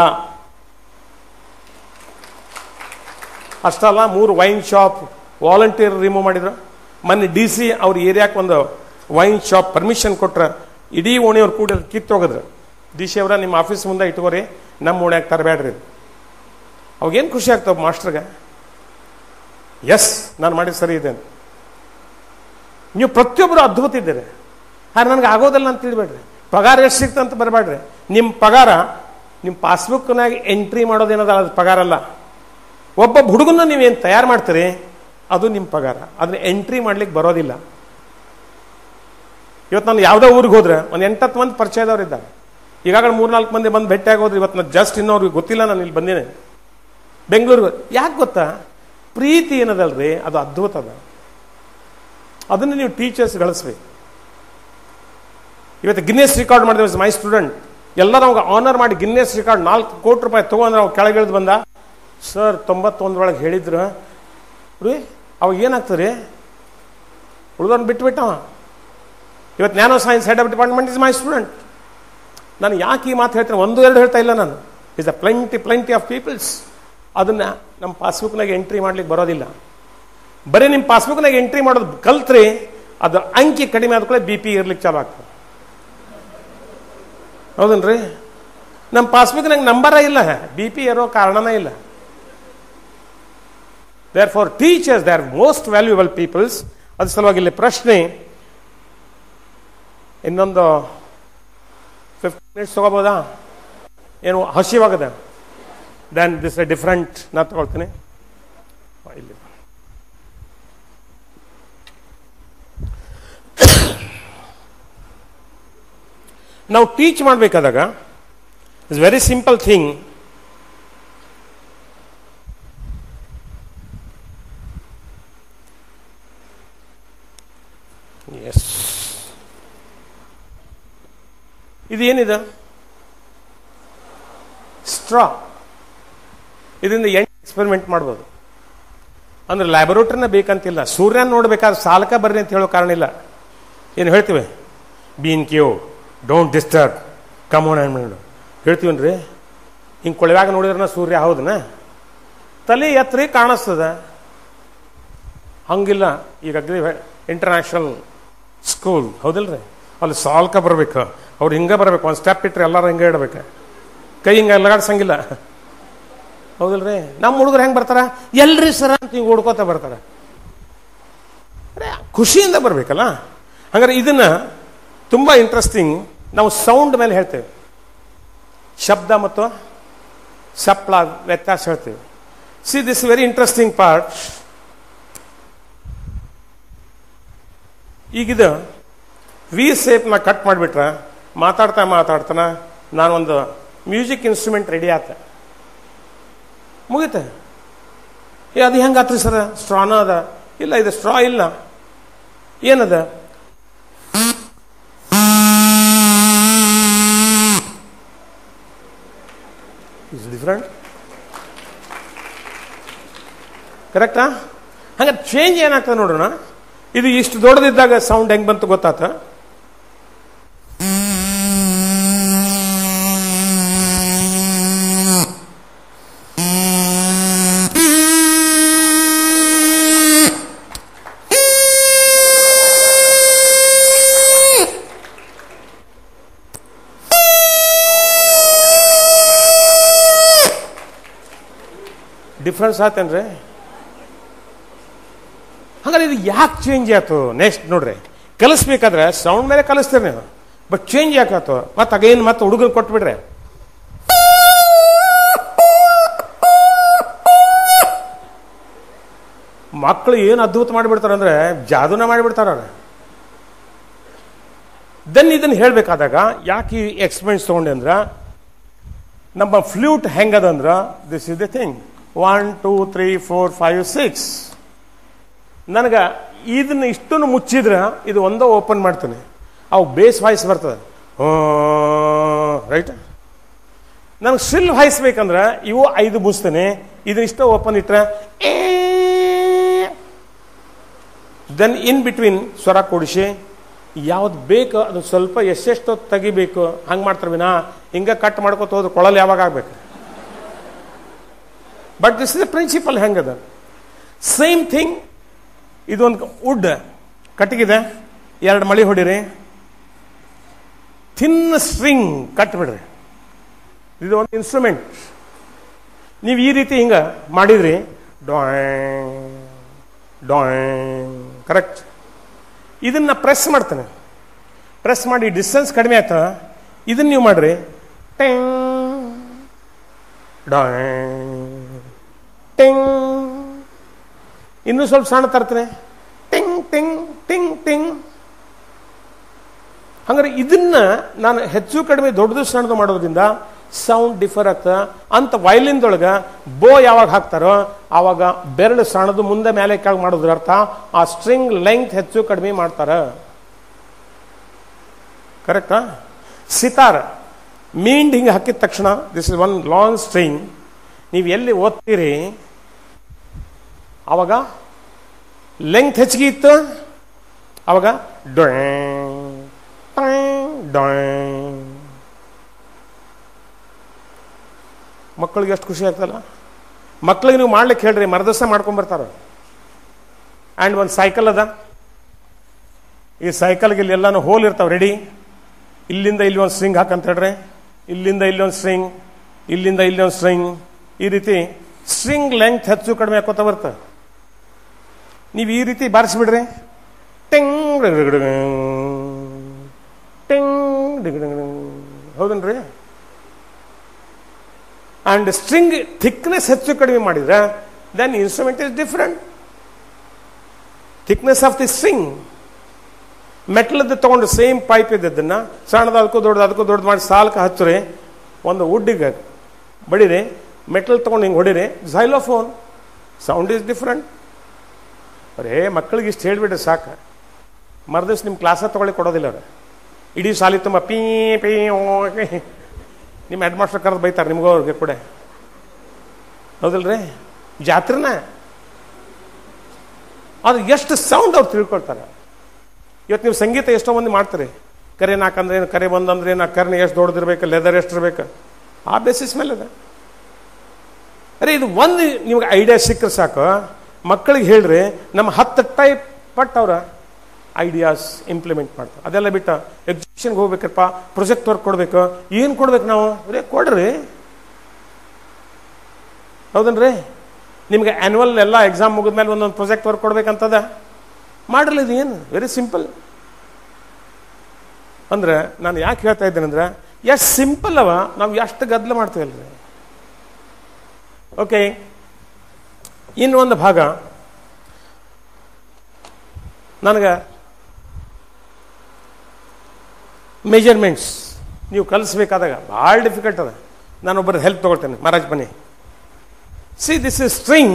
ಅಷ್ಟಲ್ಲ, 3 ವೈನ್ ಶಾಪ್ ವಾಲಂಟಿಯರ್ ರಿಮೂವ್ ಮಾಡಿದ್ರು. ಮೊನ್ನೆ DC ಅವ್ರ ಏರಿಯಾಕ್ಕೆ ಒಂದು ವೈನ್ ಶಾಪ್ ಪರ್ಮಿಷನ್ ಕೊಟ್ರ. ಇಡೀ ಓಣಿಯವ್ರು ಕೂಡ ಕಿತ್ತೋಗಿದ್ರು. DC ಅವರ ನಿಮ್ಮ ಆಫೀಸ್ ಮುಂದೆ ಇಟ್ಕೋರಿ, ನಮ್ಮ ಓಣ್ಯಾಗ ತರಬೇಡ್ರಿ. ಅವಾಗೇನು ಖುಷಿ ಆಗ್ತಾವ ಮಾಸ್ಟರ್ಗೆ, ಎಸ್ ನಾನು ಮಾಡಿದ ಸರಿ ಇದೆ. ನೀವು ಪ್ರತಿಯೊಬ್ಬರು ಅದ್ಭುತ ಇದ್ದೀರಿ. ಹಾಗೆ ನನಗೆ ಆಗೋದಿಲ್ಲ ಅಂತ ತಿಳಿಬೇಡ್ರಿ. ಪಗಾರ ಎಷ್ಟು ಸಿಗ್ತಂತ ಬರಬೇಡ್ರಿ. ನಿಮ್ಮ ಪಗಾರ ನಿಮ್ಮ ಪಾಸ್ಬುಕ್ನಾಗ ಎಂಟ್ರಿ ಮಾಡೋದೇನದ ಅದು ಪಗಾರ ಅಲ್ಲ. ಒಬ್ಬ ಹುಡುಗನ ನೀವೇನು ತಯಾರು ಮಾಡ್ತೀರಿ ಅದು ನಿಮ್ಮ ಪಗಾರ. ಅದನ್ನ ಎಂಟ್ರಿ ಮಾಡ್ಲಿಕ್ಕೆ ಬರೋದಿಲ್ಲ. ಇವತ್ತು ನಾನು ಯಾವುದೋ ಊರಿಗೆ ಹೋದ್ರೆ ಒಂದು 8-10 ಮಂದಿ ಪರಿಚಯದವ್ರು ಇದ್ದಾರೆ. ಈಗಾಗಲೇ 3-4 ಮಂದಿ ಬಂದು ಭೇಟಿಯಾಗಿ ಹೋದ್ರೆ. ಇವತ್ತು ನಾನು ಜಸ್ಟ್ ಇನ್ನೋರಿಗೆ ಗೊತ್ತಿಲ್ಲ, ನಾನು ಇಲ್ಲಿ ಬಂದೇನೆ ಬೆಂಗಳೂರಿಗೆ. ಯಾಕೆ ಗೊತ್ತಾ, ಪ್ರೀತಿ ಏನದಲ್ರಿ ಅದು ಅದ್ಭುತ ಅದ. ಅದನ್ನು ನೀವು ಟೀಚರ್ಸ್ ಗಳಿಸ್ಬೇಕು. ಇವತ್ತು ಗಿನ್ನೆಸ್ ರೆಕಾರ್ಡ್ ಮಾಡಿದ್ರೆ ಮೈ ಸ್ಟೂಡೆಂಟ್ ಎಲ್ಲರೂ ಅವಾಗ ಆನರ್ ಮಾಡಿ ಗಿನ್ನೆಸ್ ರೆಕಾರ್ಡ್ 4 ಕೋಟಿ ರೂಪಾಯಿ ತಗೊಂಡ್ರೆ ಅವಾಗ ಕೆಳಗಿಳಿದು ಬಂದ. ಸರ್ 91 ಒಳಗೆ ಹೇಳಿದ್ರು ರೀ, ಅವಾಗ ಏನಾಗ್ತದೆ ರೀ, ಉಳಿದವ್ರನ್ನ ಬಿಟ್ಟುಬಿಟ್ಟವ. ಇವತ್ತು nano science head of department is my student. ನಾನು ಯಾಕೆ ಈ ಮಾತು ಹೇಳ್ತೇನೆ, 1-2 ಹೇಳ್ತಾ ಇಲ್ಲ ನಾನು. Is a plenty of peoples. ಅದನ್ನ ನಮ್ಮ ಪಾಸ್ಬುಕ್ನಾಗ ಎಂಟ್ರಿ ಮಾಡ್ಲಿಕ್ಕೆ ಬರೋದಿಲ್ಲ. ಬರೀ ನಿಮ್ಮ ಪಾಸ್ಬುಕ್ನಾಗ ಎಂಟ್ರಿ ಮಾಡೋದು ಕಲ್ತ್ರಿ, ಅದು ಅಂಕಿ ಕಡಿಮೆ ಆದ್ಕೊಳ್ಳೆ BP ಇರ್ಲಿಕ್ಕೆ ಚಾಲು ಆಗ್ತದೆ. ಹೌದನ್ರಿ? ನಮ್ಮ ಪಾಸ್ಬುಕ್ನಾಗ ನಂಬರ ಇಲ್ಲ, BP ಇರೋ ಕಾರಣನೇ ಇಲ್ಲ. Therefore, teachers, they are most valuable peoples. ಅದ್ರ ಸಲುವಾಗಿ ಇಲ್ಲಿ ಪ್ರಶ್ನೆ ಇನ್ನೊಂದು 15 minutes ತಗೋಬೋದಾ? ಏನು ಹಸಿವಾಗದ? ದೆನ್ ದಿಸ್ ಎ ಡಿಫ್ರೆಂಟ್ ನಾ ತಗೊಳ್ತೀನಿ. ಇಲ್ಲಿ ನಾವು ಟೀಚ್ ಮಾಡಬೇಕಾದಾಗ it's very simple thing. Yes, ಇದೇನಿದೆ? ಸ್ಟ್ರಾ. ಇದರಿಂದ ಎಕ್ಸ್ಪೆರಿಮೆಂಟ್ ಮಾಡ್ಬೋದು. ಅಂದ್ರೆ ಲ್ಯಾಬೊರೇಟರಿನ ಬೇಕಂತಿಲ್ಲ. ಸೂರ್ಯನ ನೋಡ್ಬೇಕಾದ್ರೆ ಸಾಲಕ ಬರ್ರಿ ಅಂತ ಹೇಳೋ ಕಾರಣ ಇಲ್ಲ. ಏನು ಹೇಳ್ತೀವಿ? ಬೀನ್ ಕ್ಯೂ, ಡೋಂಟ್ ಡಿಸ್ಟರ್ಬ್, ಕಮೋನ್ ಅನ್ಮೇಲೆ ಹೇಳ್ತೀವನ್ರಿ. ಹಿಂಗೆ ಕೊಳವ್ಯಾಗ ನೋಡಿದ್ರನ ಸೂರ್ಯ ಹೌದನ? ತಲೆ ಎತ್ತರಿ ಕಾಣಿಸ್ತದ. ಹಂಗಿಲ್ಲ. ಈಗ ಇಂಟರ್ನ್ಯಾಷನಲ್ ಸ್ಕೂಲ್ ಹೌದಿಲ್ರಿ, ಅಲ್ಲಿ ಸಾಲ್ಕ ಬರ್ಬೇಕು. ಅವ್ರು ಹಿಂಗೆ ಬರ್ಬೇಕು, ಒಂದು ಸ್ಟೆಪ್ ಇಟ್ರೆ ಎಲ್ಲರೂ ಹಿಂಗೆ ಇಡ್ಬೇಕು, ಕೈ ಹಿಂಗೆ ಲಗಾಡ್ಸಂಗಿಲ್ಲ. ಹೌದಿಲ್ರಿ? ನಮ್ಮ ಹುಡುಗರು ಹೆಂಗೆ ಬರ್ತಾರ? ಎಲ್ರಿ ಸರ ಅಂತ ಹಿಂಗೆ ಓಡ್ಕೋತ ಬರ್ತಾರ. ಖುಷಿಯಿಂದ ಬರ್ಬೇಕಲ್ಲ. ಹಾಗಾದ್ರೆ ಇದನ್ನ ತುಂಬ ಇಂಟ್ರೆಸ್ಟಿಂಗ್ ನಾವು ಸೌಂಡ್ ಮೇಲೆ ಹೇಳ್ತೇವೆ. ಶಬ್ದ ಮತ್ತು ಸಪ್ಲ ವ್ಯತ್ಯಾಸ ಹೇಳ್ತೇವೆ. See this very interesting part. ಈಗಿದು ವಿ ಸೇಪ್ನ ಕಟ್ ಮಾಡಿಬಿಟ್ರೆ ಮಾತಾಡ್ತಾನ ನಾನೊಂದು ಮ್ಯೂಸಿಕ್ ಇನ್ಸ್ಟ್ರೂಮೆಂಟ್ ರೆಡಿ ಆತ, ಮುಗೀತೆ. ಅದು ಹೆಂಗಾತ್ರಿ ಸರ್? ಸ್ಟ್ರಾನ ಅದ? ಇಲ್ಲ, ಇದು ಸ್ಟ್ರಾ ಇಲ್ಲ. ಏನದ? Is different. ಕರೆಕ್ಟಾ? ಹಂಗ ಚೇಂಜ್ ಏನಾಗ್ತದೆ ನೋಡೋಣ. ಇದು ಇಷ್ಟು ದೊಡ್ಡದಿದ್ದಾಗ ಸೌಂಡ್ ಹೆಂಗ್ ಬಂತು ಗೊತ್ತಾತ? ಡಿಫ್ರೆನ್ಸ್ ಆತೇನ್ರಿ? ಹಾಗಾದ್ರೆ ಇದು ಯಾಕೆ ಚೇಂಜ್ ಆಯ್ತು? ನೆಕ್ಸ್ಟ್ ನೋಡ್ರಿ, ಕಲಿಸ್ಬೇಕಾದ್ರೆ ಸೌಂಡ್ ಮೇಲೆ ಕಲಿಸ್ತೀರಿ ನೀವು, ಬಟ್ ಚೇಂಜ್ ಯಾಕೆ ಆಯ್ತು? ಮತ್ತೆ ಅಗೇನ್ ಮತ್ತೆ ಹುಡುಗರು ಕೊಟ್ಬಿಡ್ರೆ ಮಕ್ಕಳು ಏನು ಅದ್ಭುತ ಮಾಡಿಬಿಡ್ತಾರೆ ಅಂದ್ರೆ ಜಾದೂನ ಮಾಡಿಬಿಡ್ತಾರ. ದೆನ್ ಇದನ್ನು ಹೇಳಬೇಕಾದಾಗ ಯಾಕೆ ಈ ಎಕ್ಸ್ಪೀರಿಯನ್ಸ್ ತಗೊಂಡೆ ಅಂದ್ರೆ, ನಮ್ಮ ಫ್ಲೂಟ್ ಹೆಂಗದಂದ್ರ ದಿಸ್ ಇಸ್ ದ ಥಿಂಗ್. 1 2 3 4 5 6. ನನಗೆ ಇದನ್ನ ಇಷ್ಟನ್ನು ಮುಚ್ಚಿದ್ರೆ ಇದು ಒಂದೋ ಓಪನ್ ಮಾಡ್ತೀನಿ, ಅವು ಬೇಸ್ ವಾಯ್ಸ್ ಬರ್ತದೆ, ರೈಟ್. ನನಗೆ ಸ್ಟಿಲ್ ವಾಯ್ಸ್ ಬೇಕಂದ್ರೆ ಇವು 5 ಮುಚ್ತೇನೆ, ಇದನ್ನ ಇಷ್ಟ ಓಪನ್ ಇಟ್ರೆ ದೆನ್ ಇನ್ ಬಿಟ್ವೀನ್ ಸ್ವರ ಕೊಡಿಸಿ ಯಾವ್ದು ಬೇಕು ಅದು ಸ್ವಲ್ಪ ಎಷ್ಟೆಷ್ಟು ತೆಗಿಬೇಕು ಹಂಗೆ ಮಾಡ್ತಾರೆ ವಿನಾ ಹಿಂಗೆ ಕಟ್ ಮಾಡ್ಕೊತ ಹೋದ್ರೆ ಕೊಳಲು ಯಾವಾಗ ಆಗ್ಬೇಕು? But this is the principle. ಹೆಂಗದ ಸೇಮ್ ಥಿಂಗ್. ಇದೊಂದು ವುಡ್ ಕಟ್ಟಿಗಿದೆ, 2 ಮಳಿ ಹೊಡಿರಿ, ಥಿನ್ ಸ್ಟ್ರಿಂಗ್ ಕಟ್ ಬಿಡ್ರಿ. ಇದು ಒಂದು ಇನ್ಸ್ಟ್ರೂಮೆಂಟ್. ನೀವು ಈ ರೀತಿ ಹಿಂಗ ಮಾಡಿದ್ರಿ, ಡಾಯ್ ಡಾಯ್, ಕರೆಕ್ಟ್. ಇದನ್ನ ಪ್ರೆಸ್ ಮಾಡ್ತಾನೆ, ಪ್ರೆಸ್ ಮಾಡಿ ಡಿಸ್ಟೆನ್ಸ್ ಕಡಿಮೆ ಆಯ್ತ. ಇದನ್ನ ನೀವು ಮಾಡ್ರಿ, ಟೆಂಗ್ ಡಾಯ್ ಟೆಂಗ್. ಇನ್ನೂ ಸ್ವಲ್ಪ ಸಣ್ಣ ತರ್ತಾನೆ, ಟಿಂಗ್ ಟಿಂಗ್ ಟಿಂಗ್ ಟಿಂಗ್. ಹಂಗಾರೆ ಇದನ್ನ ನಾನು ಹೆಚ್ಚು ಕಡಿಮೆ ದೊಡ್ಡದು ಸಣ್ಣದು ಮಾಡೋದ್ರಿಂದ ಸೌಂಡ್ ಡಿಫರ್ ಆಗ್ತದೆ. ಅಂತ ವಯಲಿನ್ದೊಳಗ ಬೋ ಯಾವಾಗ ಹಾಕ್ತಾರೋ ಆವಾಗ ಬೆರಳು ಸಣ್ಣದು ಮುಂದೆ ಮೇಲೆ ಕೆಳಗೆ ಮಾಡೋದ್ರ ಅರ್ಥ ಆ ಸ್ಟ್ರಿಂಗ್ ಲೆಂತ್ ಹೆಚ್ಚು ಕಡಿಮೆ ಮಾಡ್ತಾರ. ಕರೆಕ್ಟಾ? ಸಿತಾರ್ ಮೀಂಡ್ ಹಿಂಗೆ ಹಾಕಿದ ತಕ್ಷಣ this is one long string. ನೀವು ಎಲ್ಲಿ ಓದ್ತೀರಿ ಅವಾಗ ಲೆಂತ್ ಹೆಚ್ಚಿಗೆ ಇತ್ತು, ಅವಾಗ ಮಕ್ಕಳಿಗೆ ಎಷ್ಟು ಖುಷಿ ಆಗ್ತಲ್ಲ. ಮಕ್ಕಳಿಗೆ ನೀವು ಮಾಡ್ಲಿಕ್ಕೆ ಹೇಳ್ರಿ, ಮರದಸ ಮಾಡ್ಕೊಂಡ್ಬರ್ತಾರ. ಆ್ಯಂಡ್ ಒಂದು ಸೈಕಲ್ ಅದ, ಈ ಸೈಕಲ್ಗೆ ಇಲ್ಲಿ ಎಲ್ಲಾನು ಹೋಲ್ ಇರ್ತಾವ ರೆಡಿ. ಇಲ್ಲಿಂದ ಇಲ್ಲಿ ಒಂದು ಸ್ಟ್ರಿಂಗ್ ಹಾಕಂತ ಹೇಳ್ರಿ, ಇಲ್ಲಿಂದ ಇಲ್ಲಿ ಒಂದು ಸ್ಟ್ರಿಂಗ್, ಇಲ್ಲಿಂದ ಇಲ್ಲಿ ಒಂದು ಸ್ಟ್ರಿಂಗ್. ಈ ರೀತಿ ಸ್ಟ್ರಿಂಗ್ ಲೆಂತ್ ಹೆಚ್ಚು ಕಡಿಮೆ ಹಾಕೋತ ಬರ್ತದೆ. ನೀವು ಈ ರೀತಿ ಬಾರಿಸ್ಬಿಡ್ರಿ, ಟಿಂಗ್ ಟಿಂಗ್, ಹೌದನ್ರಿ? ಅಂಡ್ ಸ್ಟ್ರಿಂಗ್ ಥಿಕ್ನೆಸ್ ಹೆಚ್ಚು ಕಡಿಮೆ ಮಾಡಿದ್ರೆ then instrument is different. Thickness of the string ಮೆಟ್ಲದ್ದು ತಗೊಂಡು ಸೇಮ್ ಪೈಪ್ ಇದ್ದದನ್ನ ಸಣ್ಣದ ಅದಕ್ಕೂ ದೊಡ್ಡದು ಮಾಡಿ ಸಾಲ್ಕ ಹಚ್ಚ್ರಿ, ಒಂದು ವುಡ್ಡಿಗೆ ಬಡಿರಿ, ಮೆಟಲ್ ತಗೊಂಡು ಹಿಂಗೆ ಹೊಡಿರಿ, ಝೈಲೋಫೋನ್. Sound is different. ಅರೇ ಮಕ್ಕಳಿಗೆ ಇಷ್ಟು ಹೇಳ್ಬಿಟ್ರೆ ಸಾಕು, ಮರ್ದಿವ್ಸ ನಿಮ್ಮ ಕ್ಲಾಸ ತಗೊಳ್ಳಿ ಕೊಡೋದಿಲ್ಲ ಅವ್ರು. ಇಡೀ ಸಾಲಿ ತುಂಬ ಪೀ ಪೀ ನಿಮ್ಮ ಹೆಡ್ ಮಾಸ್ಟರ್ ಕರೆದು ಬೈತಾರೆ ನಿಮಗೂ ಅವ್ರಿಗೆ ಕೂಡ, ಹೌದಲ್ರಿ? ಜಾತ್ರೆನ ಅದು ಎಷ್ಟು ಸೌಂಡ್ ಅವ್ರು ತಿಳ್ಕೊಳ್ತಾರೆ. ಇವತ್ತು ನೀವು ಸಂಗೀತ ಎಷ್ಟೋ ಮಂದಿ ಮಾಡ್ತೀರಿ, ಕರೆ ನಾಕಂದ್ರೆ ಏನು, ಕರೆ ಬಂದಂದ್ರೆ ಏನು, ಕರ್ನೆ ಎಷ್ಟು ದೊಡ್ಡದಿರ್ಬೇಕು, ಲೆದರ್ ಎಷ್ಟು ಇರ್ಬೇಕು, ಆ ಬೇಸಿಸ್ ಮೇಲೆ ಅದ. ಅರೆ ಇದು ಒಂದು ನಿಮ್ಗೆ ಐಡಿಯಾ ಸಿಕ್ಕರೆ ಸಾಕು, ಮಕ್ಕಳಿಗೆ ಹೇಳ್ರಿ, ನಮ್ಮ 10 ಟೈಪ್ ಪಟ್ಟು ಅವ್ರ ಐಡಿಯಾಸ್ ಇಂಪ್ಲಿಮೆಂಟ್ ಮಾಡ್ತಾರೆ. ಅದೆಲ್ಲ ಬಿಟ್ಟು ಎಕ್ಸಿಬಿಷನ್ಗೆ ಹೋಗ್ಬೇಕಪ್ಪ, ಪ್ರೊಜೆಕ್ಟ್ ವರ್ಕ್ ಕೊಡ್ಬೇಕು, ಏನು ಕೊಡ್ಬೇಕು ನಾವು? ಅರೇ ಕೊಡ್ರಿ, ಹೌದನ್ರಿ? ನಿಮ್ಗೆ ಆ್ಯನ್ಯುವಲ್ ಎಲ್ಲ ಎಕ್ಸಾಮ್ ಮುಗಿದ್ಮೇಲೆ ಒಂದೊಂದು ಪ್ರೊಜೆಕ್ಟ್ ವರ್ಕ್ ಕೊಡ್ಬೇಕಂತದ, ಮಾಡ್ರಲ್ಲ. ಇದು ಏನು ವೆರಿ ಸಿಂಪಲ್. ಅಂದ್ರೆ ನಾನು ಯಾಕೆ ಹೇಳ್ತಾ ಇದ್ದೇನೆ ಅಂದ್ರೆ ಎಷ್ಟು ಸಿಂಪಲ್ ಅವ, ನಾವು ಎಷ್ಟು ಗದ್ದಲ ಮಾಡ್ತೀವಲ್ರಿ. ಓಕೆ, ಇನ್ನೊಂದು ಭಾಗ ನನಗೆ ಮೆಜರ್ಮೆಂಟ್ಸ್ ನೀವು ಕಲಿಸ್ಬೇಕಾದಾಗ ಭಾಳ ಡಿಫಿಕಲ್ಟ್ ಅದ. ನಾನೊಬ್ಬರ ಹೆಲ್ಪ್ ತಗೊಳ್ತೇನೆ. ಮಹಾರಾಜ್ ಬನ್ನಿ. See this is string.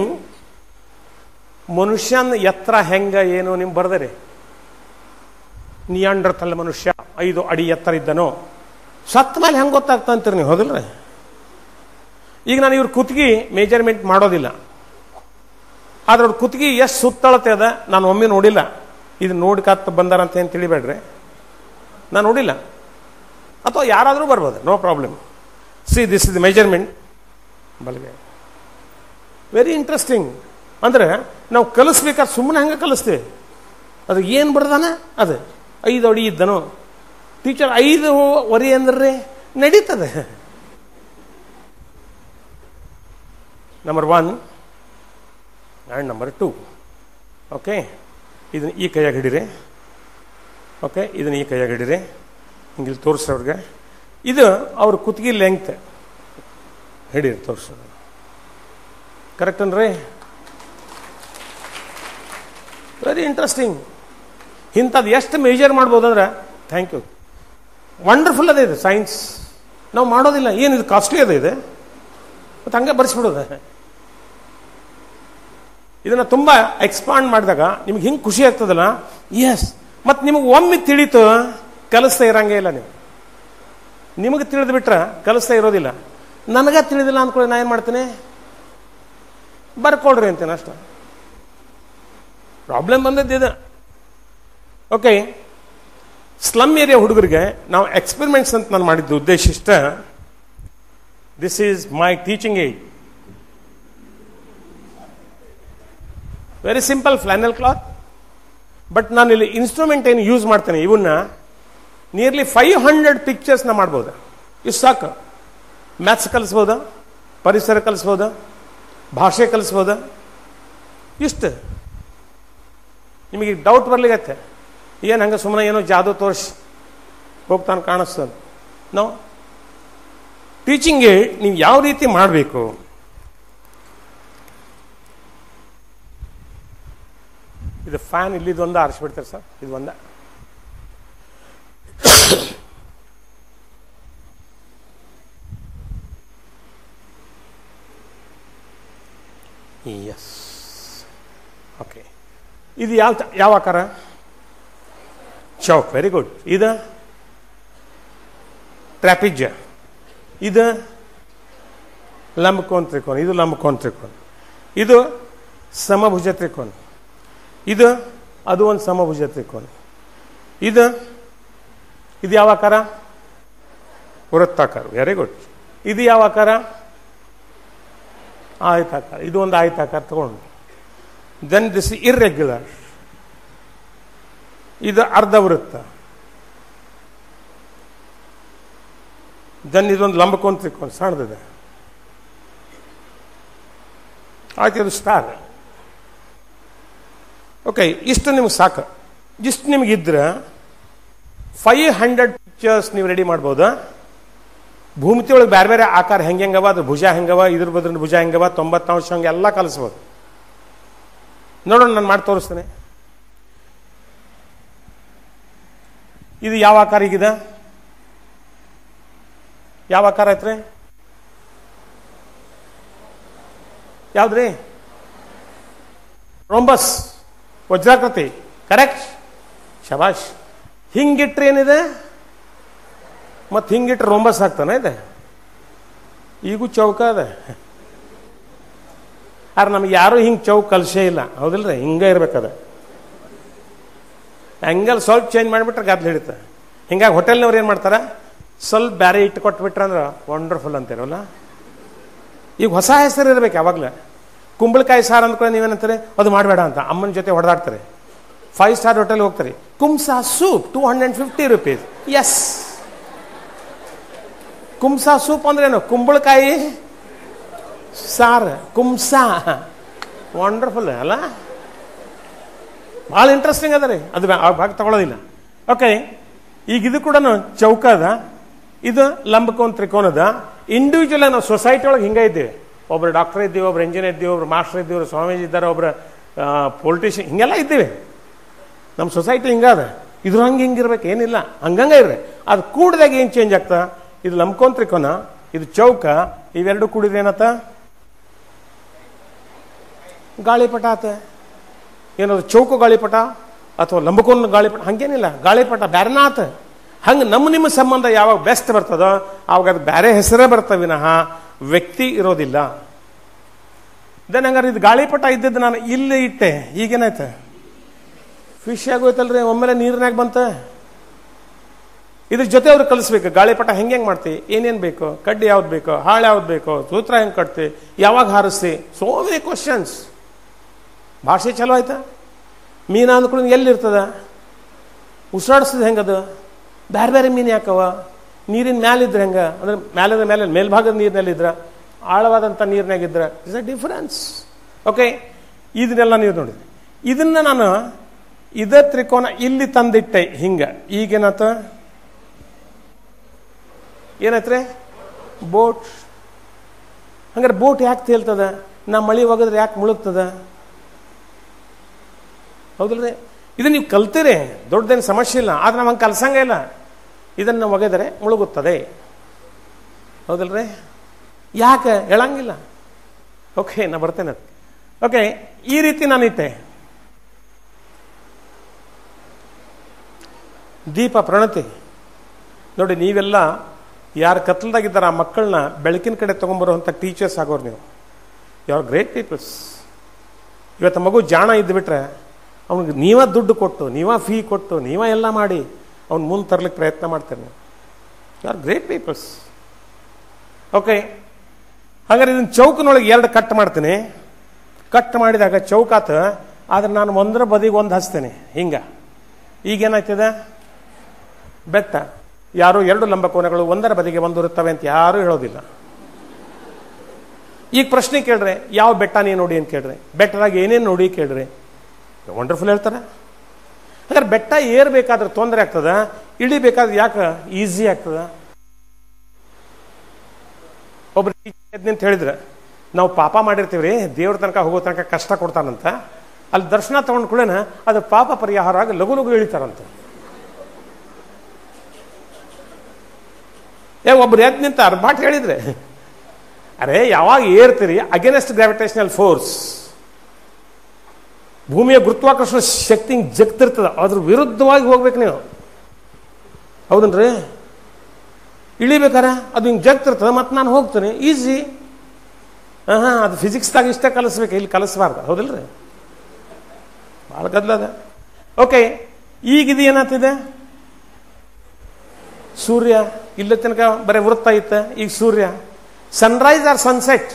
ಮನುಷ್ಯನ ಎತ್ತರ ಹೆಂಗ ಏನು ನಿಮ್ಗೆ ಬರ್ದರೆ, ನಿಯಾಂಡರ್ತಲ್ ಮನುಷ್ಯ 5 ಅಡಿ ಎತ್ತರ ಇದ್ದನೋ, ಸತ್ತ ಮೇಲೆ ಹೆಂಗೆ ಗೊತ್ತಾಗ್ತಾ ಅಂತೀರಿ ನೀವು, ಹೌದಿಲ್ರಿ? ಈಗ ನಾನು ಇವ್ರ ಕುತ್ತಿಗೆ ಮೆಜರ್ಮೆಂಟ್ ಮಾಡೋದಿಲ್ಲ, ಆದ್ರೆ ಅವ್ರ ಕುತ್ತಿಗೆ ಎಷ್ಟು ಸುತ್ತಳತೆ ಅದ ನಾನು ಒಮ್ಮೆ ನೋಡಿಲ್ಲ. ಇದು ನೋಡ್ಕತ್ತ ಬಂದಾರಂತ ಏನು ತಿಳಿಬೇಡ್ರಿ, ನಾನು ನೋಡಿಲ್ಲ. ಅಥವಾ ಯಾರಾದರೂ ಬರ್ಬೋದು, no problem. See this is the measurement ಬಲ್ಗೆ. Very interesting. ಅಂದ್ರೆ ನಾವು ಕಲಿಸ್ಬೇಕಾದ್ರೆ ಸುಮ್ಮನೆ ಹಂಗೆ ಕಲಿಸ್ತೇವೆ. ಅದು ಏನು ಬರ್ದಾನ ಅದು 5 ಅಡಿ ಇದ್ದನು. ಟೀಚರ್ 5 ಅಂದ್ರೆ ನಡೀತದೆ. Number 1 and number 2. ಓಕೆ, ಇದನ್ನು ಈ ಕೈಯಾಗಿ ಹಿಡೀರಿ. ಓಕೆ, ಇದನ್ನು ಈ ಕೈಯಾಗಿ ಹಿಡೀರಿ. ಹಿಂಗೆ ತೋರಿಸಿ ಅವ್ರಿಗೆ. ಇದು ಅವ್ರ ಕುತ್ತಿಗೆ ಲೆಂಗ್ತ್ ಹಿಡೀರಿ, ತೋರಿಸೋದು ಕರೆಕ್ಟ್ ಅನ್ರಿ? Very interesting. ಇಂಥದ್ದು ಎಷ್ಟು ಮೇಜರ್ ಮಾಡ್ಬೋದು ಅಂದ್ರೆ, ಥ್ಯಾಂಕ್ ಯು, ವಂಡರ್ಫುಲ್ ಅದೇ ಇದು ಸೈನ್ಸ್. ನಾವು ಮಾಡೋದಿಲ್ಲ. ಏನಿದು ಕಾಸ್ಟ್ಲಿ ಅದ ಇದೆ, ಮತ್ತು ಹಂಗೆ ಬರ್ಸ್ಬಿಡೋದು. ಇದನ್ನು ತುಂಬ ಎಕ್ಸ್ಪಾಂಡ್ ಮಾಡಿದಾಗ ನಿಮ್ಗೆ ಹಿಂಗೆ ಖುಷಿ ಆಗ್ತದಲ್ಲ. ಎಸ್, ಮತ್ತು ನಿಮಗೆ ಒಮ್ಮೆ ತಿಳಿತು ಕಲಿಸ್ತಾ ಇರಂಗೇ ಇಲ್ಲ. ನಿಮಗೆ ತಿಳಿದು ಬಿಟ್ರೆ ಕಲಿಸ್ತಾ ಇರೋದಿಲ್ಲ. ನನಗೆ ತಿಳಿದಿಲ್ಲ ಅಂದ್ಕೊಳ್ಳಿ, ನಾ ಏನು ಮಾಡ್ತೇನೆ, ಬರ್ಕೊಡ್ರಿ ಅಂತೇನೆ ಅಷ್ಟ. ಪ್ರಾಬ್ಲಮ್ ಬಂದದ್ದು. ಓಕೆ, ಸ್ಲಮ್ ಏರಿಯಾ ಹುಡುಗರಿಗೆ ನಾವು ಎಕ್ಸ್ಪೆರಿಮೆಂಟ್ಸ್ ಅಂತ ನಾನು ಮಾಡಿದ್ದು ಉದ್ದೇಶ ಇಷ್ಟ. This is my teaching aid. Very simple flannel cloth. But ನಾನು ಇಲ್ಲಿ ಇನ್ಸ್ಟ್ರೂಮೆಂಟ್ ಏನು ಯೂಸ್ ಮಾಡ್ತೇನೆ, ಇವನ್ನ ನಿಯರ್ಲಿ 500 ಪಿಕ್ಚರ್ಸ್ನ ಮಾಡ್ಬೋದು. ಇಷ್ಟು ಸಾಕು. ಮ್ಯಾಥ್ಸ್ ಕಲಿಸ್ಬೋದ, ಪರಿಸರ ಕಲಿಸ್ಬೋದ, ಭಾಷೆ ಕಲಿಸ್ಬೋದ. ಇಷ್ಟು ನಿಮಗೆ ಡೌಟ್ ಬರ್ಲಿಗತ್ತೆ, ಏನು ಹಂಗೆ ಸುಮ್ಮನೆ ಏನೋ ಜಾದು ತೋರಿಸಿ ಹೋಗ್ತಾನೆ ಕಾಣಿಸ್ತದೆ. ನಾವು ಟೀಚಿಂಗ್ಗೆ ನೀವು ಯಾವ ರೀತಿ ಮಾಡಬೇಕು, ಇದು ಫ್ಯಾನ್ ಇಲ್ಲಿದೊಂದು ಆರಿಸ್ಬಿಡ್ತಾರೆ ಸರ್, ಇದು ಒಂದ. Yes, okay. ಇದು ಯಾವ ಆಕಾರ? ಚೌಕ್. Very good. ಇದು ಟ್ರ್ಯಾಪಿಜ್ಯ, ಇದು ಲಂಬಕೋನ ತ್ರಿಕೋನ, ಇದು ಲಂಬಕೋನ ತ್ರಿಕೋನ, ಇದು ಸಮಭುಜ ತ್ರಿಕೋನ, ಇದು ಅದು ಒಂದು ಸಮಭುಜ ತ್ರಿಕೋನ. ಇದು ಯಾವ ಆಕಾರ? ವೃತ್ತಾಕಾರ. Very good. ಇದು ಯಾವ ಆಕಾರ? ಆಯತಾಕಾರ. ಇದು ಒಂದು ಆಯತಾಕಾರ ತಗೊಂಡು. Then this irregular. ಇದು ಅರ್ಧವೃತ್ತ. ದೆನ್ ಇದೊಂದು ಲಂಬಕೋನ ತ್ರಿಕೋನ ಸಣ್ಣದಿದೆ. ಆಯ್ತು, ಇದು ಸ್ಟಾರ್. ಓಕೆ, ಇಷ್ಟು ನಿಮ್ಗೆ ಸಾಕು. ಇಷ್ಟು ನಿಮಗಿದ್ರೆ 500 ಪಿಕ್ಚರ್ಸ್ ನೀವು ರೆಡಿ ಮಾಡ್ಬೋದಾ? ಭೂಮಿತಿ ಒಳಗೆ ಬೇರೆ ಬೇರೆ ಆಕಾರ ಹೆಂಗವ, ಅದ್ರ ಭುಜ ಹೆಂಗವ, ಇದ್ರ ಬದ್ರ ಭುಜ ಹೆಂಗವ, 90 ಅಂಶ ಹಂಗೆ ಎಲ್ಲ ಕಲಿಸ್ಬೋದು. ನೋಡೋಣ, ನಾನು ಮಾಡಿ ತೋರಿಸ್ತೇನೆ. ಇದು ಯಾವ ಆಕಾರ ಈಗಿದೆ? ಯಾವ ಆಕಾರ ಐತ್ರಿ? ಯಾವ್ದ್ರಿ? ರೋಂಬಸ್, ವಜ್ರಾಕೃತಿ. ಕರೆಕ್ಟ್, ಶಬಾಷ್. ಹಿಂಗಿಟ್ರೆ ಏನಿದೆ? ಮತ್ತು ಹಿಂಗಿಟ್ರೆ ರೋಂಬಸ್ ಆಗ್ತಾನೆ ಇದೆ. ಈಗೂ ಚೌಕ ಅದ. ಆದ್ರೆ ನಮ್ಗೆ ಯಾರು ಹಿಂಗೆ ಚೌಕ್ ಕಲ್ಸೇ ಇಲ್ಲ, ಹೌದಿಲ್ರಿ? ಹಿಂಗೆ ಇರ್ಬೇಕದ. ಆ್ಯಂಗಲ್ ಸ್ವಲ್ಪ ಚೇಂಜ್ ಮಾಡಿಬಿಟ್ರೆ ಗದ್ಲು ಹಿಡಿತ. ಹಿಂಗಾಗಿ ಹೋಟೆಲ್ನವ್ರು ಏನು ಮಾಡ್ತಾರೆ, ಸ್ವಲ್ಪ ಬೇರೆ ಇಟ್ಟು ಕೊಟ್ಬಿಟ್ರೆ ಅಂದ್ರೆ ವಂಡರ್ಫುಲ್ ಅಂತೀರಲ್ಲ. ಈಗ ಹೊಸ ಹೆಸರು ಇರ್ಬೇಕು ಯಾವಾಗಲೇ. ಕುಂಬಳಕಾಯಿ ಸಾರು ಅಂದ್ಕೊಂಡು ನೀವೇನಂತಾರೆ, ಅದು ಮಾಡಬೇಡ ಅಂತ ಅಮ್ಮನ ಜೊತೆ ಹೊಡೆದಾಡ್ತಾರೆ. 5 ಸ್ಟಾರ್ ಹೋಟೆಲ್ ಹೋಗ್ತಾರೆ, ಕುಂಸಾ ಸೂಪ್ 250 ರೂಪೀಸ್. ಎಸ್, ಕುಂಸಾ ಸೂಪ್ ಅಂದ್ರೇನು? ಕುಂಬಳಕಾಯಿ ಸಾರು, ಕುಂಸಾ. ವಂಡರ್ಫುಲ್ ಅಲ್ಲ? ಭಾಳ ಇಂಟ್ರೆಸ್ಟಿಂಗ್ ಅದ ರೀ. ಅದು ಆ ಭಾಗ ತಗೊಳ್ಳೋದಿಲ್ಲ. ಓಕೆ, ಈಗ ಇದು ಕೂಡ ಚೌಕ ಅದ, ಇದು ಲಂಬಕೋನ ತ್ರಿಕೋನದ. ಇಂಡಿವಿಜುವಲ್ ನಾವು ಸೊಸೈಟಿ ಒಳಗೆ ಹಿಂಗೆ ಇದ್ದೀವಿ. ಒಬ್ರು ಡಾಕ್ಟರ್ ಇದ್ದೀವಿ, ಒಬ್ರು ಇಂಜಿನಿಯರ್ ಇದ್ದೀವಿ, ಒಬ್ರು ಮಾಸ್ಟರ್ ಇದ್ದೀವಿ, ಒಬ್ರು ಸ್ವಾಮೀಜಿ ಇದ್ದಾರೆ, ಒಬ್ರು ಪೊಲಿಟಿಷಿಯನ್, ಹಿಂಗೆಲ್ಲ ಇದ್ದೀವಿ. ನಮ್ಮ ಸೊಸೈಟಿ ಹಿಂಗಾದ. ಇದ್ರ ಹಿಂಗಿರ್ಬೇಕು ಏನಿಲ್ಲ, ಹಂಗಂಗೆ ಇರ್ರಿ. ಅದು ಕೂಡಿದಾಗ ಏನು ಚೇಂಜ್ ಆಗ್ತಾ? ಇದು ಲಂಬಕೋನ ತ್ರಿಕೋನ, ಇದು ಚೌಕ, ಇವೆರಡು ಕೂಡಿದ್ರೆ ಏನತ್ತ? ಗಾಳಿಪಟ ಆತ. ಏನಾದ್ರು ಚೌಕ ಗಾಳಿಪಟ ಅಥವಾ ಲಂಬಕೋನ ಗಾಳಿಪಟ ಹಂಗೇನಿಲ್ಲ, ಗಾಳಿಪಟ ಬ್ಯಾರನ ಆತ. ಹಂಗೆ ನಿಮ್ಮ ಸಂಬಂಧ ಯಾವಾಗ ಬೆಸ್ಟ್ ಬರ್ತದೋ ಆವಾಗ ಅದು ಬೇರೆ ಹೆಸರೇ ಬರ್ತವೆ ವಿನಃ ವ್ಯಕ್ತಿ ಇರೋದಿಲ್ಲ. ದೆನ್ ಹಂಗಾರೆ ಇದು ಗಾಳಿಪಟ ಇದ್ದದ್ದು ನಾನು ಇಲ್ಲಿ ಇಟ್ಟೆ, ಈಗೇನಾಯ್ತು? ಫಿಶ್ ಆಗೋಯ್ತಲ್ರಿ, ಒಮ್ಮೆಲೆ ನೀರಿನಾಗ ಬಂತ. ಇದ್ರ ಜೊತೆ ಅವ್ರು ಕಲಿಸ್ಬೇಕು ಗಾಳಿಪಟ ಹೆಂಗೆ ಮಾಡ್ತಿ, ಏನೇನು ಬೇಕು, ಕಡ್ಡಿ ಯಾವ್ದು ಬೇಕೋ, ಹಾಳು ಯಾವ್ದು ಬೇಕೋ, ಸೂತ್ರ ಹೆಂಗೆ ಕಟ್ತಿ, ಯಾವಾಗ ಹಾರಿಸ್ತಿ, ಸೋ ಮೆನಿ ಕ್ವಶನ್ಸ್. ಭಾಷೆ ಚಲೋ ಆಯ್ತಾ? ಮೀನ ಅಂದ್ಕೊಂಡು ಎಲ್ಲಿರ್ತದ, ಉಸಿರಾಡಿಸಿದ ಹೆಂಗದು, ಬೇರೆ ಬೇರೆ ಮೀನು ಯಾಕವ, ನೀರಿನ ಮ್ಯಾಲಿದ್ರೆ ಹೆಂಗೆ, ಅಂದ್ರೆ ಮ್ಯಾಲಿನ ಮೇಲೆ ಮೇಲ್ಭಾಗದ ನೀರಿನಲ್ಲಿದ್ರ, ಆಳವಾದಂಥ ನೀರಿನಾಗಿದ್ರ, ಇಸ್ ಅ ಡಿಫರೆನ್ಸ್. ಓಕೆ, ಇದನ್ನೆಲ್ಲ ನೀವು ನೋಡಿದ್ರಿ. ಇದನ್ನ ನಾನು ಇದೇ ತ್ರಿಕೋನ ಇಲ್ಲಿ ತಂದಿಟ್ಟೆ ಹಿಂಗೆ. ಈಗೇನಾತ? ಏನಾಯ್ತ್ರಿ? ಬೋಟ್. ಹಂಗಾರೆ ಬೋಟ್ ಯಾಕೆ ತೇಲ್ತದ? ನಾ ಮಳಿ ಒಗದ್ರೆ ಯಾಕೆ ಮುಳುಗ್ತದ? ಹೌದಲ್ರಿ? ಇದನ್ನ ನೀವು ಕಲ್ತೀರಿ, ದೊಡ್ಡದೇನು ಸಮಸ್ಯೆ ಇಲ್ಲ. ಆದ್ರೆ ನಾವು ಹಂಗೆ ಕಲ್ಸಂಗ ಇಲ್ಲ. ಇದನ್ನು ಒಗೆದರೆ ಮುಳುಗುತ್ತದೆ. ಹೌದಲ್ರಿ? ಯಾಕೆ ಹೇಳಂಗಿಲ್ಲ. ಓಕೆ, ನಾ ಬರ್ತೇನೆ. ಓಕೆ, ಈ ರೀತಿ ನಾನು ಇಟ್ಟೆ. ದೀಪ ಪ್ರಣತಿ ನೋಡಿ, ನೀವೆಲ್ಲ ಯಾರು ಕತ್ಲದಾಗಿದ್ದಾರೆ ಆ ಮಕ್ಕಳನ್ನ ಬೆಳಕಿನ ಕಡೆ ತೊಗೊಂಬರುವಂಥ ಟೀಚರ್ಸ್ ಆಗೋರು ನೀವು. You are great peoples. ಇವತ್ತು ಮಗು ಜಾಣ ಇದ್ದುಬಿಟ್ರೆ ಅವ್ನಿಗೆ ನೀವ ದುಡ್ಡು ಕೊಟ್ಟು, ನೀವ ಫೀ ಕೊಟ್ಟು, ನೀವ ಎಲ್ಲ ಮಾಡಿ ಅವ್ನು ಮುಂದೆ ತರ್ಲಿಕ್ಕೆ ಪ್ರಯತ್ನ ಮಾಡ್ತಾರೆ ನೀವು. You are great peoples. Okay, ಹಾಗಾದ್ರೆ ಇದನ್ನು ಚೌಕನೊಳಗೆ 2 ಕಟ್ ಮಾಡ್ತೀನಿ. ಕಟ್ ಮಾಡಿದಾಗ ಚೌಕಾತ, ಆದ್ರೆ ನಾನು ಒಂದರ ಬದಿಗೆ ಒಂದು ಹಚ್ತೇನೆ ಹಿಂಗ. ಈಗೇನಾಯ್ತದೆ? ಬೆಟ್ಟ. ಯಾರು 2 ಲಂಬಕೋನಗಳು ಒಂದರ ಬದಿಗೆ ಒಂದು ಇರುತ್ತವೆ ಅಂತ ಯಾರು ಹೇಳೋದಿಲ್ಲ. ಈಗ ಪ್ರಶ್ನೆ ಕೇಳ್ರೆ, ಯಾವ ಬೆಟ್ಟ ನೀನು ನೋಡಿ ಅಂತ ಕೇಳ್ರಿ, ಬೆಟ್ಟದಾಗ ಏನೇನು ನೋಡಿ ಕೇಳ್ರಿ, ವಂಡರ್ಫುಲ್ ಹೇಳ್ತಾರೆ. ಹಾಗಾದ್ರೆ ಬೆಟ್ಟ ಏರ್ಬೇಕಾದ್ರೆ ತೊಂದರೆ ಆಗ್ತದ, ಇಳಿಬೇಕಾದ್ರೆ ಯಾಕೆ ಈಸಿ ಆಗ್ತದ? ಒಬ್ರು ಅಂತ ಹೇಳಿದ್ರೆ, ನಾವು ಪಾಪ ಮಾಡಿರ್ತೀವ್ರಿ, ದೇವ್ರ ತನಕ ಹೋಗೋ ತನಕ ಕಷ್ಟ ಕೊಡ್ತಾನಂತ, ಅಲ್ಲಿ ದರ್ಶನ ತಗೊಂಡ್ ಕೂಡೇನ ಅದು ಪಾಪ ಪರಿಹಾರ ಆಗಿ ಲಘು ಲಘು ಇಳಿತಾರಂತ. ಒಬ್ರು ಎದ್ದು ನಿಂತ ಅರ್ಭಾಟ್ ಹೇಳಿದ್ರೆ, ಅರೆ ಯಾವಾಗ ಏರ್ತೀರಿ ಅಗೇನೆಸ್ಟ್ ಗ್ರಾವಿಟೇಷನಲ್ ಫೋರ್ಸ್, ಭೂಮಿಯ ಗುರುತ್ವಾಕರ್ಷಣ ಶಕ್ತಿ ಜಗ್ತಿರ್ತದ, ಅದ್ರ ವಿರುದ್ಧವಾಗಿ ಹೋಗ್ಬೇಕು ನೀವು. ಹೌದನ್ರಿ? ಇಳಿಬೇಕಾರ ಅದು ಹಿಂಗೆ ಜಗ್ತಿರ್ತದ, ಮತ್ತೆ ನಾನು ಹೋಗ್ತೇನೆ ಈಸಿ. ಅದು ಫಿಸಿಕ್ಸ್ದಾಗ ಇಷ್ಟೇ ಕಲಿಸ್ಬೇಕು, ಇಲ್ಲಿ ಕಲಿಸ್ಬಾರ್ದು. ಹೌದಿಲ್ರಿ? ಭಾಳ ಗದ್ದಲದ. ಓಕೆ, ಈಗ ಇದು ಏನಾಗ್ತಿದೆ? ಸೂರ್ಯ ಇಲ್ಲ ತನಕ ಬರೀ ವೃತ್ತ ಇತ್ತ, ಈಗ ಸೂರ್ಯ. Sunrise R sunset?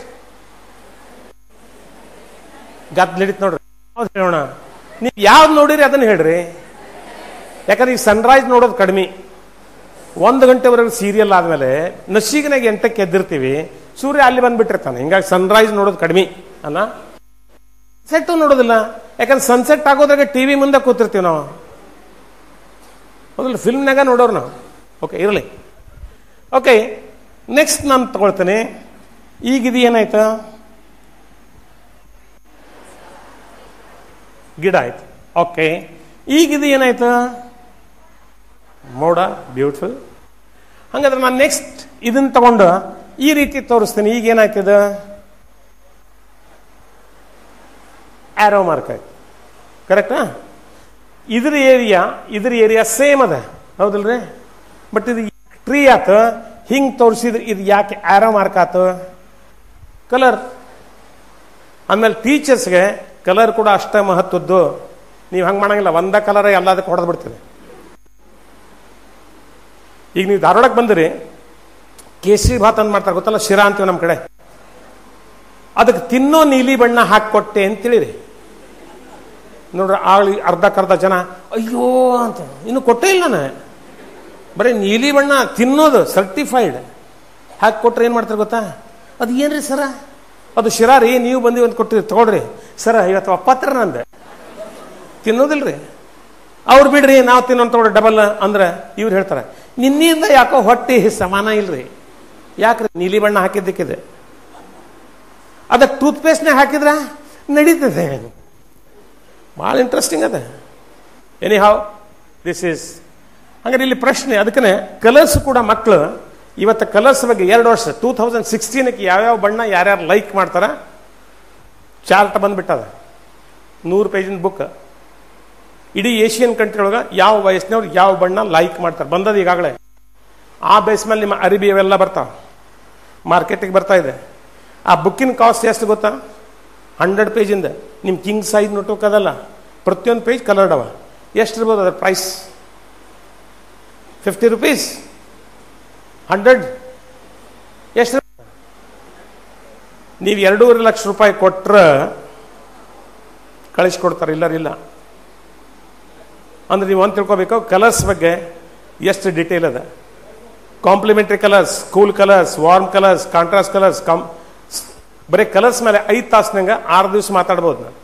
ಗದ್ದಲ ಹಿಡಿತ್ ನೋಡ್ರಿ. ಹೌದು ಹೇಳೋಣ, ನೀವು ಯಾವ್ದು ನೋಡಿರಿ ಅದನ್ನ ಹೇಳ್ರಿ. ಯಾಕಂದ್ರೆ ಈಗ ಸನ್ರೈಸ್ ನೋಡೋದು ಕಡಿಮೆ. 1 ಗಂಟೆವರೆಗೆ ಸೀರಿಯಲ್ ಆದ್ಮೇಲೆ ನಶೀಗನಾಗ 8ಕ್ಕೆ ಎದ್ದಿರ್ತೀವಿ, ಸೂರ್ಯ ಅಲ್ಲಿ ಬಂದ್ಬಿಟ್ಟಿರ್ತಾನೆ. ಹಿಂಗಾಗಿ ಸನ್ರೈಸ್ ನೋಡೋದು ಕಡಿಮೆ ಅಲ್ಲ, ಸೆಟ್ ನೋಡೋದಿಲ್ಲ. ಯಾಕಂದ್ರೆ ಸನ್ಸೆಟ್ ಆಗೋದ್ರಾಗ ಟಿವಿ ಮುಂದೆ ಕೂತಿರ್ತೀವಿ ನಾವು. ಹೌದಲ್ಲ? ಫಿಲ್ಮ್ನಾಗ ನೋಡೋರು ನಾವು. ಓಕೆ, ಇರಲಿ. ಓಕೆ, ನೆಕ್ಸ್ಟ್ ನಾನು ತಗೊಳ್ತೇನೆ. ಈಗಿದು ಏನಾಯ್ತು? ಗಿಡ ಆಯ್ತು. ಓಕೆ, ಈಗಿದು ಏನಾಯ್ತು? ಮೋಡ. ಬ್ಯೂಟಿಫುಲ್. ಹಂಗಾದ್ರೆ ನಾನು ನೆಕ್ಸ್ಟ್ ಇದನ್ನ ತಗೊಂಡು ಈ ರೀತಿ ತೋರಿಸ್ತೀನಿ. ಈಗ ಏನಾಯ್ತದ? ಆರೋ ಮಾರ್ಕ್ ಆಯ್ತು. ಕರೆಕ್ಟಾ? ಇದ್ರ ಏರಿಯಾ ಸೇಮ್ ಅದ. ಹೌದಲ್ರಿ? ಬಟ್ ಇದು ಟ್ರೀ ಆತ, ಹಿಂಗ್ ತೋರಿಸಿದ್ರೆ ಇದು ಯಾಕೆ ಆರೋ ಮಾರ್ಕ್ ಆತು? ಕಲರ್. ಆಮೇಲೆ ಟೀಚರ್ಸ್ಗೆ ಕಲರ್ ಕೂಡ ಅಷ್ಟೇ ಮಹತ್ವದ್ದು. ನೀವು ಹಂಗೆ ಮಾಡಂಗಿಲ್ಲ, ಒಂದ ಕಲರ್ ಎಲ್ಲದಕ್ಕೆ ಹೊಡೆದು ಬಿಡ್ತೀರಿ. ಈಗ ನೀವು ಧಾರವಾಡಕ್ಕೆ ಬಂದಿರಿ, ಕೇಸರಿ ಭಾತ್ ಅಂತ ಮಾಡ್ತಾರೆ ಗೊತ್ತಲ್ಲ, ಶಿರಾ ಅಂತೀವಿ ನಮ್ಮ ಕಡೆ. ಅದಕ್ಕೆ ತಿನ್ನೋ ನೀಲಿ ಬಣ್ಣ ಹಾಕಿಕೊಟ್ಟೆ ಅಂತೇಳಿರಿ ನೋಡ್ರಿ, ಅರ್ಧಕ್ಕರ್ಧ ಜನ ಅಯ್ಯೋ ಅಂತ. ಇನ್ನು ಕೊಟ್ಟೇ ಇಲ್ಲ ನಾನು. ಬರೀ ನೀಲಿ ಬಣ್ಣ ತಿನ್ನೋದು ಸರ್ಟಿಫೈಡ್ ಹಾಕಿಕೊಟ್ರೆ ಏನು ಮಾಡ್ತಾರೆ ಗೊತ್ತಾ? ಅದು ಏನ್ರಿ ಸರ? ಅದು ಶಿರಾ ರೀ, ನೀವು ಬಂದು ಒಂದು ಕೊಟ್ಟಿರಿ, ತಗೊಳ್ರಿ ಸರ, ಇವತ್ತು ಒಪ್ಪತ್ರ ನಂದೆ. ತಿನ್ನೋದಿಲ್ರಿ. ಅವ್ರು ಬಿಡ್ರಿ ನಾವು ತಿನ್ನೋಂತ ಡಬಲ್ ಅಂದ್ರೆ ಇವ್ರು ಹೇಳ್ತಾರೆ ನಿನ್ನಿಂದ ಯಾಕೋ ಹೊಟ್ಟೆ ಸಮಾನ ಇಲ್ರಿ. ಯಾಕ್ರಿ? ನೀಲಿ ಬಣ್ಣ ಹಾಕಿದ್ದಕ್ಕಿದೆ. ಅದಕ್ಕೆ ಟೂತ್ ಪೇಸ್ಟ್ನಾಗ ಹಾಕಿದ್ರ ನಡೀತದೆ. ಭಾಳ ಇಂಟ್ರೆಸ್ಟಿಂಗ್ ಅದ. ಎನಿ ಹಾವ್ ದಿಸ್ ಈಸ್ ಹಂಗಾರೆ ಇಲ್ಲಿ ಪ್ರಶ್ನೆ. ಅದಕ್ಕೆ ಕಲರ್ಸ್ ಕೂಡ ಮಕ್ಕಳು ಇವತ್ತು ಕಲರ್ಸ್ ಬಗ್ಗೆ 2 ವರ್ಷ 2016ಕ್ಕೆ ಯಾವ್ಯಾವ ಬಣ್ಣ ಯಾರ್ಯಾರು ಲೈಕ್ ಮಾಡ್ತಾರ ಚಾರ್ಟ್ ಬಂದ್ಬಿಟ್ಟದ. 100 ಪೇಜಿನ ಬುಕ್. ಇಡೀ ಏಷ್ಯನ್ ಕಂಟ್ರಿ ಒಳಗೆ ಯಾವ ವಯಸ್ಸಿನವ್ರು ಯಾವ ಬಣ್ಣ ಲೈಕ್ ಮಾಡ್ತಾರೆ ಬಂದದ ಈಗಾಗಲೇ. ಆ ಬೇಸ್ ಮೇಲೆ ನಿಮ್ಮ ಅರಿಬಿ ಅವೆಲ್ಲ ಬರ್ತಾವ, ಮಾರ್ಕೆಟಿಗೆ ಬರ್ತಾ ಇದೆ. ಆ ಬುಕ್ಕಿನ ಕಾಸ್ಟ್ ಎಷ್ಟು ಗೊತ್ತಾ? 100 ಪೇಜಿಂದ ನಿಮ್ಮ ಕಿಂಗ್ ಸೈಜ್ ನೋಟ್ಬುಕ್ ಅದಲ್ಲ, ಪ್ರತಿಯೊಂದು ಪೇಜ್ ಕಲರ್ಡ್ ಅವ. ಎಷ್ಟಿರ್ಬೋದು ಅದರ ಪ್ರೈಸ್? 50 ರೂಪೀಸ್. 100 ಎಷ್ಟು? ನೀವು 2.5 ಲಕ್ಷ ರೂಪಾಯಿ ಕೊಟ್ರೆ ಕಳಿಸ್ಕೊಡ್ತಾರೆ, ಇಲ್ಲರಿಲ್ಲ. ಅಂದ್ರೆ ನೀವು ಒಂದು ತಿಳ್ಕೊಬೇಕು ಕಲರ್ಸ್ ಬಗ್ಗೆ ಎಷ್ಟು ಡಿಟೇಲ್ ಅದ. Complementary colours, cool colours, warm colours, contrast colours. ಬರೀ ಕಲರ್ಸ್ ಮೇಲೆ 5 ತಾಸಿನಂಗೆ 6 ದಿವಸ ಮಾತಾಡ್ಬೋದು ನಾನು.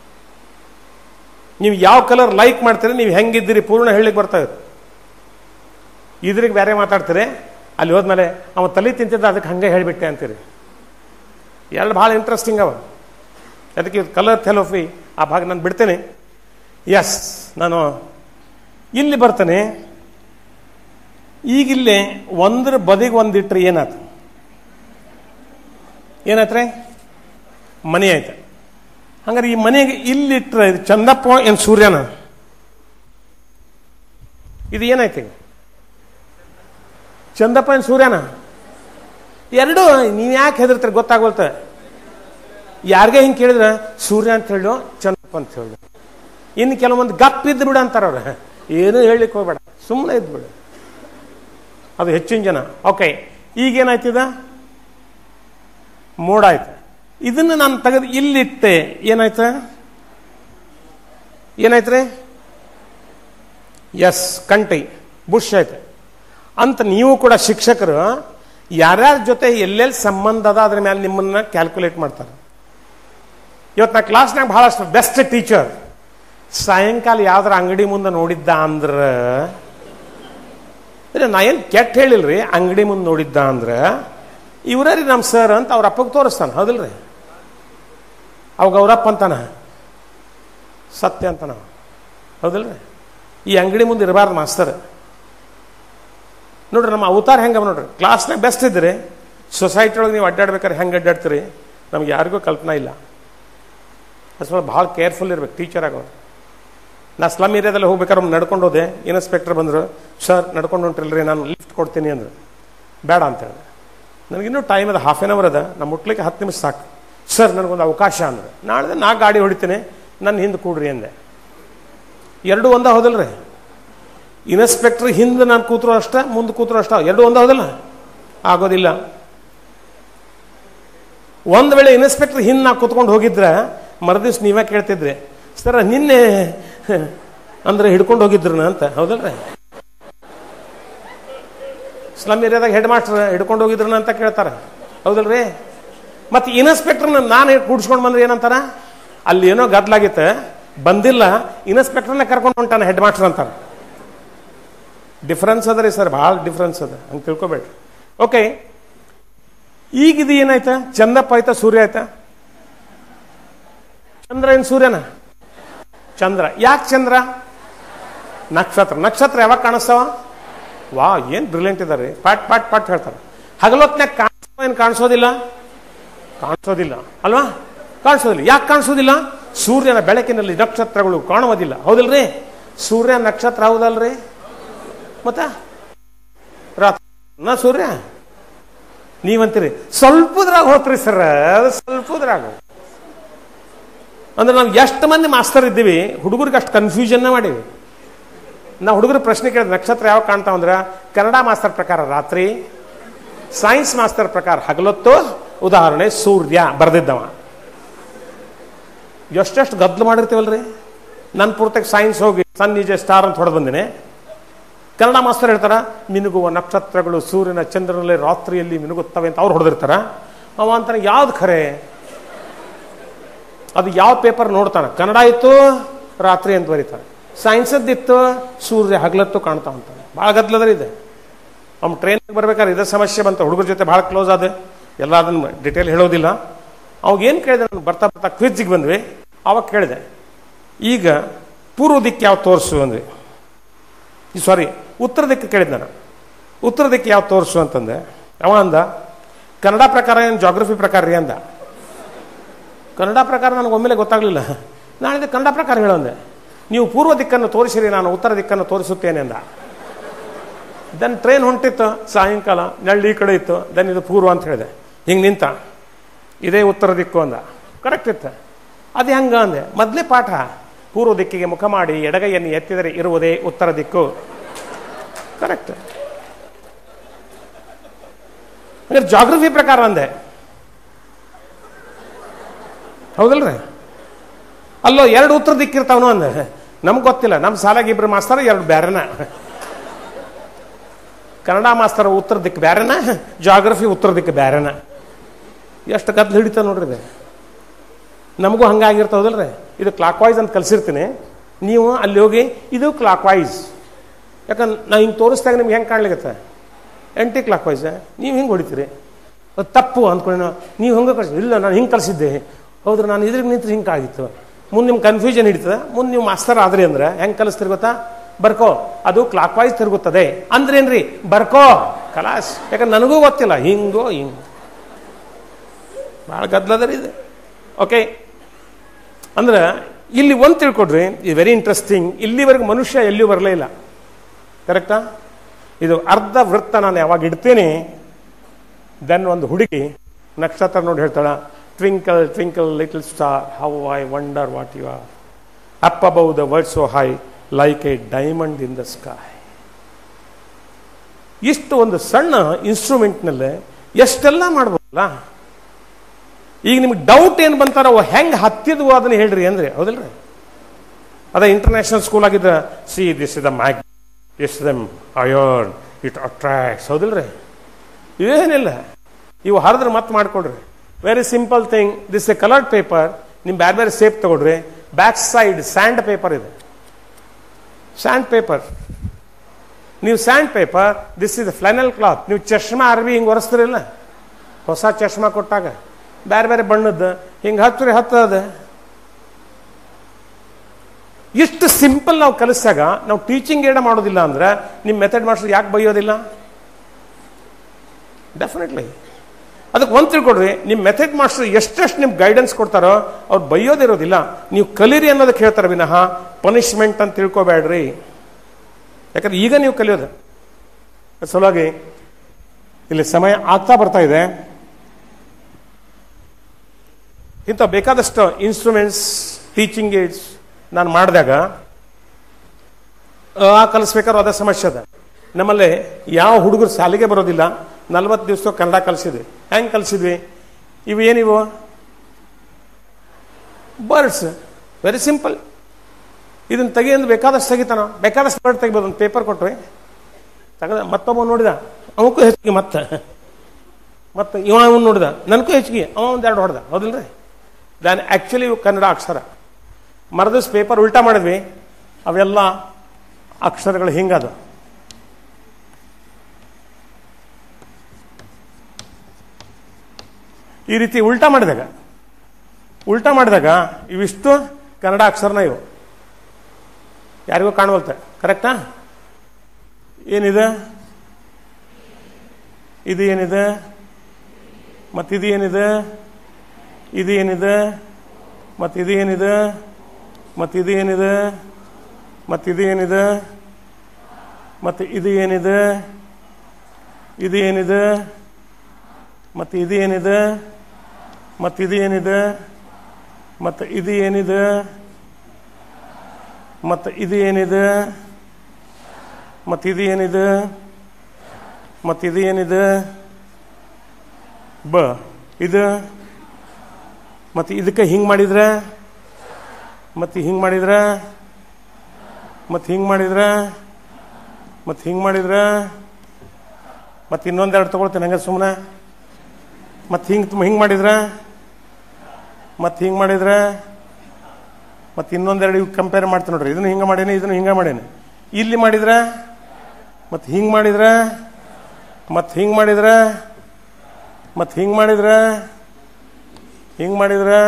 ನೀವು ಯಾವ ಕಲರ್ ಲೈಕ್ ಮಾಡ್ತೀರಿ, ನೀವು ಹೆಂಗಿದ್ದೀರಿ ಪೂರ್ಣ ಹೇಳಿಕ್ಕೆ ಬರ್ತಾ ಇದ್ರು. ಇದ್ರಿಗೆ ಬೇರೆ ಮಾತಾಡ್ತೀರಿ, ಅಲ್ಲಿ ಹೋದ್ಮೇಲೆ ಅವ ತಲೆ ತಿಂತಿದ್ದ ಅದಕ್ಕೆ ಹಂಗೆ ಹೇಳಿಬಿಟ್ಟೆ ಅಂತೀರಿ. ಎರಡು ಭಾಳ ಇಂಟ್ರೆಸ್ಟಿಂಗ್ ಅವ. ಅದಕ್ಕೆ ಕಲರ್ ಥೆಲೋಫಿ ಆ ಭಾಗ ನಾನು ಬಿಡ್ತೇನೆ. ಎಸ್, ನಾನು ಇಲ್ಲಿ ಬರ್ತೇನೆ. ಈಗಿಲ್ಲೇ ಒಂದ್ರ ಬದಿಗೆ ಒಂದಿಟ್ರೆ ಏನಾಯ್ತು? ಏನಾಯ್ತ್ರೆ? ಮನೆ ಆಯ್ತು. ಹಂಗಾರೆ ಈ ಮನೆಗೆ ಇಲ್ಲಿಟ್ರೆ ಇದು ಚಂದಪ್ಪ ಏನು ಸೂರ್ಯನ? ಇದು ಏನಾಯ್ತು ಈಗ? ಚಂದಪ್ಪ ಏನು ಸೂರ್ಯನ? ಎರಡು. ನೀವು ಯಾಕೆ ಹೆದರ್ತಾರೆ ಗೊತ್ತಾಗೋಲ್ತ. ಯಾರಿಗೆ ಹಿಂಗೆ ಕೇಳಿದ್ರೆ ಸೂರ್ಯ ಅಂತ ಹೇಳು, ಚಂದಪ್ಪ ಅಂತ ಹೇಳು. ಇನ್ನು ಕೆಲವೊಂದು ಗಪ್ ಇದ್ದು ಬಿಡು ಅಂತಾರ ಅವ್ರ. ಏನೂ ಹೇಳಲಿಕ್ಕೆ ಹೋಗ್ಬೇಡ, ಸುಮ್ಮನೆ ಇದ್ದು ಬಿಡು. ಅದು ಹೆಚ್ಚಿನ ಜನ. ಓಕೆ, ಈಗೇನಾಯ್ತಿದ? ಮೋಡ ಆಯ್ತು. ಇದನ್ನು ನಾನು ತೆಗೆದು ಇಲ್ಲಿಟ್ಟೆ, ಏನಾಯ್ತ? ಏನಾಯ್ತ್ರಿ? ಎಸ್, ಕಂಟಿ ಬುಷ್ ಆಯ್ತು ಅಂತ. ನೀವು ಕೂಡ ಶಿಕ್ಷಕರು ಯಾರ್ಯಾರ ಜೊತೆ ಎಲ್ಲೆಲ್ಲಿ ಸಂಬಂಧ ಅದ ಅದ್ರ ಮೇಲೆ ನಿಮ್ಮನ್ನ ಕ್ಯಾಲ್ಕುಲೇಟ್ ಮಾಡ್ತಾರೆ. ಇವತ್ತು ನಾ ಕ್ಲಾಸ್ನಾಗ ಬಹಳಷ್ಟು ಬೆಸ್ಟ್ ಟೀಚರ್ ಸಾಯಂಕಾಲ ಯಾವ್ದಾರ ಅಂಗಡಿ ಮುಂದೆ ನೋಡಿದ್ದ ಅಂದ್ರೆ, ನಾ ಏನು ಕೆಟ್ಟ ಹೇಳಿಲ್ರಿ, ಅಂಗಡಿ ಮುಂದೆ ನೋಡಿದ್ದ ಅಂದ್ರೆ ಇವ್ರೀ ನಮ್ಮ ಸರ್ ಅಂತ ಅವ್ರ ಅಪ್ಪಗೆ ತೋರಿಸ್ತಾನೆ. ಹೌದಿಲ್ರಿ? ಅವಾಗ ಅವ್ರಪ್ಪ ಅಂತಾನ, ಸತ್ಯ ಅಂತಾನ. ಹೌದಿಲ್ರಿ? ಈ ಅಂಗಡಿ ಮುಂದೆ ಇರಬಾರ್ದು ಮಾಸ್ತರ್. ನೋಡ್ರಿ ನಮ್ಮ ಅವತಾರ ಹೆಂಗ ನೋಡ್ರಿ. ಕ್ಲಾಸ್ನಾಗ ಬೆಸ್ಟ್ ಇದ್ರಿ, ಸೊಸೈಟಿ ಒಳಗೆ ನೀವು ಅಡ್ಡಾಡ್ಬೇಕಾದ್ರೆ ಹೆಂಗೆ ಅಡ್ಡಾಡ್ತೀರಿ ನಮ್ಗೆ ಯಾರಿಗೂ ಕಲ್ಪನಾ ಇಲ್ಲ. ಅದ್ರ ಭಾಳ ಕೇರ್ಫುಲ್ ಇರ್ಬೇಕು ಟೀಚರ್ ಆಗೋದು. ನಾ ಸ್ಲಮ್ ಏರಿಯಾದಲ್ಲಿ ಹೋಗ್ಬೇಕಾದ್ರೆ ನಡ್ಕೊಂಡು ಹೋದೆ. ಇನ್ಸ್ಪೆಕ್ಟರ್ ಬಂದರು, ಸರ್ ನಡ್ಕೊಂಡು ಹೊಂಟ್ರಿಲ್ರಿ, ನಾನು ಲಿಫ್ಟ್ ಕೊಡ್ತೀನಿ ಅಂದ್ರೆ ಬೇಡ ಅಂತ ಹೇಳಿದೆ. ನನಗಿನ್ನೂ ಟೈಮ್ ಅದ, ಹಾಫ್ ಆನ್ ಅವರ್ ಅದ, ನಮ್ಮ ಮುಟ್ಲಿಕ್ಕೆ 10 ನಿಮಿಷ ಸಾಕು. ಸರ್ ನನಗೊಂದು ಅವಕಾಶ ಅಂದ್ರೆ ನಾಳೆ ನಾ ಗಾಡಿ ಹೊಡಿತೀನಿ, ನನ್ನ ಹಿಂದೆ ಕೂಡ್ರಿ ಅಂದೆ. ಎರಡು ಒಂದ ಹೋದಲ್ರಿ? ಇನ್ಸ್ಪೆಕ್ಟರ್ ಹಿಂದೆ ನಾನು ಕೂತ್ರು ಅಷ್ಟ, ಮುಂದೆ ಕೂತ್ರು ಅಷ್ಟ, ಎರಡು ಒಂದ ಹೋದಲ್ಲ? ಆಗೋದಿಲ್ಲ. ಒಂದು ವೇಳೆ ಇನ್ಸ್ಪೆಕ್ಟರ್ ಹಿಂದೆ ನಾ ಕೂತ್ಕೊಂಡು ಹೋಗಿದ್ರೆ ಮರುದಿವ್ಸ ನೀವೇ ಕೇಳ್ತಿದ್ರಿ, ಸರ್ ನಿನ್ನೆ ಅಂದ್ರೆ ಹಿಡ್ಕೊಂಡು ಹೋಗಿದ್ರು ಅಂತ. ಹೌದಲ್ರಿ? ಸ್ಲಮ್ ಏರಿಯಾದಾಗ ಹೆಡ್ ಮಾಸ್ಟರ್ ಹಿಡ್ಕೊಂಡು ಹೋಗಿದ್ರು ಅಂತ ಕೇಳ್ತಾರ. ಹೌದಲ್ರಿ? ಮತ್ತೆ ಇನ್ಸ್ಪೆಕ್ಟರ್ನ ನಾನು ಕೂಡ್ಸ್ಕೊಂಡು ಬಂದ್ರೆ ಏನಂತಾರ? ಅಲ್ಲಿ ಏನೋ ಗದ್ಲಾಗಿತ್ತು, ಬಂದಿಲ್ಲ, ಇನ್ಸ್ಪೆಕ್ಟರ್ನ ಕರ್ಕೊಂಡು ಹೊಂಟಾನ ಹೆಡ್ ಮಾಸ್ಟರ್ ಅಂತಾರ. ಡಿಫ್ರೆನ್ಸ್ ಅದ ರೀ ಸರ್, ಭಾಳ ಡಿಫ್ರೆನ್ಸ್ ಅದ, ಹಂಗೆ ತಿಳ್ಕೊಬೇಡ್ರಿ. ಓಕೆ, ಈಗಿದು ಏನಾಯ್ತ? ಚಂದಪ್ಪ ಆಯ್ತಾ ಸೂರ್ಯ ಆಯ್ತಾ? ಚಂದ್ರ ಏನು ಸೂರ್ಯನ? ಚಂದ್ರ. ಯಾಕೆ ಚಂದ್ರ? ನಕ್ಷತ್ರ. ನಕ್ಷತ್ರ ಯಾವಾಗ ಕಾಣಿಸ್ತಾವ? ವಾ, ಏನ್ ಬ್ರಿಲಿಯಂಟ್ ಇದಾರೆ, ಪಾಟ್ ಪಾಟ್ ಪಾಟ್ ಹೇಳ್ತಾರೆ. ಹಗಲೊತ್ನಾಗ ಕಾಣಿಸ್ತಾವ? ಏನು ಕಾಣಿಸೋದಿಲ್ಲ? ಕಾಣಿಸೋದಿಲ್ಲ ಅಲ್ವಾ? ಕಾಣಿಸೋದಿಲ್ಲ. ಯಾಕೆ ಕಾಣಿಸೋದಿಲ್ಲ? ಸೂರ್ಯನ ಬೆಳಕಿನಲ್ಲಿ ನಕ್ಷತ್ರಗಳು ಕಾಣುವುದಿಲ್ಲ. ಹೌದಿಲ್ರಿ? ಸೂರ್ಯ ನಕ್ಷತ್ರ ಹೌದಲ್ರಿ? ಮತ್ತ ರಾತ್ರಿ ಸೂರ್ಯ ನೀವಂತೀರಿ ಸ್ವಲ್ಪದ್ರಾಗ ಹೋಗ್ತೀರಿ ಸರ್, ಅದು ಸ್ವಲ್ಪದ್ರಾಗ. ಅಂದ್ರೆ ನಾವು ಎಷ್ಟು ಮಂದಿ ಮಾಸ್ತರ್ ಇದ್ದೀವಿ, ಹುಡುಗರಿಗೆ ಅಷ್ಟು ಕನ್ಫ್ಯೂಷನ್ ಮಾಡೀವಿ. ನಾವು ಹುಡುಗರು ಪ್ರಶ್ನೆ ಕೇಳಿದ ನಕ್ಷತ್ರ ಯಾವಾಗ ಕಾಣ್ತಾವ ಅಂದ್ರೆ, ಕನ್ನಡ ಮಾಸ್ತರ್ ಪ್ರಕಾರ ರಾತ್ರಿ, ಸೈನ್ಸ್ ಮಾಸ್ತರ್ ಪ್ರಕಾರ ಹಗಲೊತ್ತು. ಉದಾಹರಣೆ ಸೂರ್ಯ ಬರ್ದಿದ್ದವ. ಎಷ್ಟೆಷ್ಟು ಗದ್ದಲು ಮಾಡಿರ್ತೀವಲ್ರಿ. ನನ್ನ ಪೂರ್ತಿಗೆ ಸೈನ್ಸ್ ಹೋಗಿ ಸನ್ ಈಸ್ ಎ ಸ್ಟಾರ್ ಅಂತ ಹೊಡೆದು ಬಂದಿನಿ. ಕನ್ನಡ ಮಾಸ್ತರ್ ಹೇಳ್ತಾರ ಮಿನುಗುವ ನಕ್ಷತ್ರಗಳು ಸೂರ್ಯನ ಚಂದ್ರನಲ್ಲಿ ರಾತ್ರಿಯಲ್ಲಿ ಮಿನುಗುತ್ತವೆ ಅಂತ ಅವ್ರು ಹೊಡೆದಿರ್ತಾರ. ಅವ ಅಂತಾನೆ ಯಾವ್ದು ಖರೆ? ಅದು ಯಾವ ಪೇಪರ್ ನೋಡ್ತಾನೆ, ಕನ್ನಡ ಇತ್ತು ರಾತ್ರಿ ಅಂತ ಬರೀತಾರೆ, ಸೈನ್ಸದ್ದಿತ್ತು, ಸೂರ್ಯ ಹಗಲತ್ತು ಕಾಣ್ತಾ ಅಂತಾನೆ. ಭಾಳ ಗದ್ದಲದ್ರ ಇದೆ. ಅವ್ನು ಟ್ರೈನಿಗೆ ಬರ್ಬೇಕಾದ್ರೆ ಇದೇ ಸಮಸ್ಯೆ ಬಂತ. ಹುಡುಗರ ಜೊತೆ ಭಾಳ ಕ್ಲೋಸ್ ಆದ, ಎಲ್ಲ ಅದನ್ನು ಡಿಟೇಲ್ ಹೇಳೋದಿಲ್ಲ. ಅವಾಗೇನು ಕೇಳಿದೆ, ನಾನು ಬರ್ತಾ ಬರ್ತಾ ಕ್ವಿಜ್ಜಿಗೆ ಬಂದ್ವಿ. ಅವಾಗ ಕೇಳಿದೆ, ಈಗ ಪೂರ್ವ ದಿಕ್ಕು ಯಾವ ತೋರಿಸು ಅಂದ್ವಿ. ಸಾರಿ, ಉತ್ತರ ದಿಕ್ಕು ಕೇಳಿದೆ ನಾನು. ಉತ್ತರ ದಿಕ್ಕು ಯಾವ ತೋರಿಸು ಅಂತಂದೆ. ಅವ ಅಂದ, ಕನ್ನಡ ಪ್ರಕಾರ ಏನು ಜಾಗ್ರಫಿ ಪ್ರಕಾರ ರೀ ಅಂದ. ಕನ್ನಡ ಪ್ರಕಾರ ನನಗೆ ಒಮ್ಮೆಲೆ ಗೊತ್ತಾಗಲಿಲ್ಲ. ನಾನಿದೆ ಕನ್ನಡ ಪ್ರಕಾರ ಹೇಳಂದೆ. ನೀವು ಪೂರ್ವ ದಿಕ್ಕನ್ನು ತೋರಿಸಿರಿ, ನಾನು ಉತ್ತರ ದಿಕ್ಕನ್ನು ತೋರಿಸುತ್ತೇನೆ ಅಂದ. ದೆನ್ ಟ್ರೈನ್ ಹೊಂಟಿತ್ತು, ಸಾಯಂಕಾಲ ನೆಳ್ಳಿ ಈ ಕಡೆ ಇತ್ತು. ದೆನ್ ಇದು ಪೂರ್ವ ಅಂತ ಹೇಳಿದೆ. ಹಿಂಗೆ ನಿಂತ, ಇದೇ ಉತ್ತರ ದಿಕ್ಕು ಅಂದ. ಕರೆಕ್ಟ್ ಇತ್ತು. ಅದು ಹೆಂಗ ಅಂದೆ. ಮೊದಲೇ ಪಾಠ, ಪೂರ್ವ ದಿಕ್ಕಿಗೆ ಮುಖ ಮಾಡಿ ಎಡಗೈಯನ್ನು ಎತ್ತಿದರೆ ಇರುವುದೇ ಉತ್ತರ ದಿಕ್ಕು. ಕರೆಕ್ಟ್. ಅಂದ್ರೆ ಜಾಗ್ರಫಿ ಪ್ರಕಾರ ಅಂದೆ. ಹೌದಲ್ರಿ? ಅಲ್ಲೋ 2 ಉತ್ತರ ದಿಕ್ಕಿರ್ತಾವನು ಅಂದೆ. ನಮ್ಗೆ ಗೊತ್ತಿಲ್ಲ. ನಮ್ಮ ಸಾಲಾಗ 2 ಮಾಸ್ತರ 2 ಬ್ಯಾರೆನ. ಕನ್ನಡ ಮಾಸ್ತರ ಉತ್ತರ ದಿಕ್ಕು ಬ್ಯಾರೆನ, ಜಾಗ್ರಫಿ ಉತ್ತರ ದಿಕ್ಕು ಬ್ಯಾರೆನ. ಎಷ್ಟು ಗದ್ದಲ ಹಿಡಿತ ನೋಡ್ರಿ. ನಮಗೂ ಹಂಗಾಗಿರ್ತಾವದಲ್ರಿ. ಇದು ಕ್ಲಾಕ್ ವೈಸ್ ಅಂತ ಕಲಿಸಿರ್ತೀನಿ. ನೀವು ಅಲ್ಲಿ ಹೋಗಿ ಇದು ಕ್ಲಾಕ್ ವೈಸ್, ಯಾಕಂದ್ರೆ ನಾ ಹಿಂಗೆ ತೋರಿಸ್ದಾಗ ನಿಮ್ಗೆ ಹೆಂಗೆ ಕಾಣ್ಲಿಕ್ಕೆ ಆ್ಯಂಟಿ ಕ್ಲಾಕ್ ವೈಸ್, ನೀವು ಹಿಂಗೆ ಹೊಡಿತೀರಿ. ಅದು ತಪ್ಪು ಅಂದ್ಕೊಂಡು ನೀವು ಹಂಗೆ ಕಳಿಸಿ. ಇಲ್ಲ, ನಾನು ಹಿಂಗೆ ಕಲಿಸಿದ್ದೆ. ಹೌದ್ರೆ ನಾನು ಇದ್ರಿಗೆ ನಿಂತ್ರೆ ಹಿಂಗೆ ಆಗಿತ್ತು. ಮುಂದೆ ನಿಮ್ಗೆ ಕನ್ಫ್ಯೂಷನ್ ಹಿಡಿತದೆ. ಮುಂದೆ ನೀವು ಮಾಸ್ತರ್ ಆದ್ರಿ ಅಂದ್ರೆ ಹೆಂಗೆ ಕಲಿಸ್ತೀರಿ ಗೊತ್ತಾ? ಬರ್ಕೋ, ಅದು ಕ್ಲಾಕ್ ವೈಸ್ ತಿರುಗುತ್ತದೆ ಅಂದ್ರೇನ್ರಿ, ಬರ್ಕೋ ಕಲಾಸ್. ಯಾಕಂದ್ರೆ ನನಗೂ ಗೊತ್ತಿಲ್ಲ, ಹಿಂಗೋ ಹಿಂಗೆ ಭಾಳ ಗದ್ದಲದರಿ ಇದೆ. ಓಕೆ, ಅಂದ್ರೆ ಇಲ್ಲಿ ಒಂದು ತಿಳ್ಕೊಡ್ರಿ, ಇದು ವೆರಿ ಇಂಟ್ರೆಸ್ಟಿಂಗ್. ಇಲ್ಲಿವರೆಗೆ ಮನುಷ್ಯ ಎಲ್ಲಿಯೂ ಬರಲೇ ಇಲ್ಲ. ಕರೆಕ್ಟಾ? ಇದು ಅರ್ಧ ವೃತ್ತ ನಾನು ಯಾವಾಗ ಇಡ್ತೀನಿ, ದೆನ್ ಒಂದು ಹುಡುಗಿ ನಕ್ಷತ್ರ ನೋಡಿ ಹೇಳ್ತಾಳ, twinkle twinkle little star how I wonder what you are up above the world so high like a diamond in the sky. ಇಷ್ಟು ಒಂದು ಸಣ್ಣ ಇನ್ಸ್ಟ್ರೂಮೆಂಟ್ನಲ್ಲೇ ಎಷ್ಟೆಲ್ಲ ಮಾಡ್ಬೋದಲ್ಲ. ಈಗ ನಿಮ್ಗೆ ಡೌಟ್ ಏನು ಬಂತಾರ, ಹೆಂಗೆ ಹತ್ತಿದ್ವು ಅದನ್ನ ಹೇಳ್ರಿ ಅಂದ್ರೆ, ಹೌದಲ್ರಿ? ಅದ ಇಂಟರ್ನ್ಯಾಷನಲ್ ಸ್ಕೂಲ್ ಆಗಿದ್ದ, see this is the mag, this them iron, it attracts. ಹೌದಲ್ರಿ? ಏನಿಲ್ಲ, ಇವು ಹರಿದ್ರೆ ಮತ್ತೆ ಮಾಡ್ಕೊಡ್ರಿ. Very simple thing. This a coloured paper. ನಿಮ್ ಬೇರೆ ಬೇರೆ ಸೇಪ್ ತಗೊಳ್ರಿ. ಬ್ಯಾಕ್ ಸೈಡ್ ಸ್ಯಾಂಡ್ ಪೇಪರ್ ಇದೆ. ಸ್ಯಾಂಡ್ ಪೇಪರ್, ನೀವು sand paper, this is flannel cloth. ನೀವು ಚಶ್ಮಾ ಅರ್ಬಿ ಹಿಂಗೆ ಒರೆಸ್ತಿರಲ್ಲ, ಹೊಸ ಚಶ್ಮಾ ಕೊಟ್ಟಾಗ ಬೇರೆ ಬೇರೆ ಬಣ್ಣದ್ದು ಹಿಂಗೆ ಹತ್ತಿರಿ ಹತ್ತದ. ಇಷ್ಟು ಸಿಂಪಲ್ ನಾವು ಕಲಿಸಿದಾಗ ನಾವು ಟೀಚಿಂಗ್ ಏಡ ಮಾಡೋದಿಲ್ಲ ಅಂದ್ರೆ ನಿಮ್ಮ ಮೆಥಡ್ ಮಾಸ್ಟರ್ ಯಾಕೆ ಬೈಯೋದಿಲ್ಲ? ಡೆಫಿನೆಟ್ಲಿ. ಅದಕ್ಕೆ ಒಂದು ತಿಳ್ಕೊಡ್ರಿ, ನಿಮ್ಮ ಮೆಥಡ್ ಮಾಸ್ಟರ್ ಎಷ್ಟೆಷ್ಟು ನಿಮ್ಗೆ ಗೈಡೆನ್ಸ್ ಕೊಡ್ತಾರೋ ಅವ್ರು ಬೈಯೋದಿರೋದಿಲ್ಲ. ನೀವು ಕಲೀರಿ ಅನ್ನೋದಕ್ಕೆ ಹೇಳ್ತಾರೆ ವಿನಃ ಪನಿಷ್ಮೆಂಟ್ ಅಂತ ತಿಳ್ಕೊಬೇಡ್ರಿ. ಯಾಕಂದ್ರೆ ಈಗ ನೀವು ಕಲಿಯೋದು ಸಲುವಾಗಿ ಇಲ್ಲಿ ಸಮಯ ಆಗ್ತಾ ಬರ್ತಾ ಇದೆ. ಇಂಥ ಬೇಕಾದಷ್ಟು ಇನ್ಸ್ಟ್ರೂಮೆಂಟ್ಸ್, ಟೀಚಿಂಗ್ ಏಡ್ಸ್ ನಾನು ಮಾಡಿದಾಗ ಕಲಿಸ್ಬೇಕಾದ್ರೂ ಅದೇ ಸಮಸ್ಯೆ ಅದ. ನಮ್ಮಲ್ಲಿ ಯಾವ ಹುಡುಗರು ಶಾಲೆಗೆ ಬರೋದಿಲ್ಲ. 40 ದಿವಸ ಕನ್ನಡ ಕಲಿಸಿದ್ವಿ. ಹೆಂಗೆ ಕಲಿಸಿದ್ವಿ? ಇವು ಏನಿವು ಬರ್ಡ್ಸ್, ವೆರಿ ಸಿಂಪಲ್. ಇದನ್ನು ತೆಗಿಯಂದು ಬೇಕಾದಷ್ಟು ತೆಗಿತಾನ, ಬೇಕಾದಷ್ಟು ಬರ್ಡ್ ತೆಗಿಬೋದು. ಒಂದು ಪೇಪರ್ ಕೊಟ್ವಿ, ತೆಗೆದ ಮತ್ತೊಬ್ಬ ನೋಡಿದ, ಅವಕ್ಕೂ ಹೆಚ್ಚಿಗೆ ಮತ್ತೆ ಇವ ಅವನು ನೋಡಿದ, ನನಗೂ ಹೆಚ್ಚಿಗೆ ಅವ ಒಂದೆರಡು ಹೊಡೆದ. ಹೌದಿಲ್ರಿ? ದಾನ್ ಆ್ಯಕ್ಚುಲಿ ಇವು ಕನ್ನಡ ಅಕ್ಷರ. ಮರದಿವ್ಸ ಪೇಪರ್ ಉಲ್ಟಾ ಮಾಡಿದ್ವಿ, ಅವೆಲ್ಲ ಅಕ್ಷರಗಳು ಹಿಂಗದು. ಈ ರೀತಿ ಉಲ್ಟಾ ಮಾಡಿದಾಗ ಇವಿಷ್ಟು ಕನ್ನಡ ಅಕ್ಷರನ ಇವು ಯಾರಿಗೂ ಕಾಣುವಲ್ತೆ. ಕರೆಕ್ಟಾ? ಏನಿದೆ? ಇದು ಏನಿದೆ? ಮತ್ತಿದು ಏನಿದೆ? ಇದು ಏನಿದೆ? ಮತ್ತಿದು ಏನಿದೆ? ಮತ್ತಿದು ಏನಿದೆ? ಮತ್ತಿದು ಏನಿದೆ? ಮತ್ತೆ ಇದು ಏನಿದೆ? ಇದು ಏನಿದೆ? ಮತ್ತೆ ಇದು ಏನಿದೆ? ಮತ್ತಿದು ಏನಿದೆ? ಮತ್ತೆ ಇದು ಏನಿದೆ? ಮತ್ತೆ ಇದು ಏನಿದೆ? ಮತ್ತಿದು ಏನಿದೆ? ಮತ್ತಿದು ಏನಿದೆ? ಬ ಇದು. ಮತ್ತೆ ಇದಕ್ಕೆ ಹಿಂಗೆ ಮಾಡಿದ್ರೆ, ಮತ್ತೆ ಹಿಂಗೆ ಮಾಡಿದ್ರೆ, ಮತ್ತೆ ಹಿಂಗೆ ಮಾಡಿದ್ರೆ, ಮತ್ತೆ ಹಿಂಗೆ ಮಾಡಿದ್ರೆ, ಮತ್ತೆ ಇನ್ನೊಂದೆರಡು ತಗೊಳ್ತೇನೆ ಹಂಗೆ ಸುಮ್ಮನೆ. ಮತ್ತೆ ಹಿಂಗೆ ಮಾಡಿದ್ರೆ, ಮತ್ತೆ ಹಿಂಗೆ ಮಾಡಿದ್ರೆ, ಮತ್ತು ಇನ್ನೊಂದೆರಡು ಇವು ಕಂಪೇರ್ ಮಾಡ್ತೀನಿ ನೋಡ್ರಿ, ಇದನ್ನು ಹಿಂಗೆ ಮಾಡೇನೆ, ಇದನ್ನು ಹಿಂಗೆ ಮಾಡೇನೆ. ಇಲ್ಲಿ ಮಾಡಿದ್ರೆ ಮತ್ತು ಹಿಂಗೆ ಮಾಡಿದ್ರೆ ಮತ್ತು ಹಿಂಗೆ ಮಾಡಿದ್ರೆ ಮತ್ತು ಹಿಂಗೆ ಮಾಡಿದ್ರೆ ಹಿಂಗೆ ಮಾಡಿದ್ರೆ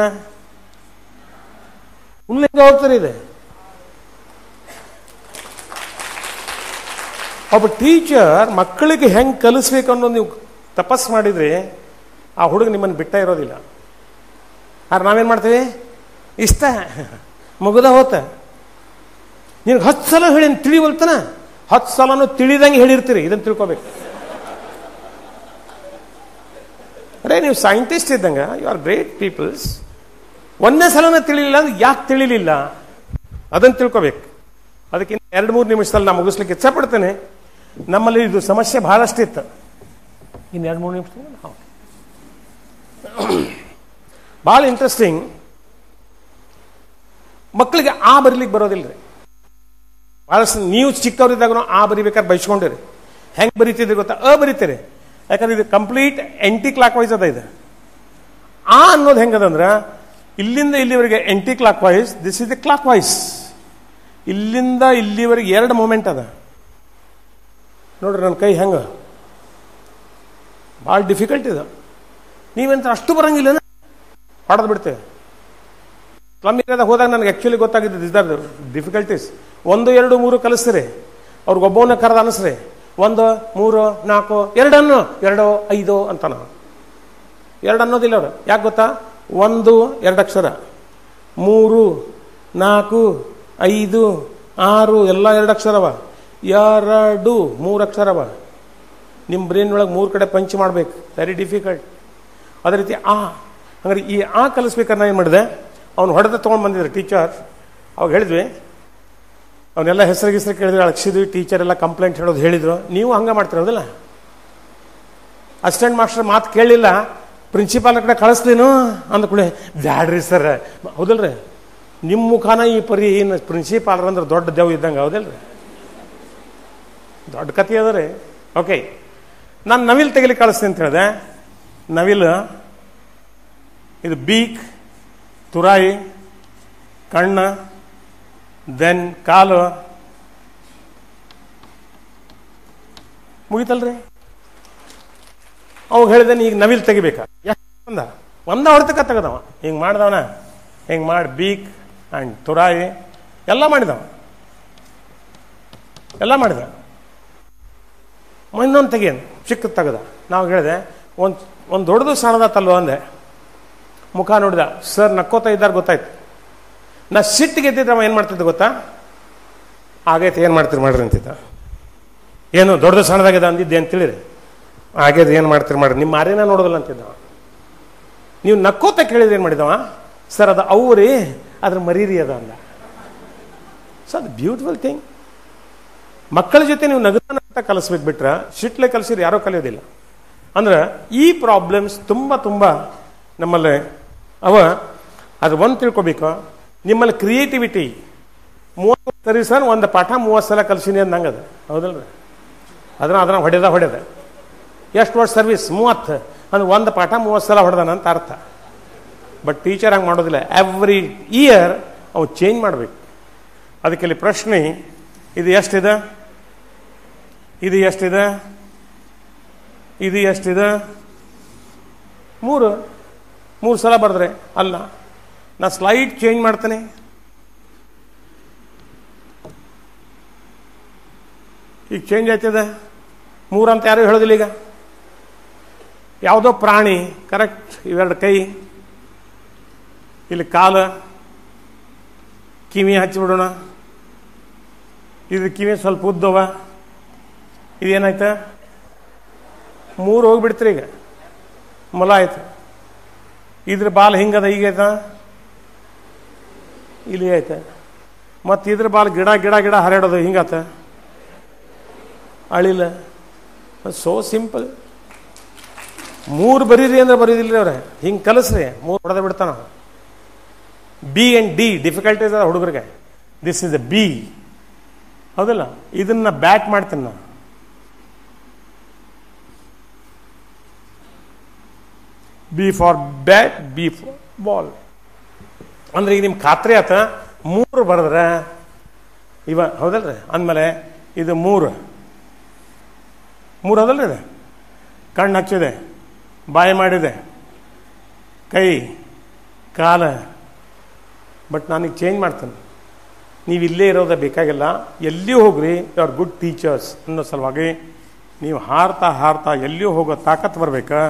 ಉಲ್ಲೇಖ ಹೋಗ್ತಾರೆ. ಇದೆ ಒಬ್ಬ ಟೀಚರ್ ಮಕ್ಕಳಿಗೆ ಹೆಂಗೆ ಕಲಿಸ್ಬೇಕು ಅನ್ನೋದು ನೀವು ತಪಸ್ ಮಾಡಿದ್ರೆ ಆ ಹುಡುಗ ನಿಮ್ಮನ್ನು ಬಿಟ್ಟ ಇರೋದಿಲ್ಲ. ಆದ್ರೆ ನಾವೇನು ಮಾಡ್ತೀವಿ, ಇಷ್ಟ ಮುಗಿದ ಹೋತ, ನಿನಗೆ 10 ಸಲ ಹೇಳಿ ತಿಳಿವಲ್ತಾನ, 10 ಸಲನೂ ತಿಳಿದಂಗೆ ಹೇಳಿರ್ತೀರಿ. ಇದನ್ನು ತಿಳ್ಕೊಬೇಕು. ಅರೇ ನೀವು ಸೈಂಟಿಸ್ಟ್ ಇದ್ದಂಗೆ, ಯು ಆರ್ ಗ್ರೇಟ್ ಪೀಪಲ್ಸ್. ಒಂದೇ ಸಲನ ತಿಳಿಲಿಲ್ಲ ಅಂದ್ರೆ ಯಾಕೆ ತಿಳಿಲಿಲ್ಲ ಅದನ್ನು ತಿಳ್ಕೊಬೇಕು. ಅದಕ್ಕೆ 2-3 ನಿಮಿಷದಲ್ಲಿ ನಾನು ಮುಗಿಸ್ಲಿಕ್ಕೆ ಇಚ್ಛಪಡ್ತೇನೆ. ನಮ್ಮಲ್ಲಿ ಇದು ಸಮಸ್ಯೆ ಬಹಳಷ್ಟಿತ್ತು. ಇನ್ನು 2-3 ನಿಮಿಷ ಭಾಳ ಇಂಟ್ರೆಸ್ಟಿಂಗ್. ಮಕ್ಕಳಿಗೆ ಆ ಬರೀಲಿಕ್ಕೆ ಬರೋದಿಲ್ಲ ರೀ. ಭಾಳಷ್ಟು ನೀವು ಚಿಕ್ಕವರಿದ್ದಾಗೂ ಆ ಬರಿಬೇಕಾದ್ರೆ ಬಯಸ್ಕೊಂಡಿರಿ. ಹೆಂಗೆ ಬರೀತಿದ್ರಿ ಗೊತ್ತಾ? ಬರೀತೀರಿ. ಯಾಕಂದ್ರೆ ಇದು ಕಂಪ್ಲೀಟ್ ಆಂಟಿ ಕ್ಲಾಕ್ ವೈಸ್ ಅದ. ಇದು ಆ ಅನ್ನೋದು ಹೆಂಗದಂದ್ರೆ ಇಲ್ಲಿಂದ ಇಲ್ಲಿವರೆಗೆ anticlockwise, this is the clockwise. ಇಲ್ಲಿಂದ ಇಲ್ಲಿವರೆಗೆ 2 ಮೂಮೆಂಟ್ ಅದ ನೋಡ್ರಿ. ನನ್ನ ಕೈ ಹೆಂಗ ಭಾಳ ಡಿಫಿಕಲ್ಟ್ ಇದೆ. ನೀವೆಂತ ಅಷ್ಟು ಬರಂಗಿಲ್ಲ, ಹೊಡೆದು ಬಿಡ್ತೇವೆ. ಸ್ಲಮ್ ಏರಿಯಾದಾಗ ಹೋದಾಗ ನನಗೆ ಆ್ಯಕ್ಚುಲಿ ಗೊತ್ತಾಗಿದ್ದು ದಿಸ್ ಆರ್ ಡಿಫಿಕಲ್ಟೀಸ್. 1, 2, 3 ಕಲಿಸ್ರಿ, ಅವ್ರಿಗೊಬ್ಬವನ್ನ ಕರೆದು ಅನಿಸ್ರಿ. 1, 3, 4, 2 2, 5 ಅಂತ. ನಾವು 2 ಅನ್ನೋದಿಲ್ಲ ಅವ್ರು. ಯಾಕೆ ಗೊತ್ತಾ? 1 2 ಅಕ್ಷರ, 3 4 5 6 ಎಲ್ಲ 2 ಅಕ್ಷರವ, 2 3 ಅಕ್ಷರವ. ನಿಮ್ಮ ಬ್ರೈನ್ ಒಳಗೆ 3 ಕಡೆ ಪಂಚ್ ಮಾಡ್ಬೇಕು. Very difficult. ಅದೇ ರೀತಿ ಹಂಗಾರೆ ಈ ಕಲಿಸ್ಬೇಕಾದ್ರೆ ನಾನು ಏನು ಮಾಡಿದೆ, ಅವ್ನು ಹೊಡೆದ ತೊಗೊಂಡು ಬಂದಿದ್ರು ಟೀಚರ್. ಅವಾಗ ಹೇಳಿದ್ವಿ, ಅವನ್ನೆಲ್ಲ ಹೆಸರು ಕೇಳಿದ್ರು, ಅಳಕ್ಷಿದ್ವಿ. ಟೀಚರ್ ಎಲ್ಲ ಕಂಪ್ಲೇಂಟ್ ಹೇಳೋದು ಹೇಳಿದ್ರು. ನೀವು ಹಂಗೆ ಮಾಡ್ತಿರೋದಿಲ್ಲ. ಅಸಿಸ್ಟೆಂಟ್ ಮಾಸ್ಟರ್ ಮಾತು ಕೇಳಲಿಲ್ಲ, ಪ್ರಿನ್ಸಿಪಾಲ್ ಕಡೆ ಕಳಿಸ್ತೀನು ಅಂದ್ಕೂಳೆ, ಬ್ಯಾಡ್ರಿ ಸರ್. ಹೌದಲ್ರಿ? ನಿಮ್ಮ ಮುಖಾನ ಈ ಪರಿ ಏನು ಪ್ರಿನ್ಸಿಪಾಲ್ರ ಅಂದ್ರೆ ದೊಡ್ಡ ದೇವ್ ಇದ್ದಂಗೆ. ಹೌದಲ್ರಿ? ದೊಡ್ಡ ಕಥೆ ಅದ ರೀ. ಓಕೆ, ನಾನು ನವಿಲ್ ತೆಗಿಲಿಕ್ಕೆ ಕಳಿಸ್ತೀನಿ ಅಂತ ಹೇಳಿದೆ. ನವಿಲ್ ಇದು ಬೀಕ್, ತುರಾಯಿ, ಕಣ್ಣ, ದೆನ್ ಕಾಲು, ಮುಗಿತಲ್ರಿ. ಅವಾಗ ಹೇಳಿದೆ ಈಗ ನವಿಲ್ ತೆಗಿಬೇಕಾ? ಎಷ್ಟು ಒಂದ ಹೊಡೆತಕ್ಕ ತೆಗೆದವ. ಹಿಂಗೆ ಮಾಡ್ದವನ, ಹಿಂಗೆ ಮಾಡಿ ಬೀಕ್ ಆ್ಯಂಡ್ ತುರಾಯಿ ಎಲ್ಲ ಮಾಡಿದವ, ಎಲ್ಲ ಮಾಡಿದ. ಇನ್ನೊಂದು ತೆಗೇನು ಚಿಕ್ಕದು ತೆಗೆದ. ನಾವು ಹೇಳಿದೆ ಒಂದು ದೊಡ್ಡದು ಸಣ್ಣದತ್ತಲ್ವ ಅಂದೆ. ಮುಖ ನೋಡಿದ, ಸರ್ ನಕ್ಕೋತಾ ಇದ್ದಾರೆ ಗೊತ್ತಾಯ್ತು. ನಾ ಸಿಟ್ಟಿಗೆ ಎದ್ದಿದ್ರೆ ಅವ ಏನು ಮಾಡ್ತಿದ್ದೆ ಗೊತ್ತಾ? ಆಗೈತೆ, ಏನು ಮಾಡ್ತೀರಿ ಮಾಡ್ರಿ ಅಂತಿದ್ದ. ಏನು ದೊಡ್ಡದು ಸಣ್ಣದಾಗಿದೆ ಅಂದಿದ್ದೆ ಅಂತೇಳಿರಿ. ಆಗೇದು, ಏನು ಮಾಡ್ತೀರಿ ಮಾಡ್ರಿ, ನಿಮ್ಮ ಮಾರೇನ ನೋಡೋದಿಲ್ಲ ಅಂತಿದ್ದವ. ನೀವು ನಕ್ಕೋತ ಕೇಳಿದ್ರೆ ಏನು ಮಾಡಿದವ? ಸರ್ ಅದು ಅವ್ರಿ, ಅದ್ರ ಮರೀರಿ ಅದ ಅಂದ. ಸೊ ಅದು ಬ್ಯೂಟಿಫುಲ್ ಥಿಂಗ್. ಮಕ್ಕಳ ಜೊತೆ ನೀವು ನಗುತ್ತಾ ಕಲಿಸ್ಬೇಕು ಬಿಟ್ರೆ, ಸಿಟ್ಲೆ ಕಲಿಸಿದ್ರೆ ಯಾರೋ ಕಲಿಯೋದಿಲ್ಲ. ಅಂದ್ರೆ ಈ ಪ್ರಾಬ್ಲಮ್ಸ್ ತುಂಬ ತುಂಬ ನಮ್ಮಲ್ಲಿ ಅವ. ಅದು ಒಂದು ತಿಳ್ಕೊಬೇಕು, ನಿಮ್ಮಲ್ಲಿ ಕ್ರಿಯೇಟಿವಿಟಿ 30 ಸರಿ ಸರ್, ಒಂದು ಪಾಠ 30 ಸಲ ಕಲಿಸಿನಿ ಅಂದಂಗೆ ಅದು. ಹೌದಲ್ರಿ? ಅದನ್ನ ಹೊಡೆದ ಎಷ್ಟು ವರ್ಷ ಸರ್ವಿಸ್? 30 ಅಂದ್ರೆ ಒಂದು ಪಾಠ 30 ಸಲ ಹೊಡೆದಾನ ಅಂತ ಅರ್ಥ. ಬಟ್ ಟೀಚರ್ ಹಂಗೆ ಮಾಡೋದಿಲ್ಲ. ಎವ್ರಿ ಇಯರ್ ಅವು ಚೇಂಜ್ ಮಾಡಬೇಕು. ಅದಕ್ಕೆ ಇಲ್ಲಿ ಪ್ರಶ್ನೆ, ಇದು ಎಷ್ಟಿದೆ, ಇದು ಎಷ್ಟಿದೆ, ಇದು ಎಷ್ಟಿದೆ? 3 ಸಲ ಬರೆದ್ರೆ ಅಲ್ಲ. ನಾ ಸ್ಲೈಡ್ ಚೇಂಜ್ ಮಾಡ್ತೇನೆ. ಈಗ ಚೇಂಜ್ ಆಯ್ತದೆ. 3 ಅಂತ ಯಾರು ಹೇಳೋದಿಲ್ಲ. ಈಗ ಯಾವುದೋ ಪ್ರಾಣಿ, ಕರೆಕ್ಟ್, ಇವೆರಡು ಕೈ, ಇಲ್ಲಿ ಕಾಲು, ಕಿವಿ ಹಚ್ಚಿಬಿಡೋಣ. ಇದು ಕಿವಿ ಸ್ವಲ್ಪ ಉದ್ದವ, ಇದೇನಾಯ್ತ? 3 ಹೋಗ್ಬಿಡ್ತೀರಿ. ಈಗ ಮೊಲ ಆಯ್ತು. ಇದ್ರ ಬಾಲ್ ಹಿಂಗದ, ಹೀಗೈತ, ಇಲ್ಲಿ ಆಯ್ತ. ಮತ್ತು ಇದ್ರ ಬಾಲ್ ಗಿಡ ಗಿಡ ಗಿಡ ಹರಡೋದು ಹಿಂಗಾತ, ಅಳಿಲ್ಲ. So simple. 3 ಬರೀರಿ ಅಂದ್ರೆ ಬರೀದಿಲ್ಲ ಅವ್ರೆ. ಹಿಂಗೆ ಕಲಿಸ್ರಿ, 3 ಹೊಡೆದ ಬಿಡ್ತಾನ. ಬಿ ಆ್ಯಂಡ್ ಡಿ ಡಿಫಿಕಲ್ಟೀಸ್ ಅದ ಹುಡುಗರಿಗೆ. This is a B. ಹೌದಲ್ಲ? ಇದನ್ನ ಬ್ಯಾಟ್ ಮಾಡ್ತೀನಿ ನಾನು. B for bat, B for ball. ಅಂದ್ರೆ ಈಗ ನಿಮ್ಗೆ ಖಾತ್ರಿ ಆತ 3 ಬರೆದ್ರೆ ಇವ ಹೌದಲ್ರಿ. ಅಂದಮೇಲೆ ಇದು 3 ಹೌದಲ್ರಿ. ಇದು ಕಣ್ಣು ಹಚ್ಚಿದೆ, ಬಾಯಿ ಮಾಡಿದೆ, ಕೈ ಕಾಲ. ಬಟ್ ನಾನೀಗ ಚೇಂಜ್ ಮಾಡ್ತೇನೆ. ನೀವು ಇಲ್ಲೇ ಇರೋದೇ ಬೇಕಾಗಿಲ್ಲ, ಎಲ್ಲಿಯೂ ಹೋಗ್ರಿ, ಯು ಆರ್ ಗುಡ್ ಟೀಚರ್ಸ್ ಅನ್ನೋ ಸಲುವಾಗಿ ನೀವು ಹಾರ್ತಾ ಹಾರ್ತಾ ಎಲ್ಲಿಯೂ ಹೋಗೋ ತಾಕತ್ ಬರಬೇಕಾ.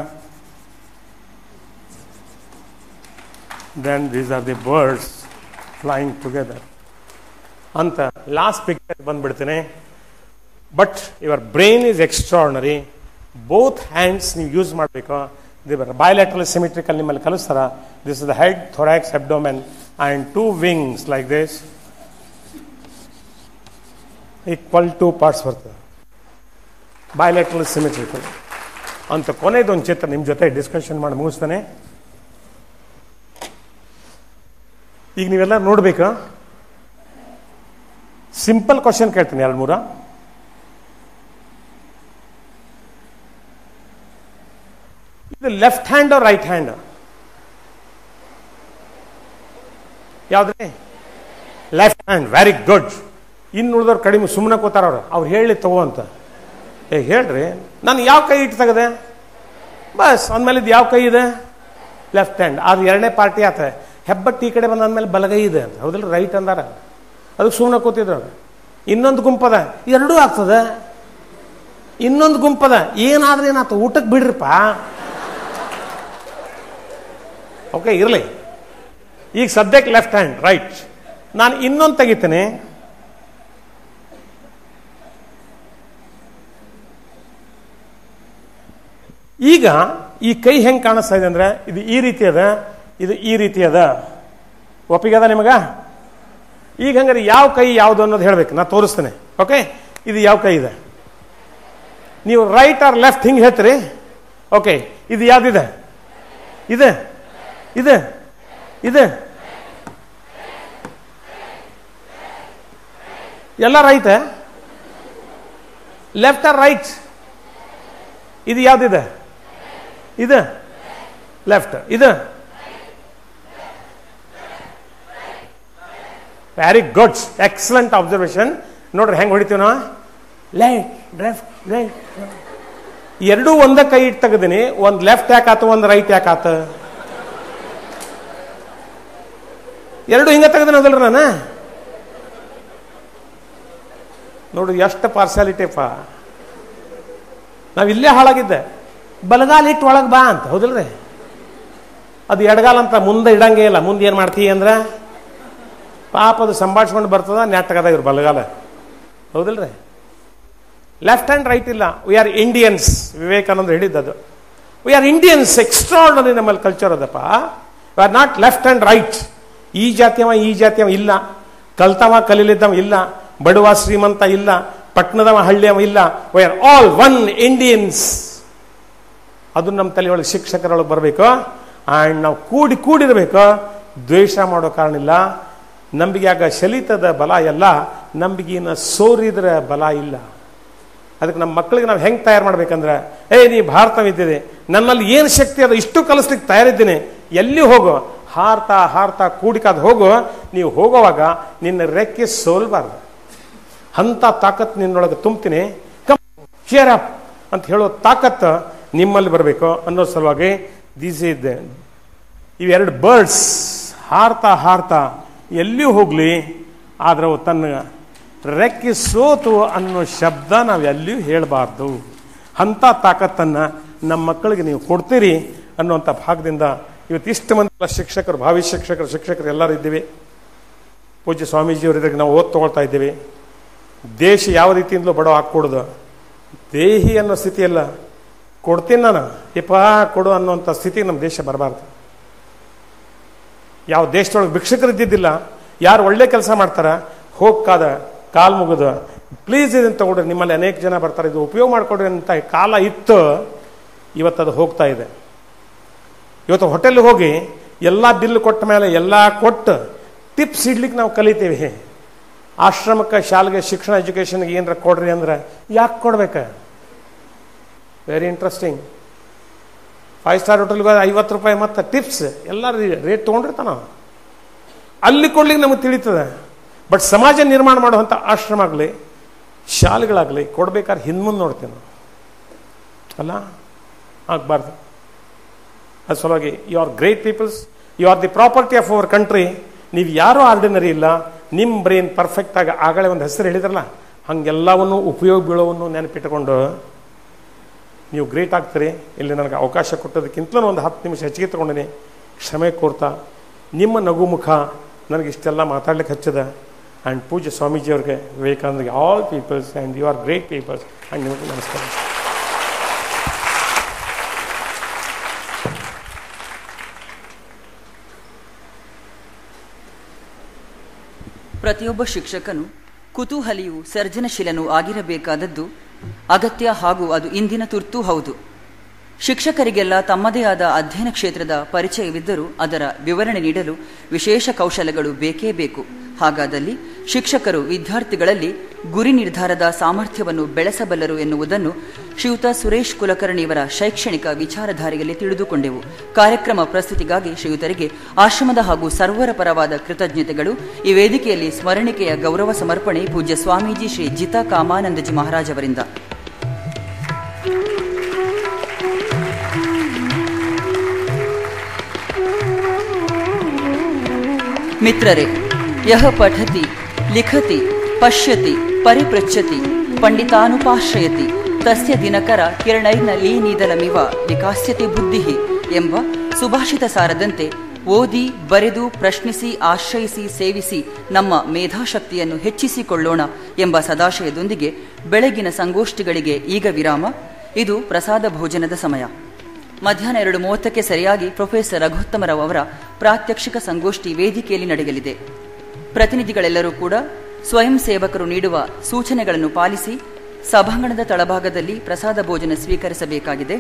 Then these are the birds flying together ಅಂತ ಲಾಸ್ಟ್ ಪಿಕ್ಚರ್ ಬಂದ್ಬಿಡ್ತೇನೆ. But your brain is extraordinary. Both hands ನೀವು ಯೂಸ್ ಮಾಡಬೇಕು. ಬಯೋಲ್ಯಾಟ್ರಲ್ ಸಿಮಿಟ್ರಿಕಲ್ ನಿಮ್ಮಲ್ಲಿ ಕಲಿಸ್ತಾರ. This is the head, thorax, abdomen and 2 wings like this. Equal 2 parts ಬರ್ತದೆ. ಬಯೋಲ್ಯಾಟ್ರಲ್ symmetrical ಅಂತ ಕೊನೆದೊಂದು ಚಿತ್ರ ನಿಮ್ಮ ಜೊತೆ ಡಿಸ್ಕಷನ್ ಮಾಡಿ ಮುಗಿಸ್ತಾನೆ. ಈಗ ನೀವೆಲ್ಲ ನೋಡ್ಬೇಕಾ? ಸಿಂಪಲ್ ಕ್ವಶನ್ ಕೇಳ್ತೀನಿ 2-3. ಇದು ಲೆಫ್ಟ್ ಹ್ಯಾಂಡ್ ರೈಟ್ ಹ್ಯಾಂಡ್ ಯಾವ್ದ್ರಿ? Left hand. Very good. ಇನ್ನು ಉಳಿದವ್ರು ಕಡಿಮೆ ಸುಮ್ಮನೆ ಕೂತಾರ. ಅವ್ರು ಹೇಳಿ ತಗೋ ಅಂತ. ಹೇಳ್ರಿ, ನಾನು ಯಾವ ಕೈ ಇಟ್ಟು ತೆಗದೆ ಬಸ್ ಅಂದಮೇಲೆ ಇದು ಯಾವ ಕೈ ಇದೆ? Left hand. ಅದು 2ನೇ ಪಾರ್ಟಿ ಆತ. ಹೆಬ್ಬಟ್ಟು ಈ ಕಡೆ ಬಂದ ಅಂದಮೇಲೆ ಬಲಗೈ ಇದೆ ಅಂತ ಹೌದಿಲ್ಲ, ರೈಟ್ ಅಂದಾರ. ಅದಕ್ಕೆ ಸುಮ್ಮನೆ ಕೂತಿದ್ರು. ಇನ್ನೊಂದು ಗುಂಪದ, ಎರಡೂ ಆಗ್ತದೆ. ಇನ್ನೊಂದು ಗುಂಪದ, ಏನಾದ್ರೆ ಏನಾಯ್ತು, ಊಟಕ್ಕೆ ಬಿಡ್ರಿಪ್ಪ. ಓಕೆ, ಇರಲಿ. ಈಗ ಸದ್ಯಕ್ಕೆ ಲೆಫ್ಟ್ ಹ್ಯಾಂಡ್, ರೈಟ್. ನಾನು ಇನ್ನೊಂದು ತೆಗಿತೇನೆ. ಈಗ ಈ ಕೈ ಹೆಂಗೆ ಕಾಣಿಸ್ತಾ ಇದೆ ಅಂದ್ರೆ, ಇದು ಈ ರೀತಿ ಅದ, ಇದು ಈ ರೀತಿ ಅದ. ಒಪ್ಪಿಗೆ ಅದ ನಿಮಗ? ಈಗ ಹಂಗಾರೆ ಯಾವ ಕೈ ಯಾವುದು ಅನ್ನೋದು ಹೇಳ್ಬೇಕು, ನಾ ತೋರಿಸ್ತೇನೆ. ಓಕೆ, ಇದು ಯಾವ ಕೈ ಇದೆ? ನೀವು ರೈಟ್ ಆರ್ ಲೆಫ್ಟ್ ಹಿಂಗೆ ಹೇಳ್ತೀರಿ. ಓಕೆ, ಇದು ಯಾವ್ದಿದೆ? ಇದೆ, ಇದೆ, ಇದೆ. ಎಲ್ಲ ರೈಟ್. Left are right? ಇದು ಯಾವ್ದಿದೆ? ಇದು ಲೆಫ್ಟ್, ಇದು ವೆರಿ ಗುಡ್, ಎಕ್ಸಲೆಂಟ್ ಅಬ್ಸರ್ವೇಷನ್. ನೋಡ್ರಿ ಹೆಂಗೆ ಹೊಡಿತೀವಿ ನಾವು. Left left right. ಎರಡೂ ಒಂದೇ ಕೈ ಇಟ್ಟು ತೆಗೆದಿನಿ. ಒಂದು ಲೆಫ್ಟ್ ಯಾಕಾತು, ಒಂದು ರೈಟ್ ಯಾಕಾತ? ಎರಡು ಹಿಂಗೆ ತೆಗೆದಿನ ಅದಲ್ರಿ ನಾನು. ನೋಡ್ರಿ ಎಷ್ಟು ಪಾರ್ಶಾಲಿಟಿಪ್ಪ. ನಾವು ಇಲ್ಲೇ ಹಾಳಾಗಿದ್ದೆ. ಬಲಗಾಲ ಇಟ್ಟು ಒಳಗೆ ಬಾ ಅಂತ ಹೌದಿಲ್ರಿ. ಅದು ಎಡಗಾಲ ಅಂತ ಮುಂದೆ ಇಡಂಗೇ ಇಲ್ಲ. ಮುಂದೆ ಏನು ಮಾಡ್ತೀವಿ ಅಂದ್ರೆ ಪಾಪ ಅದು ಸಂಭಾಷಿಸ್ಕೊಂಡು ಬರ್ತದ, ನೆಟ್ಟಗದ ಇವ್ರು ಬಲಗಾಲ ಹೌದಿಲ್ರಿ. ಲೆಫ್ಟ್ ಹ್ಯಾಂಡ್ ರೈಟ್ ಇಲ್ಲ. We are Indians. ವಿವೇಕಾನಂದ ಹೇಳಿದ್ದದು. We are Indians. ಎಕ್ಸ್ಟ್ರಾರ್ಡನರಿ ನಮ್ಮಲ್ಲಿ ಕಲ್ಚರ್ ಅದಪ್ಪ. We are not left hand right. ಈ ಜಾತಿಯವ ಈ ಜಾತಿಯವ ಇಲ್ಲ, ಕಲ್ತವ ಕಲೀಲಿದ್ದವ ಇಲ್ಲ, ಬಡವ ಶ್ರೀಮಂತ ಇಲ್ಲ, ಪಟ್ಟಣದವ ಹಳ್ಳಿಯವ ಇಲ್ಲ. We are all one Indians. ಅದು ನಮ್ಮ ತಲೆಯೊಳಗೆ ಶಿಕ್ಷಕರೊಳಗೆ ಬರಬೇಕು. ಆ್ಯಂಡ್ ನಾವು ಕೂಡಿರಬೇಕು. ದ್ವೇಷ ಮಾಡೋ ಕಾರಣ ಇಲ್ಲ. ನಂಬಿಗೆಯಾಗ ಶಲಿತದ ಬಲ ಎಲ್ಲ, ನಂಬಿಗೆನ ಸೋರಿದ್ರ ಬಲ ಇಲ್ಲ. ಅದಕ್ಕೆ ನಮ್ಮ ಮಕ್ಕಳಿಗೆ ನಾವು ಹೆಂಗೆ ತಯಾರು ಮಾಡ್ಬೇಕಂದ್ರೆ, ನೀ ಭಾರತವಿದ್ದಿದೆ, ನನ್ನಲ್ಲಿ ಏನು ಶಕ್ತಿ ಅದ ಇಷ್ಟು ಕಲಿಸ್ಲಿಕ್ಕೆ ತಯಾರಿದ್ದೀನಿ, ಎಲ್ಲಿ ಹೋಗೋ ಹಾರ್ತಾ ಹಾರ್ತಾ ಕೂಡಿಕಾದ ಹೋಗೋ. ನೀವು ಹೋಗೋವಾಗ ನಿನ್ನ ರೆಕ್ಕೆ ಸೋಲ್ಬಾರ್ದು. ಅಂಥ ತಾಕತ್ ನಿನ್ನೊಳಗೆ ತುಂಬ್ತೀನಿ. ಕಮ್ ಶಿಯರ್ ಅಪ್ ಅಂತ ಹೇಳೋ ತಾಕತ್ತು ನಿಮ್ಮಲ್ಲಿ ಬರಬೇಕು ಅನ್ನೋ ಸಲುವಾಗಿ ದೀಸ್ ಇಸ್ ಇವೆರಡು ಬರ್ಡ್ಸ್ ಹಾರ್ತಾ ಹಾರ್ತಾ ಎಲ್ಲಿಯೂ ಹೋಗ್ಲಿ, ಆದ್ರೆ ಅವು ತನ್ನ ರೆಕ್ಕೆ ಸೋತು ಅನ್ನೋ ಶಬ್ದ ನಾವು ಎಲ್ಲಿಯೂ ಹೇಳಬಾರ್ದು. ಅಂಥ ತಾಕತ್ತನ್ನು ನಮ್ಮ ಮಕ್ಕಳಿಗೆ ನೀವು ಕೊಡ್ತೀರಿ ಅನ್ನುವಂಥ ಭಾಗದಿಂದ ಇವತ್ತು ಇಷ್ಟು ಮಂದಿ ಶಿಕ್ಷಕರು, ಭಾವಿ ಶಿಕ್ಷಕರು ಎಲ್ಲರೂ ಇದ್ದೀವಿ. ಪೂಜ್ಯ ಸ್ವಾಮೀಜಿಯವರಿದ್ದಾಗ ನಾವು ಓದ್ ತಗೊಳ್ತಾ ಇದ್ದೀವಿ. ದೇಶ ಯಾವ ರೀತಿಯಿಂದಲೂ ಬಡವ ಹಾಕ್ಕೊಡೋದು, ದೇಹಿ ಅನ್ನೋ ಸ್ಥಿತಿಯಲ್ಲ, ಕೊಡ್ತೀನಿ ನಾನು ಯಪ್ಪ ಕೊಡು ಅನ್ನೋಂಥ ಸ್ಥಿತಿ ನಮ್ಮ ದೇಶ ಬರಬಾರ್ದು. ಯಾವ ದೇಶದೊಳಗೆ ಭಿಕ್ಷಕರು ಇದ್ದಿದ್ದಿಲ್ಲ. ಯಾರು ಒಳ್ಳೆ ಕೆಲಸ ಮಾಡ್ತಾರ ಹೋಗ್ಕಾದ ಕಾಲು ಮುಗಿದ ಪ್ಲೀಸ್ ಇದನ್ನು ತಗೊಳ್ರಿ, ನಿಮ್ಮಲ್ಲಿ ಅನೇಕ ಜನ ಬರ್ತಾರೆ, ಇದು ಉಪಯೋಗ ಮಾಡ್ಕೊಡ್ರಿ ಅಂತ ಕಾಲ ಇತ್ತು. ಇವತ್ತದು ಹೋಗ್ತಾ ಇದೆ. ಇವತ್ತು ಹೋಟೆಲ್ಗೆ ಹೋಗಿ ಎಲ್ಲ ಬಿಲ್ ಕೊಟ್ಟ ಮೇಲೆ ಎಲ್ಲ ಕೊಟ್ಟು ಟಿಪ್ಸ್ ಇಡ್ಲಿಕ್ಕೆ ನಾವು ಕಲಿತೀವಿ. ಆಶ್ರಮಕ್ಕೆ, ಶಾಲೆಗೆ, ಶಿಕ್ಷಣ, ಎಜುಕೇಷನ್ಗೆ ಏನರ ಕೊಡ್ರಿ ಅಂದ್ರೆ ಯಾಕೆ ಕೊಡ್ಬೇಕ? Very interesting. 5 ಸ್ಟಾರ್ ಹೋಟೆಲ್ಗೆ 50 ರೂಪಾಯಿ ಮತ್ತು ಟಿಪ್ಸ್ ಎಲ್ಲ ರೇಟ್ ತೊಗೊಂಡಿರ್ತಾನ. ಅಲ್ಲಿ ಕೊಡ್ಲಿಕ್ಕೆ ನಮಗೆ ತಿಳಿತದೆ. ಬಟ್ ಸಮಾಜ ನಿರ್ಮಾಣ ಮಾಡುವಂಥ ಆಶ್ರಮ ಆಗಲಿ ಶಾಲೆಗಳಾಗಲಿ ಕೊಡ್ಬೇಕಾದ್ರೆ ಹಿಂದ್ಮುಂದೆ ನೋಡ್ತೇವೆ ನಾವು, ಅಲ್ಲ ಆಗಬಾರ್ದು. ಅದು ಸಲುವಾಗಿ you are great peoples, you are the property of our country. ನೀವು ಯಾರೂ ಆರ್ಡಿನರಿ ಇಲ್ಲ. ನಿಮ್ಮ ಬ್ರೈನ್ ಪರ್ಫೆಕ್ಟಾಗಿ ಆಗಲೇ ಒಂದು ಹೆಸರು ಹೇಳಿದ್ರಲ್ಲ, ಹಂಗೆಲ್ಲವನ್ನು ಉಪಯೋಗ ಬೀಳೋವನ್ನು ನೆನಪಿಟ್ಟುಕೊಂಡು ನೀವು ಗ್ರೇಟ್ ಆಗ್ತೀರಿ. ಇಲ್ಲಿ ನನಗೆ ಅವಕಾಶ ಕೊಟ್ಟೋದಕ್ಕಿಂತಲೂ ಒಂದು 10 ನಿಮಿಷ ಹೆಚ್ಚಿಗೆ ತೊಗೊಂಡಿನಿ. ಕ್ಷಮೆ ಕೋರ್ತಾ ನಿಮ್ಮ ನಗು ಮುಖ ನನಗೆ ಇಷ್ಟೆಲ್ಲ ಮಾತಾಡ್ಲಿಕ್ಕೆ ಹಚ್ಚದ. ಆ್ಯಂಡ್ ಪೂಜ್ಯ ಸ್ವಾಮೀಜಿಯವ್ರಿಗೆ, ವಿವೇಕಾನಂದರಿಗೆ, all peoples and you are great peoples. And ನಿಮಗೆ ನಮಸ್ಕಾರ. ಪ್ರತಿಯೊಬ್ಬ ಶಿಕ್ಷಕನು ಕುತೂಹಲಿಯೂ ಸರ್ಜನಶೀಲನೂ ಆಗಿರಬೇಕಾದದ್ದು ಅಗತ್ಯ, ಹಾಗೂ ಅದು ಇಂದಿನ ತುರ್ತು ಹೌದು. ಶಿಕ್ಷಕರಿಗೆಲ್ಲ ತಮ್ಮದೇ ಆದ ಅಧ್ಯಯನ ಕ್ಷೇತ್ರದ ಪರಿಚಯವಿದ್ದರೂ ಅದರ ವಿವರಣೆ ನೀಡಲು ವಿಶೇಷ ಕೌಶಲ್ಯಗಳು ಬೇಕೇ ಬೇಕು. ಹಾಗಾದಲ್ಲಿ ಶಿಕ್ಷಕರು ವಿದ್ಯಾರ್ಥಿಗಳಲ್ಲಿ ಗುರಿ ನಿರ್ಧಾರದ ಸಾಮರ್ಥ್ಯವನ್ನು ಬೆಳೆಸಬಲ್ಲರು ಎನ್ನುವುದನ್ನು ಶ್ರೀಯುತ ಸುರೇಶ್ ಕುಲಕರ್ಣಿಯವರ ಶೈಕ್ಷಣಿಕ ವಿಚಾರಧಾರೆಯಲ್ಲಿ ತಿಳಿದುಕೊಂಡೆವು. ಕಾರ್ಯಕ್ರಮ ಪ್ರಸ್ತುತಿಗಾಗಿ ಶ್ರೀಯುತರಿಗೆ ಆಶ್ರಮದ ಹಾಗೂ ಸರ್ವರ ಪರವಾದ ಕೃತಜ್ಞತೆಗಳು. ಈ ವೇದಿಕೆಯಲ್ಲಿ ಸ್ಮರಣಿಕೆಯ ಗೌರವ ಸಮರ್ಪಣೆ ಪೂಜ್ಯ ಸ್ವಾಮೀಜಿ ಶ್ರೀ ಜಿತಾ ಕಾಮಾನಂದಜಿ ಮಹಾರಾಜ್ ಅವರಿಂದ. ಮಿತ್ರರೇ, ಯಹ ಪಠತಿ ಲಿಖತಿ ಪಶ್ಯತಿ ಪರಿಪೃಚ್ಛತಿ ಪಂಡಿತಾನುಪಾಶ್ರಯತಿ ತಸ್ಯ ದಿನಕರ ಕಿರಣೈರ್ನ ಲೀನೀದಲಮಿವ ವಿಕಾಸ್ಯತಿ ಬುದ್ಧಿ ಎಂಬ ಸುಭಾಷಿತ ಸಾರದಂತೆ ಓದಿ, ಬರೆದು, ಪ್ರಶ್ನಿಸಿ, ಆಶ್ರಯಿಸಿ, ಸೇವಿಸಿ ನಮ್ಮ ಮೇಧಾಶಕ್ತಿಯನ್ನು ಹೆಚ್ಚಿಸಿಕೊಳ್ಳೋಣ ಎಂಬ ಸದಾಶಯದೊಂದಿಗೆ ಬೆಳಗಿನ ಸಂಗೋಷ್ಠಿಗಳಿಗೆ ಈಗ ವಿರಾಮ. ಇದು ಪ್ರಸಾದ ಭೋಜನದ ಸಮಯ. ಮಧ್ಯಾಹ್ನ 2:30ಕ್ಕೆ ಸರಿಯಾಗಿ ಪ್ರೊಫೆಸರ್ ರಘುತ್ತಮರಾವ್ ಅವರ ಪ್ರಾತ್ಯಕ್ಷಿಕ ಸಂಗೋಷ್ಠಿ ವೇದಿಕೆಯಲ್ಲಿ ನಡೆಯಲಿದೆ. ಪ್ರತಿನಿಧಿಗಳೆಲ್ಲರೂ ಕೂಡ ಸ್ವಯಂ ಸೇವಕರು ನೀಡುವ ಸೂಚನೆಗಳನ್ನು ಪಾಲಿಸಿ ಸಭಾಂಗಣದ ತಳಭಾಗದಲ್ಲಿ ಪ್ರಸಾದ ಭೋಜನ ಸ್ವೀಕರಿಸಬೇಕಾಗಿದೆ.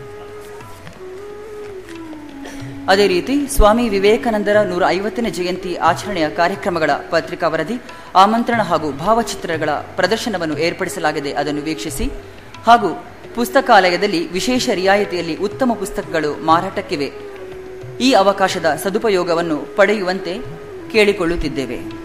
ಅದೇ ರೀತಿ ಸ್ವಾಮಿ ವಿವೇಕಾನಂದರ 150ನೇ ಜಯಂತಿ ಆಚರಣೆಯ ಕಾರ್ಯಕ್ರಮಗಳ ಪತ್ರಿಕಾ ವರದಿ, ಆಮಂತ್ರಣ ಹಾಗೂ ಭಾವಚಿತ್ರಗಳ ಪ್ರದರ್ಶನವನ್ನು ಏರ್ಪಡಿಸಲಾಗಿದೆ. ಅದನ್ನು ವೀಕ್ಷಿಸಿ. ಹಾಗೂ ಪುಸ್ತಕಾಲಯದಲ್ಲಿ ವಿಶೇಷ ರಿಯಾಯಿತಿಯಲ್ಲಿ ಉತ್ತಮ ಪುಸ್ತಕಗಳು ಮಾರಾಟಕ್ಕಿವೆ. ಈ ಅವಕಾಶದ ಸದುಪಯೋಗವನ್ನು ಪಡೆಯುವಂತೆ ಕೇಳಿಕೊಳ್ಳುತ್ತಿದ್ದೇವೆ.